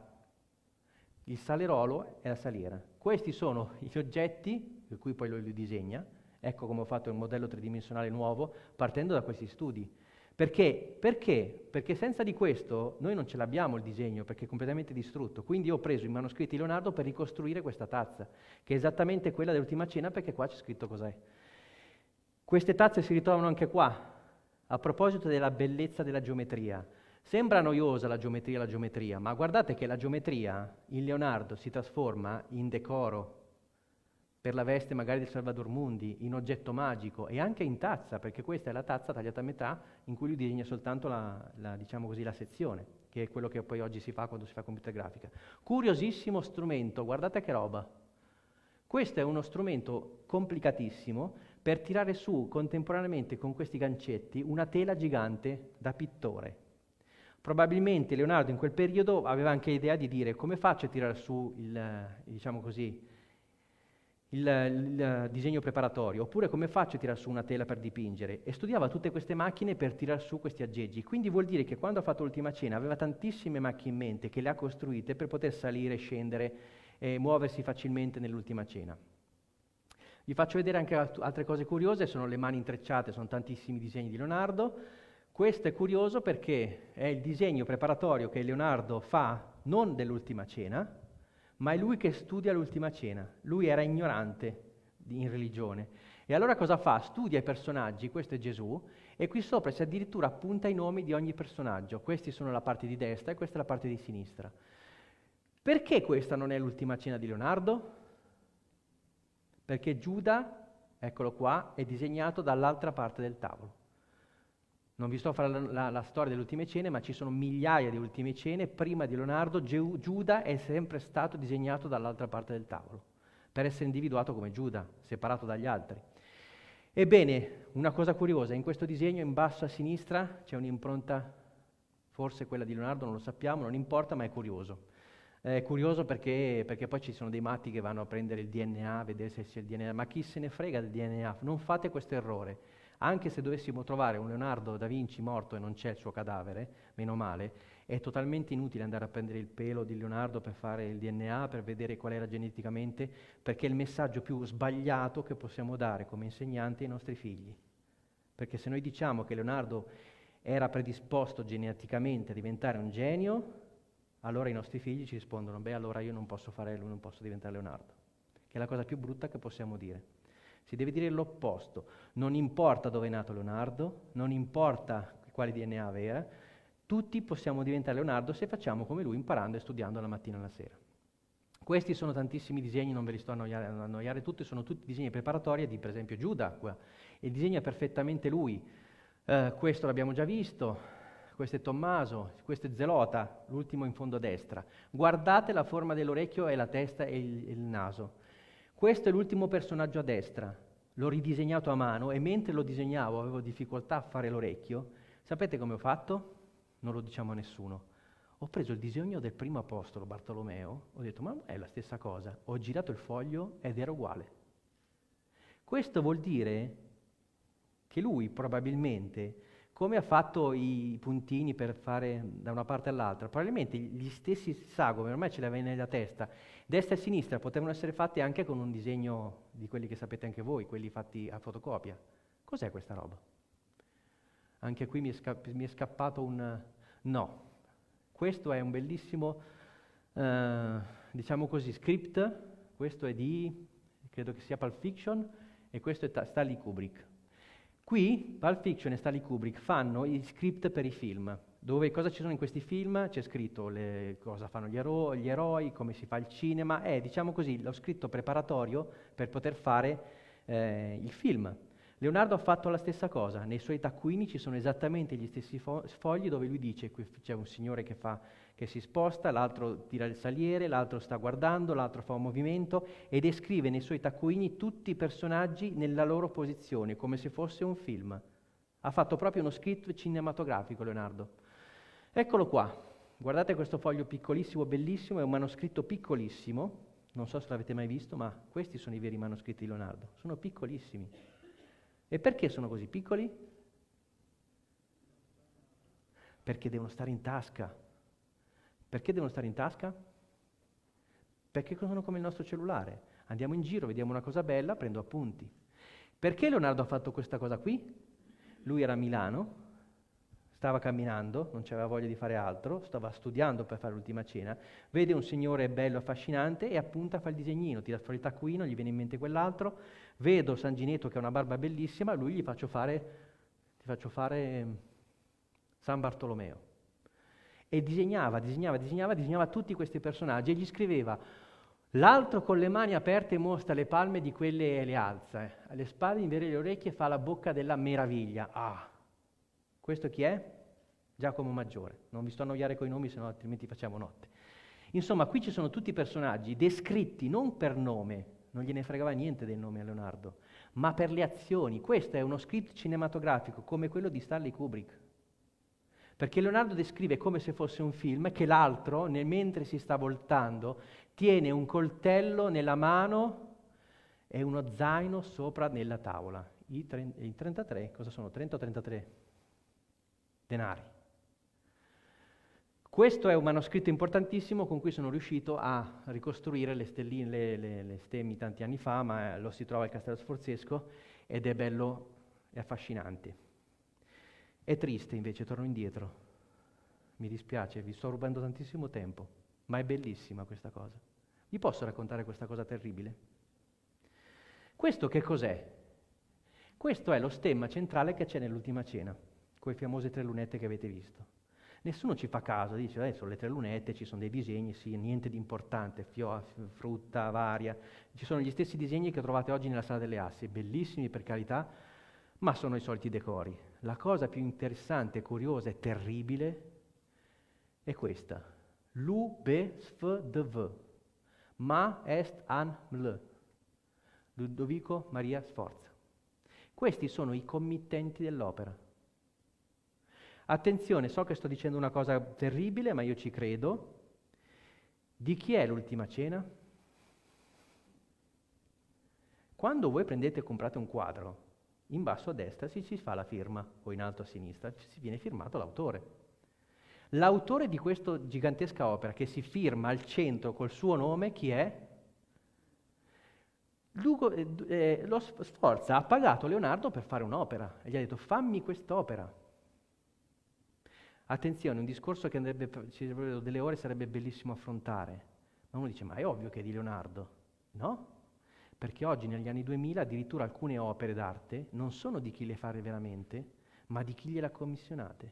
Il salerolo è la saliera. Questi sono gli oggetti, per cui poi lui li disegna. Ecco come ho fatto il modello tridimensionale nuovo, partendo da questi studi. Perché? Perché? Perché senza di questo noi non ce l'abbiamo il disegno, perché è completamente distrutto. Quindi io ho preso i manoscritti di Leonardo per ricostruire questa tazza, che è esattamente quella dell'Ultima Cena, perché qua c'è scritto cos'è. Queste tazze si ritrovano anche qua, a proposito della bellezza della geometria. Sembra noiosa la geometria, la geometria, ma guardate che la geometria in Leonardo si trasforma in decoro, per la veste magari del Salvator Mundi, in oggetto magico e anche in tazza, perché questa è la tazza tagliata a metà in cui lui disegna soltanto la, la, diciamo così, la sezione, che è quello che poi oggi si fa quando si fa computer grafica. Curiosissimo strumento, guardate che roba. Questo è uno strumento complicatissimo per tirare su contemporaneamente con questi gancetti una tela gigante da pittore. Probabilmente Leonardo in quel periodo aveva anche l'idea di dire come faccio a tirare su il, diciamo così, Il, il disegno preparatorio, oppure come faccio a tirare su una tela per dipingere, e studiava tutte queste macchine per tirar su questi aggeggi. Quindi vuol dire che quando ha fatto l'Ultima Cena aveva tantissime macchine in mente che le ha costruite per poter salire, scendere e muoversi facilmente nell'Ultima Cena. Vi faccio vedere anche altre cose curiose, sono le mani intrecciate, sono tantissimi disegni di Leonardo. Questo è curioso perché è il disegno preparatorio che Leonardo fa non dell'Ultima Cena, ma è lui che studia l'Ultima Cena. Lui era ignorante in religione. E allora cosa fa? Studia i personaggi, questo è Gesù, E qui sopra si addirittura appunta i nomi di ogni personaggio. Questi sono la parte di destra e questa è la parte di sinistra. Perché questa non è l'ultima cena di Leonardo? Perché Giuda, eccolo qua, è disegnato dall'altra parte del tavolo. Non vi sto a fare la, la, la storia delle ultime cene, ma ci sono migliaia di ultime cene. Prima di Leonardo, Giu, Giuda è sempre stato disegnato dall'altra parte del tavolo, per essere individuato come Giuda, separato dagli altri. Ebbene, una cosa curiosa, in questo disegno in basso a sinistra c'è un'impronta, forse quella di Leonardo, non lo sappiamo, non importa, ma è curioso. È curioso perché, perché poi ci sono dei matti che vanno a prendere il D N A, a vedere se c'è il D N A, ma chi se ne frega del D N A? Non fate questo errore. Anche se dovessimo trovare un Leonardo da Vinci morto e non c'è il suo cadavere, meno male, è totalmente inutile andare a prendere il pelo di Leonardo per fare il D N A, per vedere qual era geneticamente, perché è il messaggio più sbagliato che possiamo dare come insegnanti ai nostri figli. Perché se noi diciamo che Leonardo era predisposto geneticamente a diventare un genio, allora i nostri figli ci rispondono, beh allora io non posso fare, non posso diventare Leonardo, che è la cosa più brutta che possiamo dire. Si deve dire l'opposto, non importa dove è nato Leonardo, non importa quale D N A aveva, tutti possiamo diventare Leonardo se facciamo come lui, imparando e studiando la mattina e la sera. Questi sono tantissimi disegni, non ve li sto a annoiare, a annoiare tutti, sono tutti disegni preparatori di per esempio Giuda, qua. E disegna perfettamente lui. Uh, questo l'abbiamo già visto, questo è Tommaso, questo è Zelota, l'ultimo in fondo a destra. Guardate la forma dell'orecchio e la testa e il, il naso. Questo è l'ultimo personaggio a destra, l'ho ridisegnato a mano e mentre lo disegnavo avevo difficoltà a fare l'orecchio. Sapete come ho fatto? Non lo diciamo a nessuno. Ho preso il disegno del primo apostolo, Bartolomeo, ho detto ma è la stessa cosa, ho girato il foglio ed era uguale. Questo vuol dire che lui probabilmente, come ha fatto i puntini per fare da una parte all'altra, probabilmente gli stessi sagome, ormai ce li aveva nella testa, destra e sinistra potevano essere fatti anche con un disegno di quelli che sapete anche voi, quelli fatti a fotocopia. Cos'è questa roba? Anche qui mi è, sca- mi è scappato un no. Questo è un bellissimo, eh, diciamo così, script, questo è di, credo che sia Pulp Fiction, e questo è ta- Stanley Kubrick. Qui Pulp Fiction e Stanley Kubrick fanno i script per i film, dove cosa ci sono in questi film? C'è scritto le, cosa fanno gli, ero- gli eroi, come si fa il cinema, è diciamo così lo scritto preparatorio per poter fare eh, il film. Leonardo ha fatto la stessa cosa, nei suoi taccuini ci sono esattamente gli stessi fo- fogli dove lui dice qui c'è un signore che, fa, che si sposta, l'altro tira il saliere, l'altro sta guardando, l'altro fa un movimento e descrive nei suoi taccuini tutti i personaggi nella loro posizione, come se fosse un film. Ha fatto proprio uno script cinematografico Leonardo. Eccolo qua, guardate questo foglio piccolissimo, bellissimo, è un manoscritto piccolissimo, non so se l'avete mai visto, ma questi sono i veri manoscritti di Leonardo, sono piccolissimi. E perché sono così piccoli? Perché devono stare in tasca. Perché devono stare in tasca? Perché sono come il nostro cellulare. Andiamo in giro, vediamo una cosa bella, prendo appunti. Perché Leonardo ha fatto questa cosa qui? Lui era a Milano, stava camminando, non c'aveva voglia di fare altro, stava studiando per fare l'ultima cena, vede un signore bello, affascinante e appunta, fa il disegnino, tira fuori il taccuino, gli viene in mente quell'altro, vedo San Ginetto che ha una barba bellissima, a lui gli faccio fare, ti faccio fare San Bartolomeo. E disegnava, disegnava, disegnava, disegnava tutti questi personaggi e gli scriveva: l'altro con le mani aperte mostra le palme di quelle e le alza, eh. alle spalle invece le orecchie fa la bocca della meraviglia. Ah, questo chi è? Giacomo Maggiore. Non vi sto a annoiare coi nomi, sennò altrimenti facciamo notte. Insomma, qui ci sono tutti i personaggi descritti non per nome, non gliene fregava niente del nome a Leonardo, ma per le azioni. Questo è uno script cinematografico come quello di Stanley Kubrick. Perché Leonardo descrive come se fosse un film che l'altro, nel, mentre si sta voltando, tiene un coltello nella mano e uno zaino sopra nella tavola. I, tre, i trentatré, cosa sono? trenta o trentatré denari. Questo è un manoscritto importantissimo con cui sono riuscito a ricostruire le stelline, le, le, le stemmi tanti anni fa, ma lo si trova al Castello Sforzesco ed è bello e affascinante. È triste invece, torno indietro. Mi dispiace, vi sto rubando tantissimo tempo, ma è bellissima questa cosa. Vi posso raccontare questa cosa terribile? Questo che cos'è? Questo è lo stemma centrale che c'è nell'Ultima Cena, quelle famose tre lunette che avete visto. Nessuno ci fa caso, dice, eh, sono le tre lunette, ci sono dei disegni, sì, niente di importante, fio, frutta varia. Ci sono gli stessi disegni che trovate oggi nella Sala delle Assi, bellissimi per carità, ma sono i soliti decori. La cosa più interessante, curiosa e terribile è questa. Lu, be, sf, de, v. Ma est an ml. Ludovico Maria Sforza. Questi sono i committenti dell'opera. Attenzione, so che sto dicendo una cosa terribile, ma io ci credo. Di chi è l'Ultima Cena? Quando voi prendete e comprate un quadro, in basso a destra si, si fa la firma, o in alto a sinistra si viene firmato l'autore. L'autore di questa gigantesca opera che si firma al centro col suo nome, chi è? Lugo, eh, eh, lo Sforza ha pagato Leonardo per fare un'opera e gli ha detto fammi quest'opera. Attenzione, un discorso che andrebbe, ci vorrebbero delle ore, sarebbe bellissimo affrontare, ma uno dice ma è ovvio che è di Leonardo. No, perché oggi negli anni duemila addirittura alcune opere d'arte non sono di chi le fa veramente, ma di chi gliele ha commissionate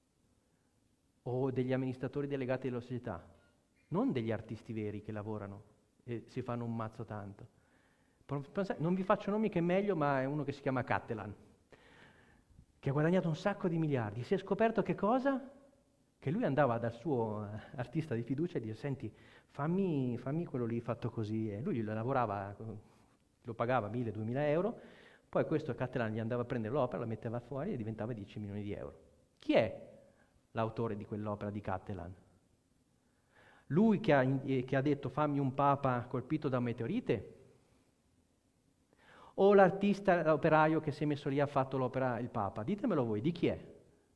o degli amministratori delegati della società, non degli artisti veri che lavorano e si fanno un mazzo tanto. Non vi faccio nomi che è meglio, ma è uno che si chiama Cattelan, che ha guadagnato un sacco di miliardi. Si è scoperto che cosa? Che lui andava dal suo artista di fiducia e dice senti, fammi, fammi quello lì fatto così. E lui lavorava, lo pagava mille, duemila euro, poi questo Cattelan gli andava a prendere l'opera, la metteva fuori e diventava dieci milioni di euro. Chi è l'autore di quell'opera di Cattelan? Lui che ha, eh, che ha detto fammi un papa colpito da un meteorite? O l'artista, l'operaio che si è messo lì e ha fatto l'opera, il Papa? Ditemelo voi, di chi è?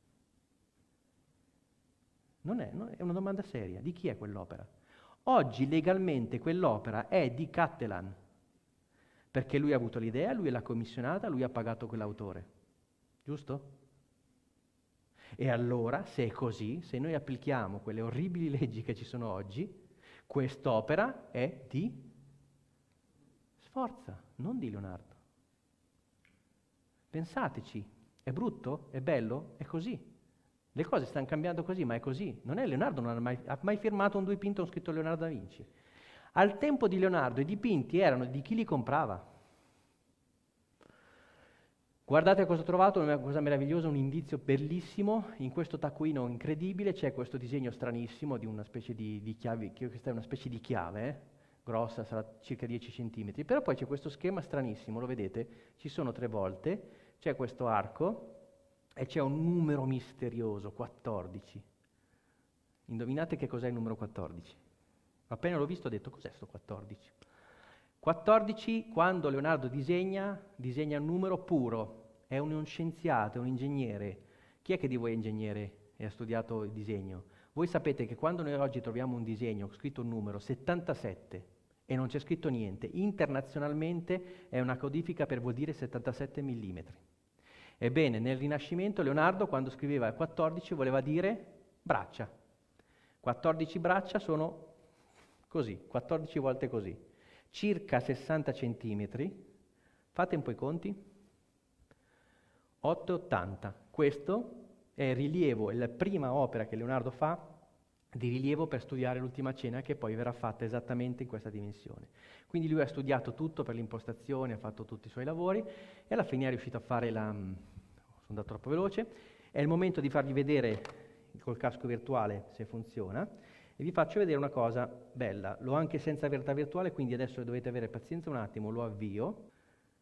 Non è, non è una domanda seria, di chi è quell'opera? Oggi legalmente quell'opera è di Cattelan, perché lui ha avuto l'idea, lui l'ha commissionata, lui ha pagato quell'autore, giusto? E allora, se è così, se noi applichiamo quelle orribili leggi che ci sono oggi, quest'opera è di Sforza, non di Leonardo. Pensateci, è brutto? È bello? È così. Le cose stanno cambiando così, ma è così. Non è Leonardo, non ha mai, ha mai firmato un dipinto con scritto Leonardo da Vinci. Al tempo di Leonardo i dipinti erano di chi li comprava. Guardate cosa ho trovato, una cosa meravigliosa, un indizio bellissimo. In questo taccuino incredibile c'è questo disegno stranissimo di una specie di, di chiave, questa è una specie di chiave, eh? Grossa, sarà circa dieci centimetri, però poi c'è questo schema stranissimo, lo vedete? Ci sono tre volte, c'è questo arco e c'è un numero misterioso, quattordici. Indovinate che cos'è il numero quattordici? Appena l'ho visto ho detto, cos'è sto quattordici? quattordici, quando Leonardo disegna, disegna un numero puro, è un scienziato, è un ingegnere. Chi è che di voi è ingegnere e ha studiato il disegno? Voi sapete che quando noi oggi troviamo un disegno, scritto un numero, settantasette, e non c'è scritto niente, internazionalmente è una codifica per vuol dire settantasette millimetri. Ebbene, nel Rinascimento Leonardo quando scriveva quattordici voleva dire braccia. quattordici braccia sono così, quattordici volte così. Circa sessanta centimetri, fate un po' i conti, otto virgola ottanta. Questo è il rilievo, è la prima opera che Leonardo fa di rilievo per studiare l'Ultima Cena, che poi verrà fatta esattamente in questa dimensione. Quindi lui ha studiato tutto per l'impostazione, ha fatto tutti i suoi lavori e alla fine è riuscito a fare la... sono andato troppo veloce. È il momento di farvi vedere col casco virtuale se funziona e vi faccio vedere una cosa bella. L'ho anche senza realtà virtuale, quindi adesso dovete avere pazienza un attimo, lo avvio.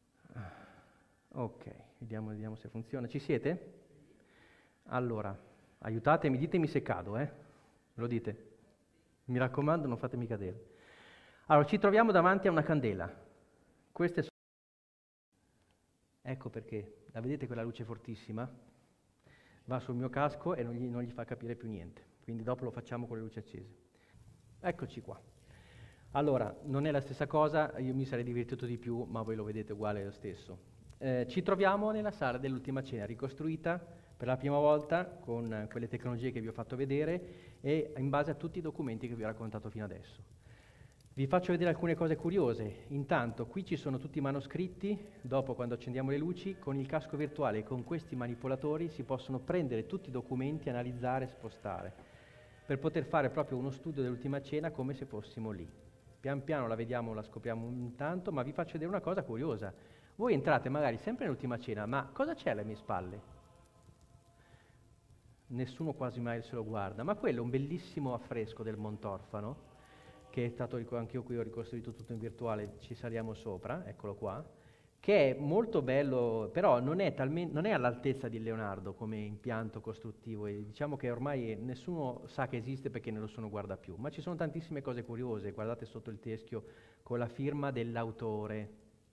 Ok, vediamo, vediamo se funziona. Ci siete? Allora, aiutatemi, ditemi se cado, eh? Lo dite? Mi raccomando, non fatemi cadere. Allora, ci troviamo davanti a una candela. Queste sono... Ecco perché, la vedete quella luce fortissima? Va sul mio casco e non gli, non gli fa capire più niente. Quindi dopo lo facciamo con le luci accese. Eccoci qua. Allora, non è la stessa cosa, io mi sarei divertito di più, ma voi lo vedete uguale lo stesso. Eh, ci troviamo nella sala dell'Ultima Cena, ricostruita per la prima volta con quelle tecnologie che vi ho fatto vedere e in base a tutti i documenti che vi ho raccontato fino adesso. Vi faccio vedere alcune cose curiose. Intanto, qui ci sono tutti i manoscritti, dopo quando accendiamo le luci, con il casco virtuale e con questi manipolatori si possono prendere tutti i documenti, analizzare e spostare, per poter fare proprio uno studio dell'Ultima Cena come se fossimo lì. Pian piano la vediamo, la scopriamo un tanto, ma vi faccio vedere una cosa curiosa. Voi entrate magari sempre nell'Ultima Cena, ma cosa c'è alle mie spalle? Nessuno quasi mai se lo guarda, ma quello è un bellissimo affresco del Montorfano, che è stato, anche io qui ho ricostruito tutto in virtuale, ci saliamo sopra, eccolo qua, che è molto bello, però non è, talmente, non è all'altezza di Leonardo come impianto costruttivo, e diciamo che ormai nessuno sa che esiste perché non nessuno guarda più, ma ci sono tantissime cose curiose. Guardate sotto il teschio con la firma dell'autore.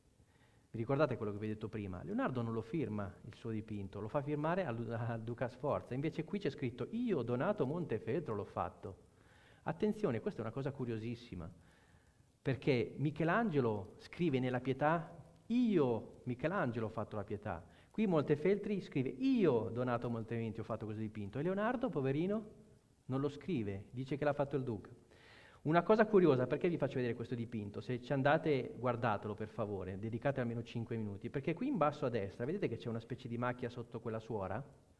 Vi ricordate quello che vi ho detto prima? Leonardo non lo firma il suo dipinto, lo fa firmare al, al Duca Sforza, invece qui c'è scritto io, Donato Montefeltro, l'ho fatto. Attenzione, questa è una cosa curiosissima, perché Michelangelo scrive nella Pietà, io, Michelangelo, ho fatto la Pietà. Qui Montefeltri scrive, io, Donato Montefeltri, ho fatto questo dipinto. E Leonardo, poverino, non lo scrive, dice che l'ha fatto il Duca. Una cosa curiosa, perché vi faccio vedere questo dipinto? Se ci andate, guardatelo per favore, dedicate almeno cinque minuti, perché qui in basso a destra, vedete che c'è una specie di macchia sotto quella suora?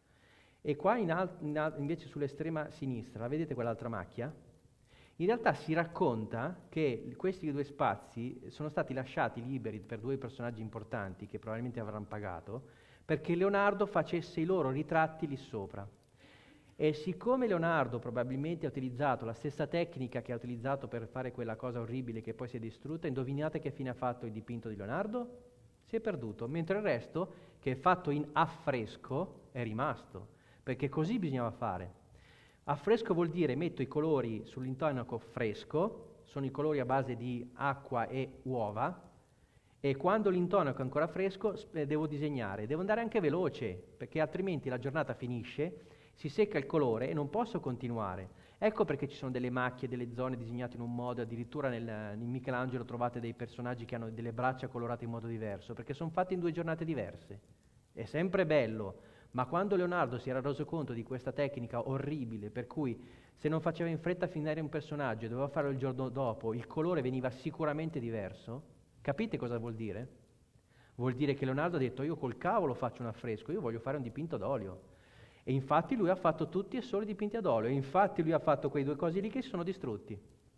E qua in al- in al- invece sull'estrema sinistra, vedete quell'altra macchia? In realtà si racconta che questi due spazi sono stati lasciati liberi per due personaggi importanti che probabilmente avranno pagato, perché Leonardo facesse i loro ritratti lì sopra. E siccome Leonardo probabilmente ha utilizzato la stessa tecnica che ha utilizzato per fare quella cosa orribile che poi si è distrutta, indovinate che fine ha fatto il dipinto di Leonardo? Si è perduto, mentre il resto, che è fatto in affresco, è rimasto, perché così bisognava fare. Affresco vuol dire metto i colori sull'intonaco fresco, sono i colori a base di acqua e uova, e quando l'intonaco è ancora fresco eh, devo disegnare, devo andare anche veloce, perché altrimenti la giornata finisce, si secca il colore e non posso continuare. Ecco perché ci sono delle macchie, delle zone disegnate in un modo, addirittura nel, in Michelangelo trovate dei personaggi che hanno delle braccia colorate in modo diverso, perché sono fatti in due giornate diverse. È sempre bello. Ma quando Leonardo si era reso conto di questa tecnica orribile, per cui se non faceva in fretta a finire un personaggio e doveva farlo il giorno dopo, il colore veniva sicuramente diverso, capite cosa vuol dire? Vuol dire che Leonardo ha detto io col cavolo faccio un affresco, io voglio fare un dipinto ad olio. E infatti lui ha fatto tutti e solo i dipinti ad olio, e infatti lui ha fatto quei due cosi lì che si sono distrutti.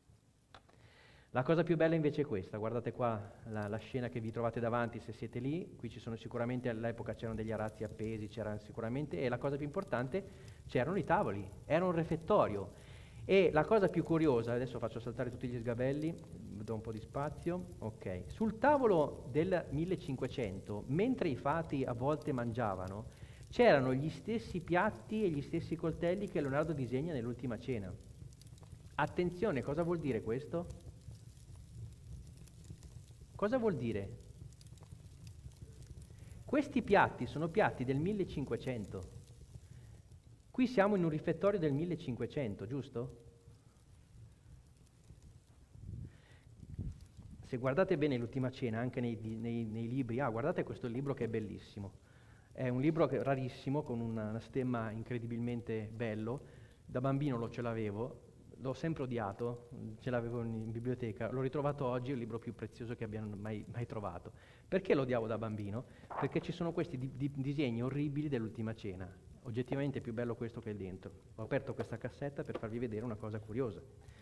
La cosa più bella invece è questa, guardate qua la, la scena che vi trovate davanti se siete lì, qui ci sono sicuramente, all'epoca c'erano degli arazzi appesi, c'era sicuramente, e la cosa più importante, c'erano i tavoli, era un refettorio. E la cosa più curiosa, adesso faccio saltare tutti gli sgabelli, do un po' di spazio, ok. Sul tavolo del millecinquecento, mentre i fati a volte mangiavano, c'erano gli stessi piatti e gli stessi coltelli che Leonardo disegna nell'Ultima Cena. Attenzione, cosa vuol dire questo? Cosa vuol dire? Questi piatti sono piatti del millecinquecento. Qui siamo in un rifettorio del millecinquecento, giusto? Se guardate bene l'Ultima Cena, anche nei, nei, nei libri, ah, guardate questo libro che è bellissimo. È un libro che, rarissimo, con una, una stemma incredibilmente bello. Da bambino lo ce l'avevo. L'ho sempre odiato, ce l'avevo in, in biblioteca, l'ho ritrovato oggi, è il libro più prezioso che abbiamo mai, mai trovato. Perché lo odiavo da bambino? Perché ci sono questi di, di, disegni orribili dell'Ultima Cena. Oggettivamente è più bello questo che è dentro. Ho aperto questa cassetta per farvi vedere una cosa curiosa.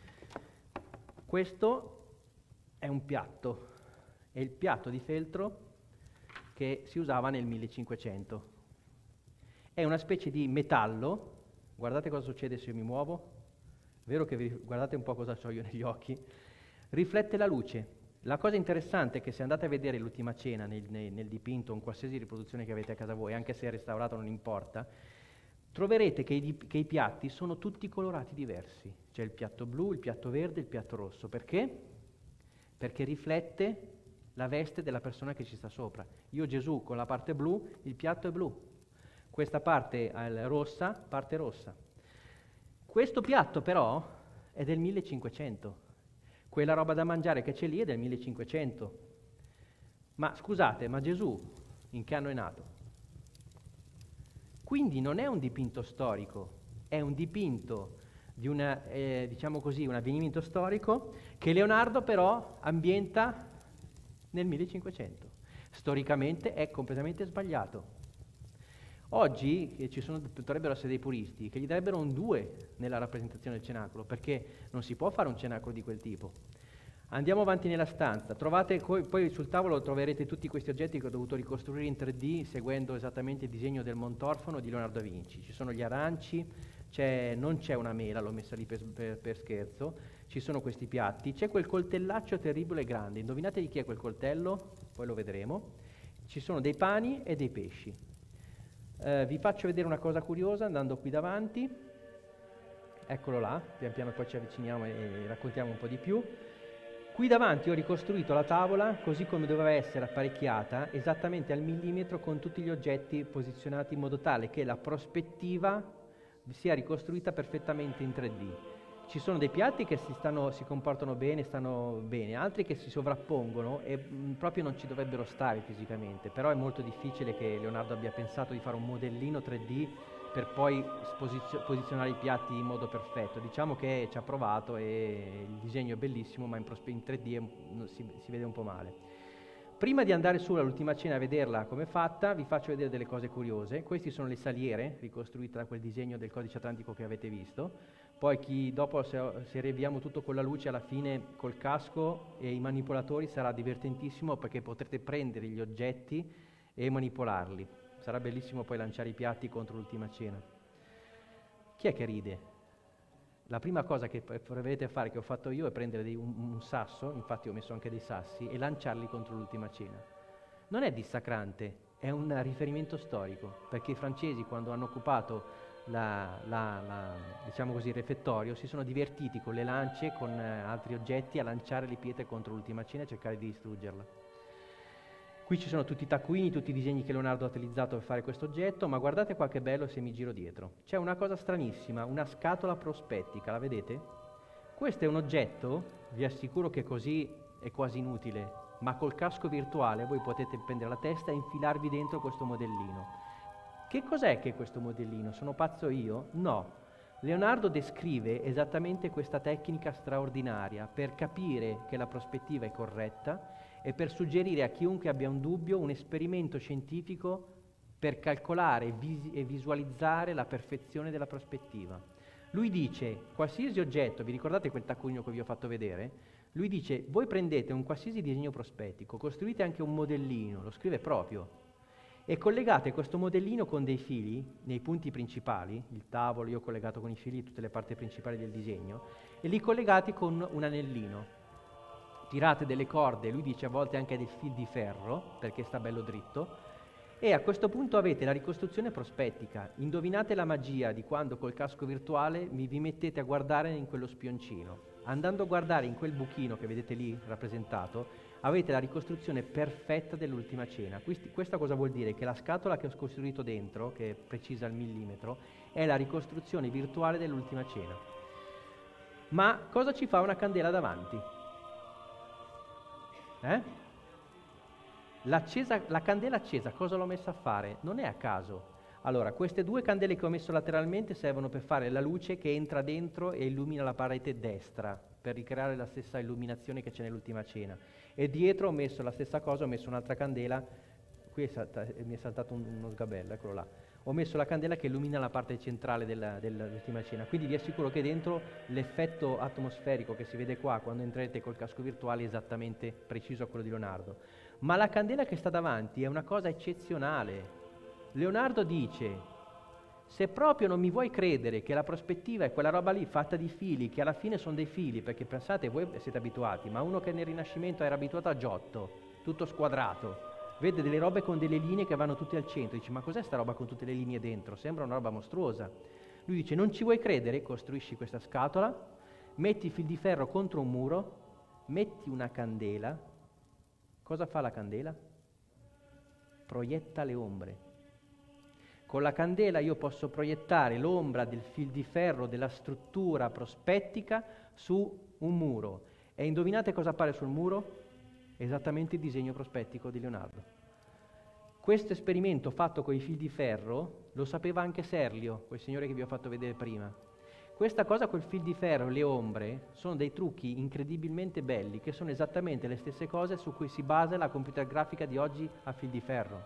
Questo è un piatto, è il piatto di feltro che si usava nel millecinquecento. È una specie di metallo, guardate cosa succede se io mi muovo. Vero che vi, guardate un po' cosa ho io negli occhi, riflette la luce. La cosa interessante è che se andate a vedere l'Ultima Cena nel, nel, nel dipinto, in qualsiasi riproduzione che avete a casa voi, anche se è restaurato non importa, troverete che i, che i piatti sono tutti colorati diversi. C'è il piatto blu, il piatto verde, il piatto rosso. Perché? Perché riflette la veste della persona che ci sta sopra. Io Gesù con la parte blu, il piatto è blu. Questa parte è rossa, parte rossa. Questo piatto però è del millecinquecento, quella roba da mangiare che c'è lì è del millecinquecento. Ma scusate, ma Gesù in che anno è nato? Quindi non è un dipinto storico, è un dipinto di una, eh, diciamo così, un avvenimento storico che Leonardo però ambienta nel millecinquecento. Storicamente è completamente sbagliato. Oggi eh, ci sono, potrebbero essere dei puristi che gli darebbero un due nella rappresentazione del cenacolo, perché non si può fare un cenacolo di quel tipo. Andiamo avanti nella stanza, trovate poi, poi sul tavolo troverete tutti questi oggetti che ho dovuto ricostruire in tre D seguendo esattamente il disegno del Montorfano di Leonardo da Vinci. Ci sono gli aranci, c'è, non c'è una mela, l'ho messa lì per, per, per scherzo, ci sono questi piatti, c'è quel coltellaccio terribile e grande, indovinate di chi è quel coltello? Poi lo vedremo. Ci sono dei pani e dei pesci. Eh, vi faccio vedere una cosa curiosa andando qui davanti, eccolo là, pian piano poi ci avviciniamo e raccontiamo un po' di più. Qui davanti ho ricostruito la tavola così come doveva essere apparecchiata, esattamente al millimetro, con tutti gli oggetti posizionati in modo tale che la prospettiva sia ricostruita perfettamente in tre D. Ci sono dei piatti che si, stanno, si comportano bene, stanno bene, altri che si sovrappongono e mh, proprio non ci dovrebbero stare fisicamente, però è molto difficile che Leonardo abbia pensato di fare un modellino tre D per poi posizio- posizionare i piatti in modo perfetto. Diciamo che ci ha provato e il disegno è bellissimo, ma in, prospe- in tre D è, si, si vede un po' male. Prima di andare su all'ultima cena a vederla come è fatta, vi faccio vedere delle cose curiose. Queste sono le saliere, ricostruite da quel disegno del codice atlantico che avete visto. Poi chi dopo, se, se riavviamo tutto con la luce, alla fine col casco e i manipolatori sarà divertentissimo, perché potrete prendere gli oggetti e manipolarli. Sarà bellissimo poi lanciare i piatti contro l'ultima cena. Chi è che ride? La prima cosa che proverete a fare, che ho fatto io, è prendere dei, un, un sasso, infatti ho messo anche dei sassi, e lanciarli contro l'ultima cena. Non è dissacrante, è un riferimento storico, perché i francesi, quando hanno occupato la, la, la, diciamo così, il refettorio, si sono divertiti con le lance, con eh, altri oggetti, a lanciare le pietre contro l'ultima cena e cercare di distruggerla. Qui ci sono tutti i taccuini, tutti i disegni che Leonardo ha utilizzato per fare questo oggetto, ma guardate qua che bello se mi giro dietro. C'è una cosa stranissima, una scatola prospettica, la vedete? Questo è un oggetto, vi assicuro che così è quasi inutile, ma col casco virtuale voi potete prendere la testa e infilarvi dentro questo modellino. Che cos'è che è questo modellino? Sono pazzo io? No. Leonardo descrive esattamente questa tecnica straordinaria per capire che la prospettiva è corretta e per suggerire a chiunque abbia un dubbio un esperimento scientifico per calcolare vis- e visualizzare la perfezione della prospettiva. Lui dice, qualsiasi oggetto, vi ricordate quel taccuino che vi ho fatto vedere? Lui dice, voi prendete un qualsiasi disegno prospettico, costruite anche un modellino, lo scrive proprio, e collegate questo modellino con dei fili nei punti principali, il tavolo io ho collegato con i fili tutte le parti principali del disegno, e li collegate con un anellino. Tirate delle corde, lui dice a volte anche del fil di ferro, perché sta bello dritto, e a questo punto avete la ricostruzione prospettica. Indovinate la magia di quando col casco virtuale vi, vi mettete a guardare in quello spioncino. Andando a guardare in quel buchino che vedete lì rappresentato, avete la ricostruzione perfetta dell'ultima cena. Questi, questa cosa vuol dire? Che la scatola che ho costruito dentro, che è precisa al millimetro, è la ricostruzione virtuale dell'ultima cena. Ma cosa ci fa una candela davanti? Eh? L'accesa, la candela accesa, cosa l'ho messa a fare? Non è a caso. Allora, queste due candele che ho messo lateralmente servono per fare la luce che entra dentro e illumina la parete destra, per ricreare la stessa illuminazione che c'è nell'ultima cena. E dietro ho messo la stessa cosa, ho messo un'altra candela, qui è salta, mi è saltato un, uno sgabello, eccolo là. Ho messo la candela che illumina la parte centrale della, dell'ultima cena, quindi vi assicuro che dentro l'effetto atmosferico che si vede qua quando entrete col casco virtuale è esattamente preciso a quello di Leonardo. Ma la candela che sta davanti è una cosa eccezionale. Leonardo dice, se proprio non mi vuoi credere che la prospettiva è quella roba lì fatta di fili, che alla fine sono dei fili, perché pensate, voi siete abituati, ma uno che nel Rinascimento era abituato a Giotto, tutto squadrato, vede delle robe con delle linee che vanno tutte al centro, dice, ma cos'è sta roba con tutte le linee dentro? Sembra una roba mostruosa. Lui dice, non ci vuoi credere? Costruisci questa scatola, metti il fil di ferro contro un muro, metti una candela. Cosa fa la candela? Proietta le ombre. Con la candela io posso proiettare l'ombra del fil di ferro, della struttura prospettica su un muro. E indovinate cosa appare sul muro? Esattamente il disegno prospettico di Leonardo. Questo esperimento fatto con i fil di ferro lo sapeva anche Serlio, quel signore che vi ho fatto vedere prima. Questa cosa col fil di ferro, le ombre, sono dei trucchi incredibilmente belli, che sono esattamente le stesse cose su cui si basa la computer grafica di oggi a fil di ferro.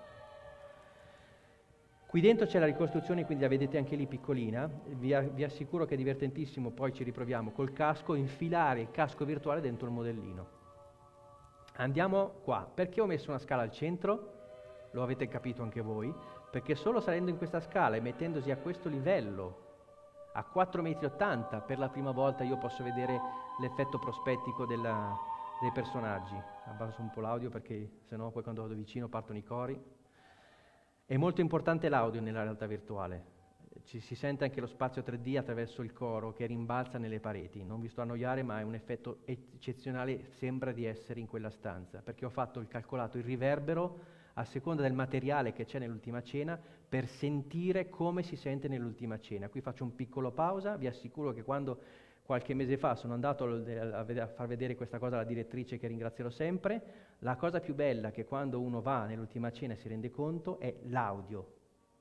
Qui dentro c'è la ricostruzione, quindi la vedete anche lì piccolina, vi, vi assicuro che è divertentissimo, poi ci riproviamo col casco, infilare il casco virtuale dentro il modellino. Andiamo qua. Perché ho messo una scala al centro? Lo avete capito anche voi, perché solo salendo in questa scala e mettendosi a questo livello, a quattro virgola ottanta metri, per la prima volta io posso vedere l'effetto prospettico della, dei personaggi. Abbasso un po' l'audio perché sennò poi quando vado vicino partono i cori. È molto importante l'audio nella realtà virtuale. Ci si sente anche lo spazio tre D attraverso il coro che rimbalza nelle pareti. Non vi sto a annoiare, ma è un effetto eccezionale, sembra di essere in quella stanza, perché ho fatto il calcolato il riverbero a seconda del materiale che c'è nell'ultima cena per sentire come si sente nell'ultima cena. Qui faccio un piccolo pausa, vi assicuro che quando qualche mese fa sono andato a far vedere questa cosa alla direttrice, che ringrazierò sempre, la cosa più bella che quando uno va nell'ultima cena e si rende conto è l'audio.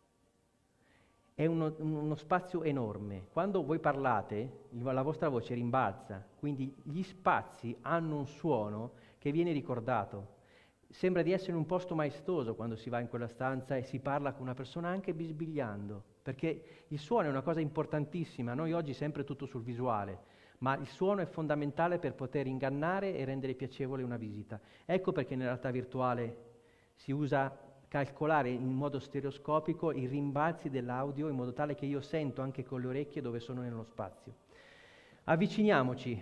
È uno, uno spazio enorme. Quando voi parlate, la vostra voce rimbalza, quindi gli spazi hanno un suono che viene ricordato. Sembra di essere in un posto maestoso quando si va in quella stanza e si parla con una persona anche bisbigliando, perché il suono è una cosa importantissima. Noi oggi sempre tutto sul visuale, ma il suono è fondamentale per poter ingannare e rendere piacevole una visita. Ecco perché nella realtà virtuale si usa calcolare in modo stereoscopico i rimbalzi dell'audio in modo tale che io sento anche con le orecchie dove sono nello spazio. Avviciniamoci.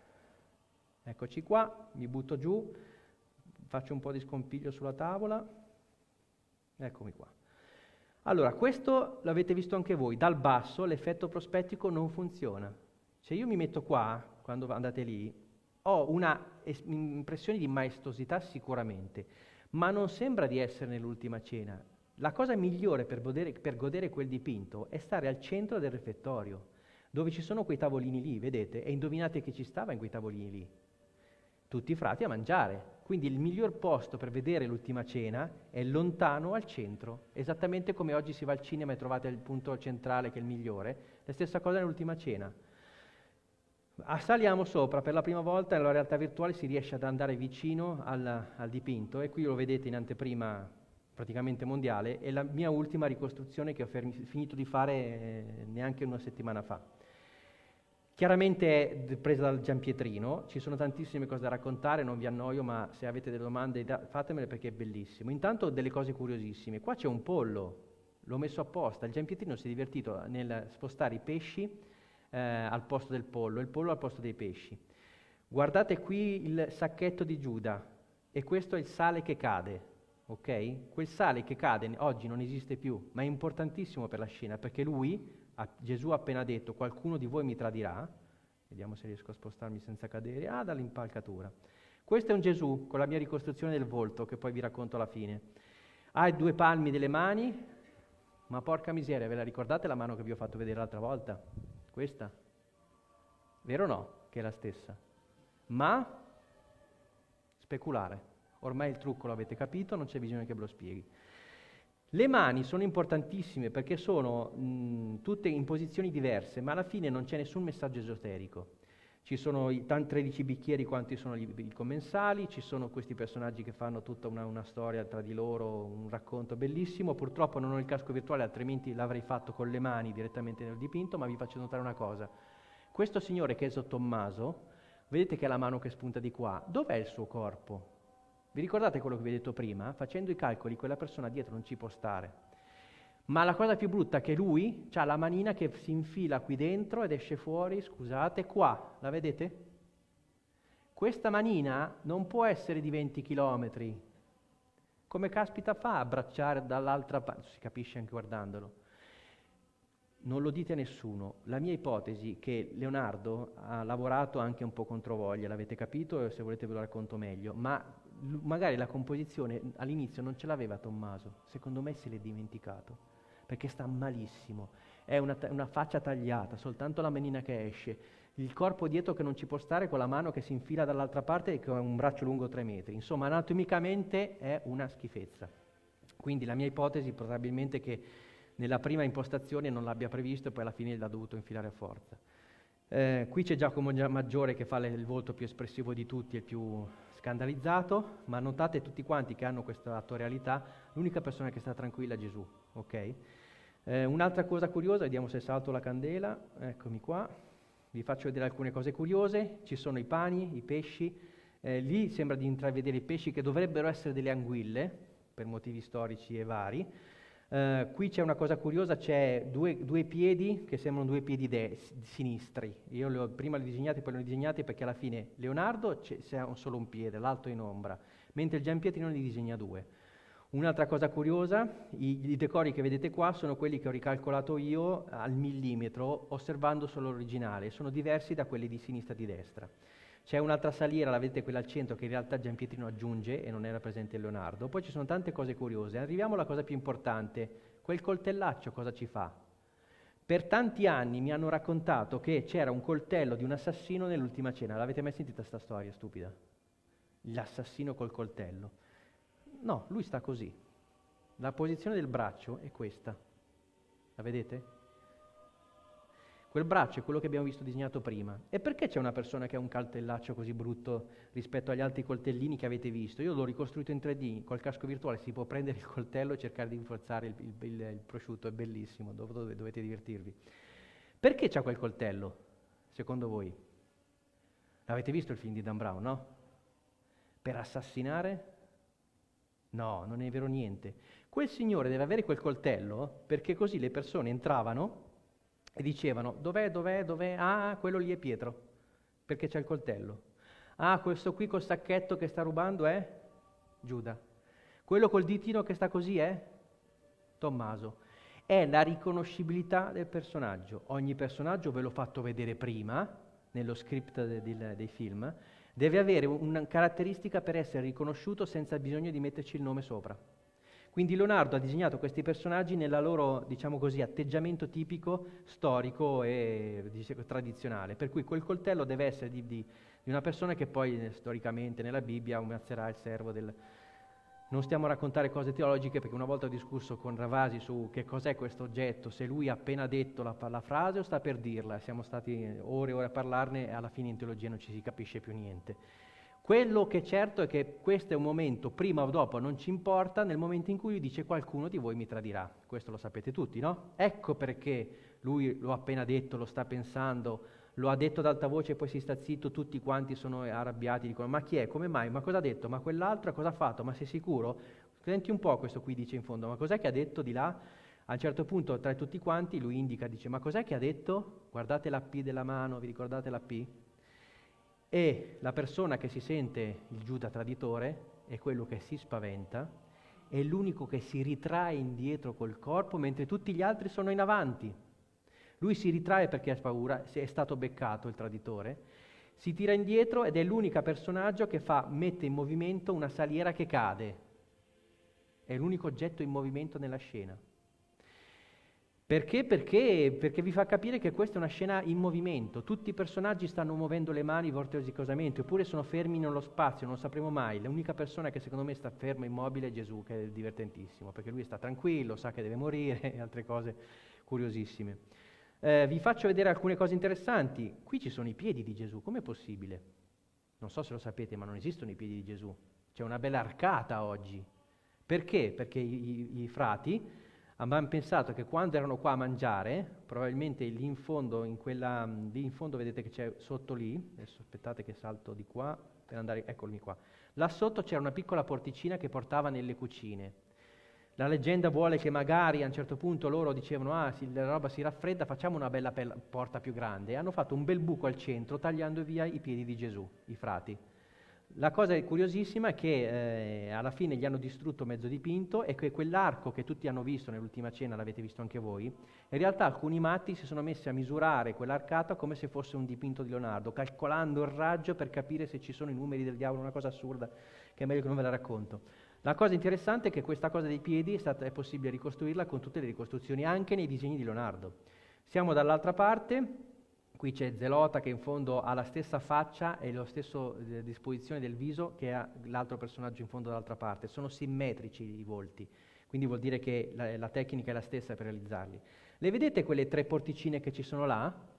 Eccoci qua, mi butto giù. Faccio un po' di scompiglio sulla tavola, eccomi qua. Allora, questo l'avete visto anche voi, dal basso l'effetto prospettico non funziona. Se io mi metto qua, quando andate lì, ho una es- impressione di maestosità sicuramente, ma non sembra di essere nell'ultima cena. La cosa migliore per godere, per godere quel dipinto è stare al centro del refettorio, dove ci sono quei tavolini lì, vedete? E indovinate chi ci stava in quei tavolini lì? Tutti i frati a mangiare. Quindi il miglior posto per vedere l'ultima cena è lontano al centro, esattamente come oggi si va al cinema e trovate il punto centrale che è il migliore, la stessa cosa nell'ultima cena. Saliamo sopra, per la prima volta nella realtà virtuale si riesce ad andare vicino al, al dipinto, e qui lo vedete in anteprima praticamente mondiale, è la mia ultima ricostruzione che ho fermi, finito di fare eh, neanche una settimana fa. Chiaramente è presa dal Giampietrino, ci sono tantissime cose da raccontare, non vi annoio, ma se avete delle domande da, fatemele perché è bellissimo. Intanto delle cose curiosissime, qua c'è un pollo, l'ho messo apposta, il Giampietrino si è divertito nel spostare i pesci eh, al posto del pollo, il pollo al posto dei pesci. Guardate qui il sacchetto di Giuda, e questo è il sale che cade, ok? Quel sale che cade oggi non esiste più, ma è importantissimo per la scena, perché lui... Gesù ha appena detto: qualcuno di voi mi tradirà. Vediamo se riesco a spostarmi senza cadere. Ah, dall'impalcatura. Questo è un Gesù con la mia ricostruzione del volto, che poi vi racconto alla fine. Ha i due palmi delle mani, ma porca miseria, ve la ricordate la mano che vi ho fatto vedere l'altra volta? Questa? Vero o no? Che è la stessa. Ma speculare. Ormai il trucco lo avete capito, non c'è bisogno che ve lo spieghi. Le mani sono importantissime perché sono mh, tutte in posizioni diverse, ma alla fine non c'è nessun messaggio esoterico. Ci sono i tanti tredici bicchieri quanti sono i, i commensali, ci sono questi personaggi che fanno tutta una, una storia tra di loro, un racconto bellissimo. Purtroppo non ho il casco virtuale, altrimenti l'avrei fatto con le mani direttamente nel dipinto, ma vi faccio notare una cosa. Questo signore che è Gesù Tommaso, vedete che ha la mano che spunta di qua, dov'è il suo corpo? Vi ricordate quello che vi ho detto prima? Facendo i calcoli quella persona dietro non ci può stare. Ma la cosa più brutta è che lui ha la manina che si infila qui dentro ed esce fuori, scusate, qua, la vedete? Questa manina non può essere di venti chilometri. Come caspita fa a abbracciare dall'altra parte? Si capisce anche guardandolo. Non lo dite a nessuno. La mia ipotesi è che Leonardo ha lavorato anche un po' controvoglia, l'avete capito? Se volete ve lo racconto meglio, ma magari la composizione all'inizio non ce l'aveva Tommaso, secondo me se l'è dimenticato, perché sta malissimo, è una, una faccia tagliata, soltanto la manina che esce, il corpo dietro che non ci può stare con la mano che si infila dall'altra parte e che ha un braccio lungo tre metri, insomma anatomicamente è una schifezza. Quindi la mia ipotesi probabilmente è che nella prima impostazione non l'abbia previsto e poi alla fine l'ha dovuto infilare a forza. Eh, qui c'è Giacomo Maggiore che fa le, il volto più espressivo di tutti, il più scandalizzato, ma notate tutti quanti che hanno questa attorialità, l'unica persona che sta tranquilla è Gesù, ok? Eh, un'altra cosa curiosa, vediamo se salto la candela, eccomi qua, vi faccio vedere alcune cose curiose, ci sono i pani, i pesci, eh, lì sembra di intravedere i pesci che dovrebbero essere delle anguille, per motivi storici e vari. Uh, qui c'è una cosa curiosa, c'è due, due piedi che sembrano due piedi de- sinistri. Io li ho, prima li ho disegnati, poi li ho disegnati perché alla fine Leonardo c'è, c'è solo un piede, l'altro in ombra, mentre il Giampietrino li disegna due. Un'altra cosa curiosa, i, i decori che vedete qua sono quelli che ho ricalcolato io al millimetro, osservando solo l'originale, sono diversi da quelli di sinistra e di destra. C'è un'altra saliera, la vedete quella al centro, che in realtà Giampietrino aggiunge e non era presente in Leonardo. Poi ci sono tante cose curiose. Arriviamo alla cosa più importante. Quel coltellaccio cosa ci fa? Per tanti anni mi hanno raccontato che c'era un coltello di un assassino nell'Ultima Cena. L'avete mai sentita sta storia stupida? L'assassino col coltello. No, lui sta così. La posizione del braccio è questa. La vedete? Quel braccio è quello che abbiamo visto disegnato prima. E perché c'è una persona che ha un coltellaccio così brutto rispetto agli altri coltellini che avete visto? Io l'ho ricostruito in tre D, col casco virtuale si può prendere il coltello e cercare di rinforzare il, il, il, il prosciutto, è bellissimo, dov- dov- dovete divertirvi. Perché c'ha quel coltello, secondo voi? L'avete visto il film di Dan Brown, no? Per assassinare? No, non è vero niente. Quel signore deve avere quel coltello perché così le persone entravano e dicevano, dov'è, dov'è, dov'è? Ah, quello lì è Pietro, perché c'è il coltello. Ah, questo qui col sacchetto che sta rubando è Giuda. Quello col ditino che sta così è Tommaso. È la riconoscibilità del personaggio. Ogni personaggio ve l'ho fatto vedere prima, nello script de, de, dei film, deve avere una caratteristica per essere riconosciuto senza bisogno di metterci il nome sopra. Quindi Leonardo ha disegnato questi personaggi nella loro, diciamo così, atteggiamento tipico, storico e diciamo, tradizionale, per cui quel coltello deve essere di, di, di una persona che poi eh, storicamente nella Bibbia ammazzerà il servo del... Non stiamo a raccontare cose teologiche perché una volta ho discusso con Ravasi su che cos'è questo oggetto, se lui ha appena detto la, la frase o sta per dirla, siamo stati ore e ore a parlarne e alla fine in teologia non ci si capisce più niente. Quello che è certo è che questo è un momento, prima o dopo non ci importa, nel momento in cui lui dice qualcuno di voi mi tradirà. Questo lo sapete tutti, no? Ecco perché lui lo ha appena detto, lo sta pensando, lo ha detto ad alta voce e poi si sta zitto, tutti quanti sono arrabbiati, dicono ma chi è, come mai, ma cosa ha detto, ma quell'altro cosa ha fatto, ma sei sicuro? Senti un po' questo qui dice in fondo, ma cos'è che ha detto di là? A un certo punto tra tutti quanti lui indica, dice ma cos'è che ha detto? Guardate la P della mano, vi ricordate la P? E la persona che si sente il Giuda traditore è quello che si spaventa, è l'unico che si ritrae indietro col corpo mentre tutti gli altri sono in avanti. Lui si ritrae perché ha paura, se è stato beccato il traditore, si tira indietro ed è l'unico personaggio che fa, mette in movimento una saliera che cade. È l'unico oggetto in movimento nella scena. Perché? Perché? Perché vi fa capire che questa è una scena in movimento, tutti i personaggi stanno muovendo le mani vorticosamente, oppure sono fermi nello spazio, non lo sapremo mai. L'unica persona che secondo me sta ferma immobile è Gesù, che è divertentissimo, perché lui sta tranquillo, sa che deve morire e altre cose curiosissime. Eh, vi faccio vedere alcune cose interessanti. Qui ci sono i piedi di Gesù, com'è possibile? Non so se lo sapete, ma non esistono i piedi di Gesù. C'è una bella arcata oggi. Perché? Perché i, i, i frati abbiamo pensato che quando erano qua a mangiare, probabilmente lì in fondo, in quella, lì in fondo vedete che c'è sotto lì, adesso aspettate che salto di qua per andare, eccomi qua, là sotto c'era una piccola porticina che portava nelle cucine. La leggenda vuole che magari a un certo punto loro dicevano ah sì, la roba si raffredda, facciamo una bella pe- porta più grande, e hanno fatto un bel buco al centro tagliando via i piedi di Gesù, i frati. La cosa curiosissima è che eh, alla fine gli hanno distrutto mezzo dipinto e che quell'arco che tutti hanno visto nell'Ultima Cena, l'avete visto anche voi, in realtà alcuni matti si sono messi a misurare quell'arcata come se fosse un dipinto di Leonardo, calcolando il raggio per capire se ci sono i numeri del diavolo, una cosa assurda che è meglio che non ve la racconto. La cosa interessante è che questa cosa dei piedi è, stata, è possibile ricostruirla con tutte le ricostruzioni, anche nei disegni di Leonardo. Siamo dall'altra parte. Qui c'è Zelota che in fondo ha la stessa faccia e la stessa eh, disposizione del viso che ha l'altro personaggio in fondo dall'altra parte. Sono simmetrici i volti, quindi vuol dire che la, la tecnica è la stessa per realizzarli. Le vedete quelle tre porticine che ci sono là?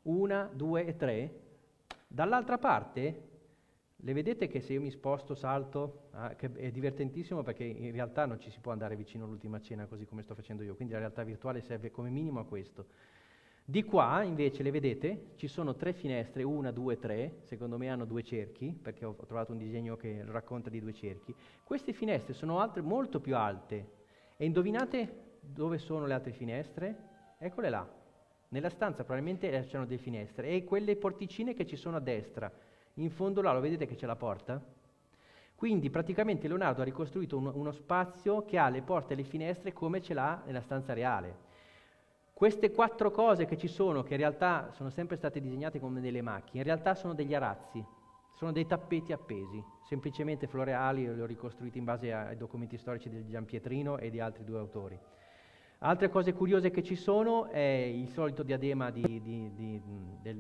Una, due e tre. Dall'altra parte, le vedete che se io mi sposto, salto, ah, che è divertentissimo perché in realtà non ci si può andare vicino all'ultima cena così come sto facendo io, quindi la realtà virtuale serve come minimo a questo. Di qua invece le vedete, ci sono tre finestre, una, due, tre, secondo me hanno due cerchi, perché ho trovato un disegno che racconta di due cerchi. Queste finestre sono altre, molto più alte, e indovinate dove sono le altre finestre? Eccole là, nella stanza probabilmente c'erano delle finestre, e quelle porticine che ci sono a destra, in fondo là, lo vedete che c'è la porta? Quindi praticamente Leonardo ha ricostruito un, uno spazio che ha le porte e le finestre come ce l'ha nella stanza reale. Queste quattro cose che ci sono, che in realtà sono sempre state disegnate come delle macchine, in realtà sono degli arazzi, sono dei tappeti appesi, semplicemente floreali, li ho ricostruiti in base ai documenti storici di Giampietrino e di altri due autori. Altre cose curiose che ci sono è il solito diadema di, di, di, del,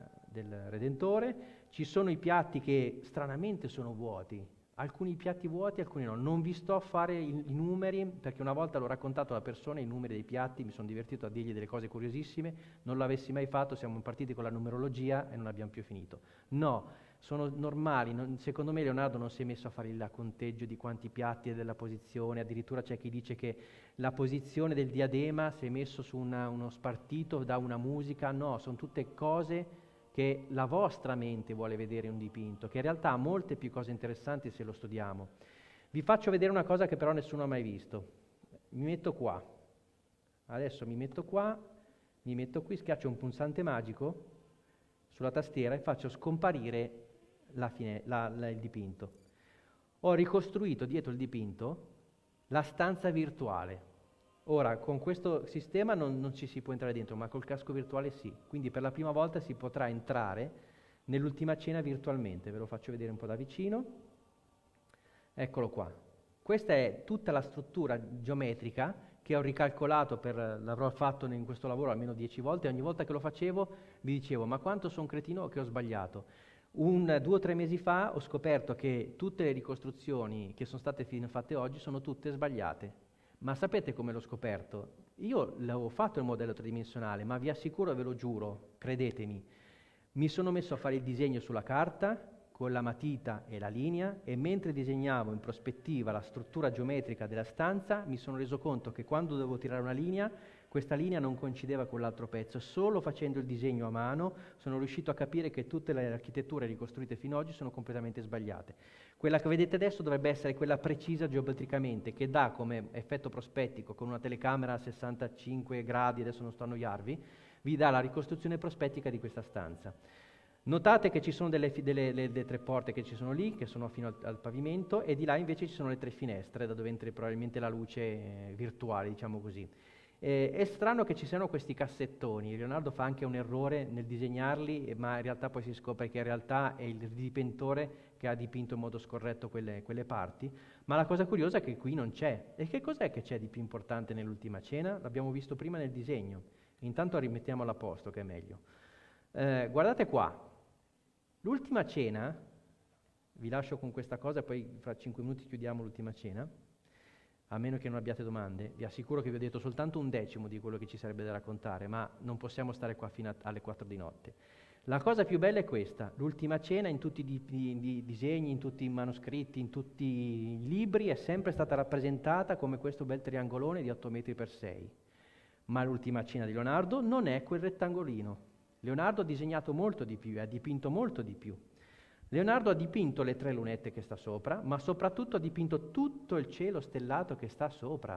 del Redentore, ci sono i piatti che stranamente sono vuoti, alcuni piatti vuoti, alcuni no. Non vi sto a fare i, i numeri, perché una volta l'ho raccontato alla persona, i numeri dei piatti, mi sono divertito a dirgli delle cose curiosissime, non l'avessi mai fatto, siamo partiti con la numerologia e non abbiamo più finito. No, sono normali, non, secondo me Leonardo non si è messo a fare il conteggio di quanti piatti e della posizione, addirittura c'è chi dice che la posizione del diadema si è messo su una, uno spartito da una musica, no, sono tutte cose che la vostra mente vuole vedere un dipinto, che in realtà ha molte più cose interessanti se lo studiamo. Vi faccio vedere una cosa che però nessuno ha mai visto. Mi metto qua, adesso mi metto qua, mi metto qui, schiaccio un pulsante magico sulla tastiera e faccio scomparire la fine, la, la, il dipinto. Ho ricostruito dietro il dipinto la stanza virtuale. Ora, con questo sistema non, non ci si può entrare dentro, ma col casco virtuale sì. Quindi per la prima volta si potrà entrare nell'ultima cena virtualmente. Ve lo faccio vedere un po' da vicino. Eccolo qua. Questa è tutta la struttura geometrica che ho ricalcolato, per, l'avrò fatto in questo lavoro almeno dieci volte, e ogni volta che lo facevo mi dicevo, ma quanto sono cretino che ho sbagliato. Un, due o tre mesi fa ho scoperto che tutte le ricostruzioni che sono state fatte oggi sono tutte sbagliate. Ma sapete come l'ho scoperto? Io l'avevo fatto il modello tridimensionale, ma vi assicuro e ve lo giuro, credetemi, mi sono messo a fare il disegno sulla carta con la matita e la linea, e mentre disegnavo in prospettiva la struttura geometrica della stanza mi sono reso conto che quando dovevo tirare una linea, questa linea non coincideva con l'altro pezzo. Solo facendo il disegno a mano sono riuscito a capire che tutte le architetture ricostruite fino ad oggi sono completamente sbagliate. Quella che vedete adesso dovrebbe essere quella precisa geometricamente, che dà come effetto prospettico, con una telecamera a sessantacinque gradi, adesso non sto a annoiarvi, vi dà la ricostruzione prospettica di questa stanza. Notate che ci sono delle, delle, le, le tre porte che ci sono lì, che sono fino al, al pavimento, e di là invece ci sono le tre finestre, da dove entra probabilmente la luce eh, virtuale, diciamo così. Eh, è strano che ci siano questi cassettoni. Leonardo fa anche un errore nel disegnarli, ma in realtà poi si scopre che in realtà è il dipintore che ha dipinto in modo scorretto quelle, quelle parti. Ma la cosa curiosa è che qui non c'è. E che cos'è che c'è di più importante nell'ultima cena? L'abbiamo visto prima nel disegno. Intanto rimettiamolo a posto, che è meglio. Eh, guardate qua. L'ultima cena, vi lascio con questa cosa, poi fra cinque minuti chiudiamo l'ultima cena, a meno che non abbiate domande. Vi assicuro che vi ho detto soltanto un decimo di quello che ci sarebbe da raccontare, ma non possiamo stare qua fino a, alle quattro di notte. La cosa più bella è questa: l'ultima cena in tutti i di, di, disegni, in tutti i manoscritti, in tutti i libri è sempre stata rappresentata come questo bel triangolone di otto metri per sei. Ma l'ultima cena di Leonardo non è quel rettangolino. Leonardo ha disegnato molto di più e ha dipinto molto di più. Leonardo ha dipinto le tre lunette che sta sopra, ma soprattutto ha dipinto tutto il cielo stellato che sta sopra.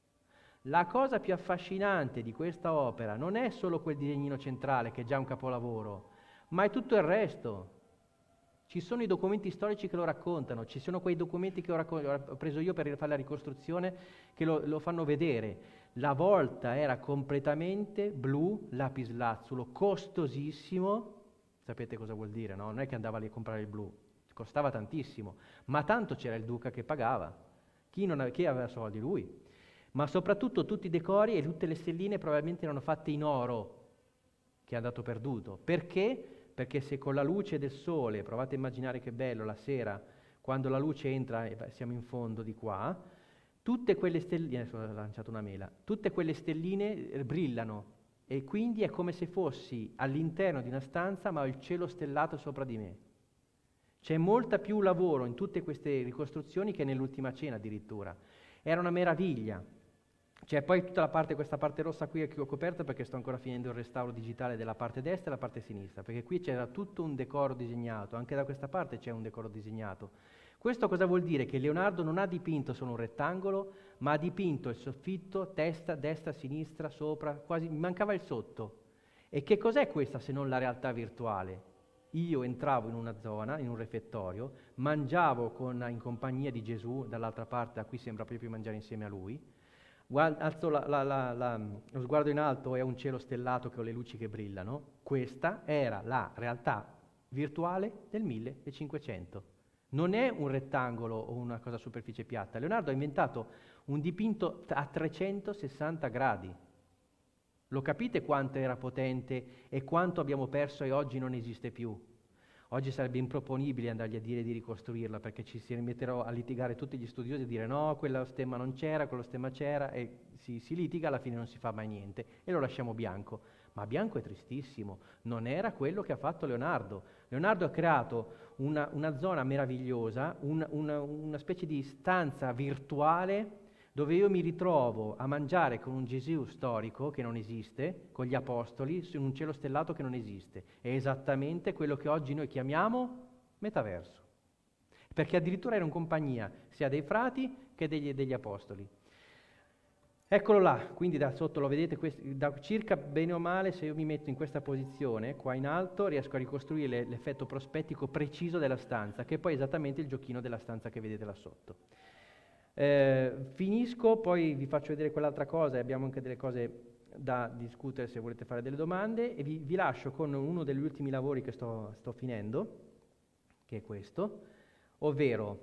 La cosa più affascinante di questa opera non è solo quel disegnino centrale, che è già un capolavoro, ma è tutto il resto. Ci sono i documenti storici che lo raccontano, ci sono quei documenti che ho, racco- ho preso io per fare la ricostruzione che lo, lo fanno vedere. La volta era completamente blu, lapislazzulo, costosissimo. Sapete cosa vuol dire, no? Non è che andava lì a comprare il blu, costava tantissimo, ma tanto c'era il duca che pagava. Chi, non ave- chi aveva soldi? Lui. Ma soprattutto tutti i decori e tutte le stelline probabilmente erano fatte in oro, che è andato perduto. Perché? Perché se con la luce del sole, provate a immaginare che bello la sera, quando la luce entra, e siamo in fondo di qua, tutte quelle stelline, adesso ho lanciato una mela, tutte quelle stelline brillano, e quindi è come se fossi all'interno di una stanza ma ho il cielo stellato sopra di me. C'è molta più lavoro in tutte queste ricostruzioni che nell'Ultima Cena addirittura. Era una meraviglia. C'è poi tutta la parte, questa parte rossa qui che ho coperto perché sto ancora finendo il restauro digitale della parte destra e la parte sinistra, perché qui c'era tutto un decoro disegnato, anche da questa parte c'è un decoro disegnato. Questo cosa vuol dire? Che Leonardo non ha dipinto solo un rettangolo, ma ha dipinto il soffitto, testa, destra, sinistra, sopra, quasi mi mancava il sotto. E che cos'è questa se non la realtà virtuale? Io entravo in una zona, in un refettorio, mangiavo con, in compagnia di Gesù, dall'altra parte, a qui sembra proprio mangiare insieme a lui, Guarda, alzo la, la, la, la, lo sguardo in alto e è un cielo stellato che ho le luci che brillano. Questa era la realtà virtuale del millecinquecento. Non è un rettangolo o una cosa a superficie piatta. Leonardo ha inventato un dipinto a trecentosessanta gradi. Lo capite quanto era potente e quanto abbiamo perso e oggi non esiste più? Oggi sarebbe improponibile andargli a dire di ricostruirla perché ci si rimetterò a litigare tutti gli studiosi e dire no, quello stemma non c'era, quello stemma c'era e si, si litiga, alla fine non si fa mai niente e lo lasciamo bianco. Ma bianco è tristissimo, non era quello che ha fatto Leonardo. Leonardo ha creato una, una zona meravigliosa, un, una, una specie di stanza virtuale dove io mi ritrovo a mangiare con un Gesù storico che non esiste, con gli apostoli, su un cielo stellato che non esiste. È esattamente quello che oggi noi chiamiamo metaverso. Perché addirittura era in compagnia sia dei frati che degli, degli apostoli. Eccolo là, quindi da sotto lo vedete, quest- da circa bene o male, se io mi metto in questa posizione, qua in alto, riesco a ricostruire l'effetto prospettico preciso della stanza, che è poi esattamente il giochino della stanza che vedete là sotto. Eh, finisco, poi vi faccio vedere quell'altra cosa e abbiamo anche delle cose da discutere se volete fare delle domande e vi, vi lascio con uno degli ultimi lavori che sto, sto finendo, che è questo, ovvero,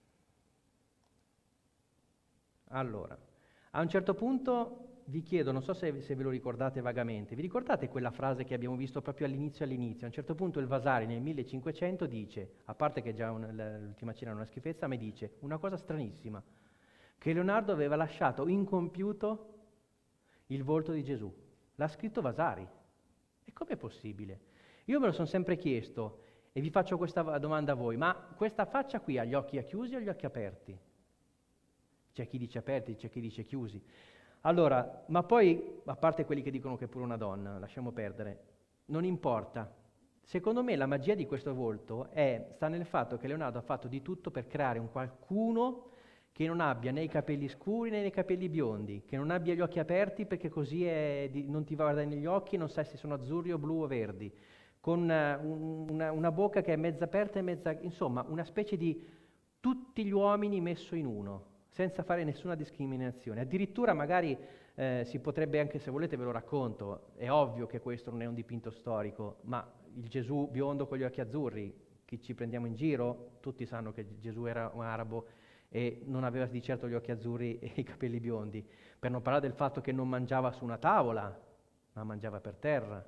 allora, a un certo punto vi chiedo, non so se, se ve lo ricordate vagamente, vi ricordate quella frase che abbiamo visto proprio all'inizio all'inizio? A un certo punto il Vasari nel millecinquecento dice, a parte che già un, l'Ultima Cena è una schifezza, ma dice una cosa stranissima, che Leonardo aveva lasciato incompiuto il volto di Gesù. L'ha scritto Vasari. E com'è possibile? Io me lo sono sempre chiesto e vi faccio questa domanda a voi, ma questa faccia qui ha gli occhi chiusi o gli occhi aperti? C'è chi dice aperti, c'è chi dice chiusi. Allora, ma poi, a parte quelli che dicono che è pure una donna, lasciamo perdere, non importa. Secondo me la magia di questo volto è, sta nel fatto che Leonardo ha fatto di tutto per creare un qualcuno che non abbia né i capelli scuri né i capelli biondi, che non abbia gli occhi aperti perché così è di, non ti va a guardare negli occhi, non sai se sono azzurri o blu o verdi, con uh, un, una, una bocca che è mezza aperta e mezza... insomma, una specie di tutti gli uomini messo in uno, senza fare nessuna discriminazione. Addirittura magari eh, si potrebbe anche, se volete ve lo racconto, è ovvio che questo non è un dipinto storico, ma il Gesù biondo con gli occhi azzurri, chi ci prendiamo in giro, tutti sanno che Gesù era un arabo e non aveva di certo gli occhi azzurri e i capelli biondi, per non parlare del fatto che non mangiava su una tavola, ma mangiava per terra.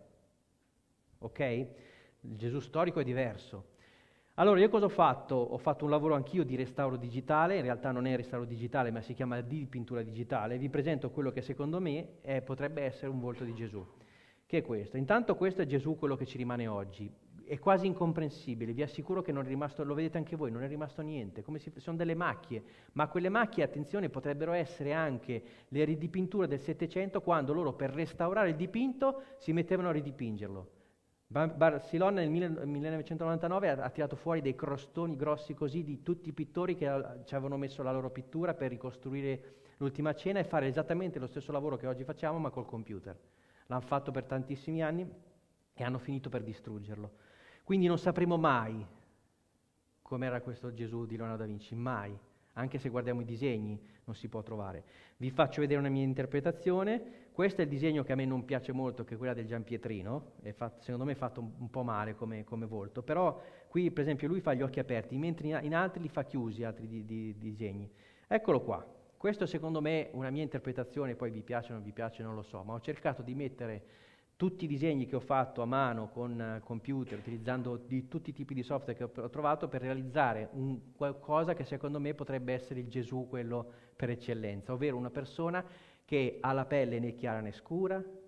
Ok? Il Gesù storico è diverso. Allora, io cosa ho fatto? Ho fatto un lavoro anch'io di restauro digitale, in realtà non è restauro digitale, ma si chiama di pittura digitale. Vi presento quello che secondo me è, potrebbe essere un volto di Gesù, che è questo. Intanto questo è Gesù, quello che ci rimane oggi. È quasi incomprensibile, vi assicuro che non è rimasto, lo vedete anche voi, non è rimasto niente, come si, sono delle macchie, ma quelle macchie, attenzione, potrebbero essere anche le ridipinture del Settecento, quando loro per restaurare il dipinto si mettevano a ridipingerlo. Barcellona nel millenovecentonovantanove ha, ha tirato fuori dei crostoni grossi così di tutti i pittori che a, ci avevano messo la loro pittura per ricostruire l'Ultima Cena e fare esattamente lo stesso lavoro che oggi facciamo ma col computer. L'hanno fatto per tantissimi anni e hanno finito per distruggerlo. Quindi non sapremo mai com'era questo Gesù di Leonardo da Vinci, mai. Anche se guardiamo i disegni non si può trovare. Vi faccio vedere una mia interpretazione. Questo è il disegno che a me non piace molto, che è quella del Giampietrino, è fatto, secondo me è fatto un, un po' male come, come volto, però qui per esempio lui fa gli occhi aperti, mentre in, in altri li fa chiusi, altri di, di, di disegni. Eccolo qua. Questo secondo me è una mia interpretazione, poi vi piace o non vi piace non lo so, ma ho cercato di mettere tutti i disegni che ho fatto a mano con uh, computer, utilizzando di tutti i tipi di software che ho, ho trovato per realizzare un qualcosa che secondo me potrebbe essere il Gesù, quello per eccellenza, ovvero una persona che ha la pelle né chiara né scura,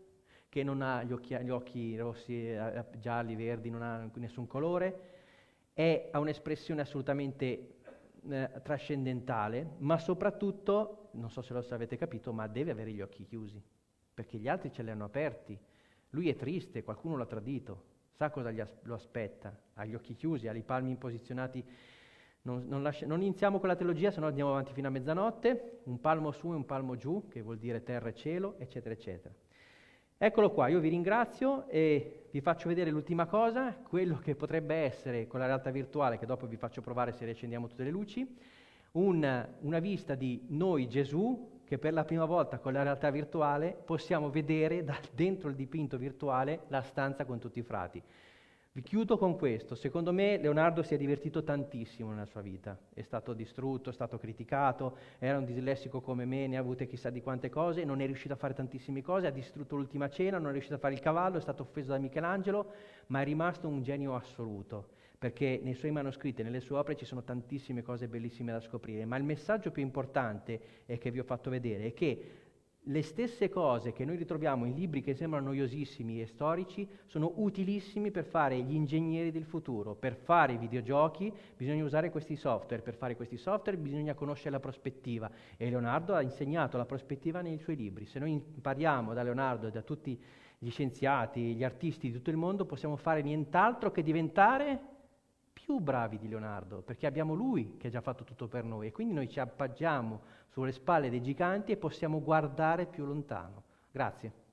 che non ha gli occhi, gli occhi rossi, eh, gialli, verdi, non ha nessun colore, è, ha un'espressione assolutamente eh, trascendentale, ma soprattutto, non so se lo avete capito, ma deve avere gli occhi chiusi, perché gli altri ce li hanno aperti. Lui è triste, qualcuno l'ha tradito, sa cosa gli as- lo aspetta, ha gli occhi chiusi, ha i palmi posizionati. Non, non, lascia, non iniziamo con la teologia, se no andiamo avanti fino a mezzanotte, un palmo su e un palmo giù, che vuol dire terra e cielo, eccetera, eccetera. Eccolo qua, io vi ringrazio e vi faccio vedere l'ultima cosa, quello che potrebbe essere con la realtà virtuale, che dopo vi faccio provare se riaccendiamo tutte le luci, un, una vista di noi Gesù, che per la prima volta con la realtà virtuale possiamo vedere da dentro il dipinto virtuale la stanza con tutti i frati. Vi chiudo con questo. Secondo me Leonardo si è divertito tantissimo nella sua vita. È stato distrutto, è stato criticato, era un dislessico come me, ne ha avute chissà di quante cose, non è riuscito a fare tantissime cose, ha distrutto l'Ultima Cena, non è riuscito a fare il cavallo, è stato offeso da Michelangelo, ma è rimasto un genio assoluto, perché nei suoi manoscritti e nelle sue opere ci sono tantissime cose bellissime da scoprire. Ma il messaggio più importante è che vi ho fatto vedere è che le stesse cose che noi ritroviamo in libri che sembrano noiosissimi e storici sono utilissimi per fare gli ingegneri del futuro. Per fare i videogiochi bisogna usare questi software, per fare questi software bisogna conoscere la prospettiva e Leonardo ha insegnato la prospettiva nei suoi libri. Se noi impariamo da Leonardo e da tutti gli scienziati, gli artisti di tutto il mondo, possiamo fare nient'altro che diventare più bravi di Leonardo, perché abbiamo lui che ha già fatto tutto per noi e quindi noi ci appoggiamo sulle spalle dei giganti e possiamo guardare più lontano. Grazie.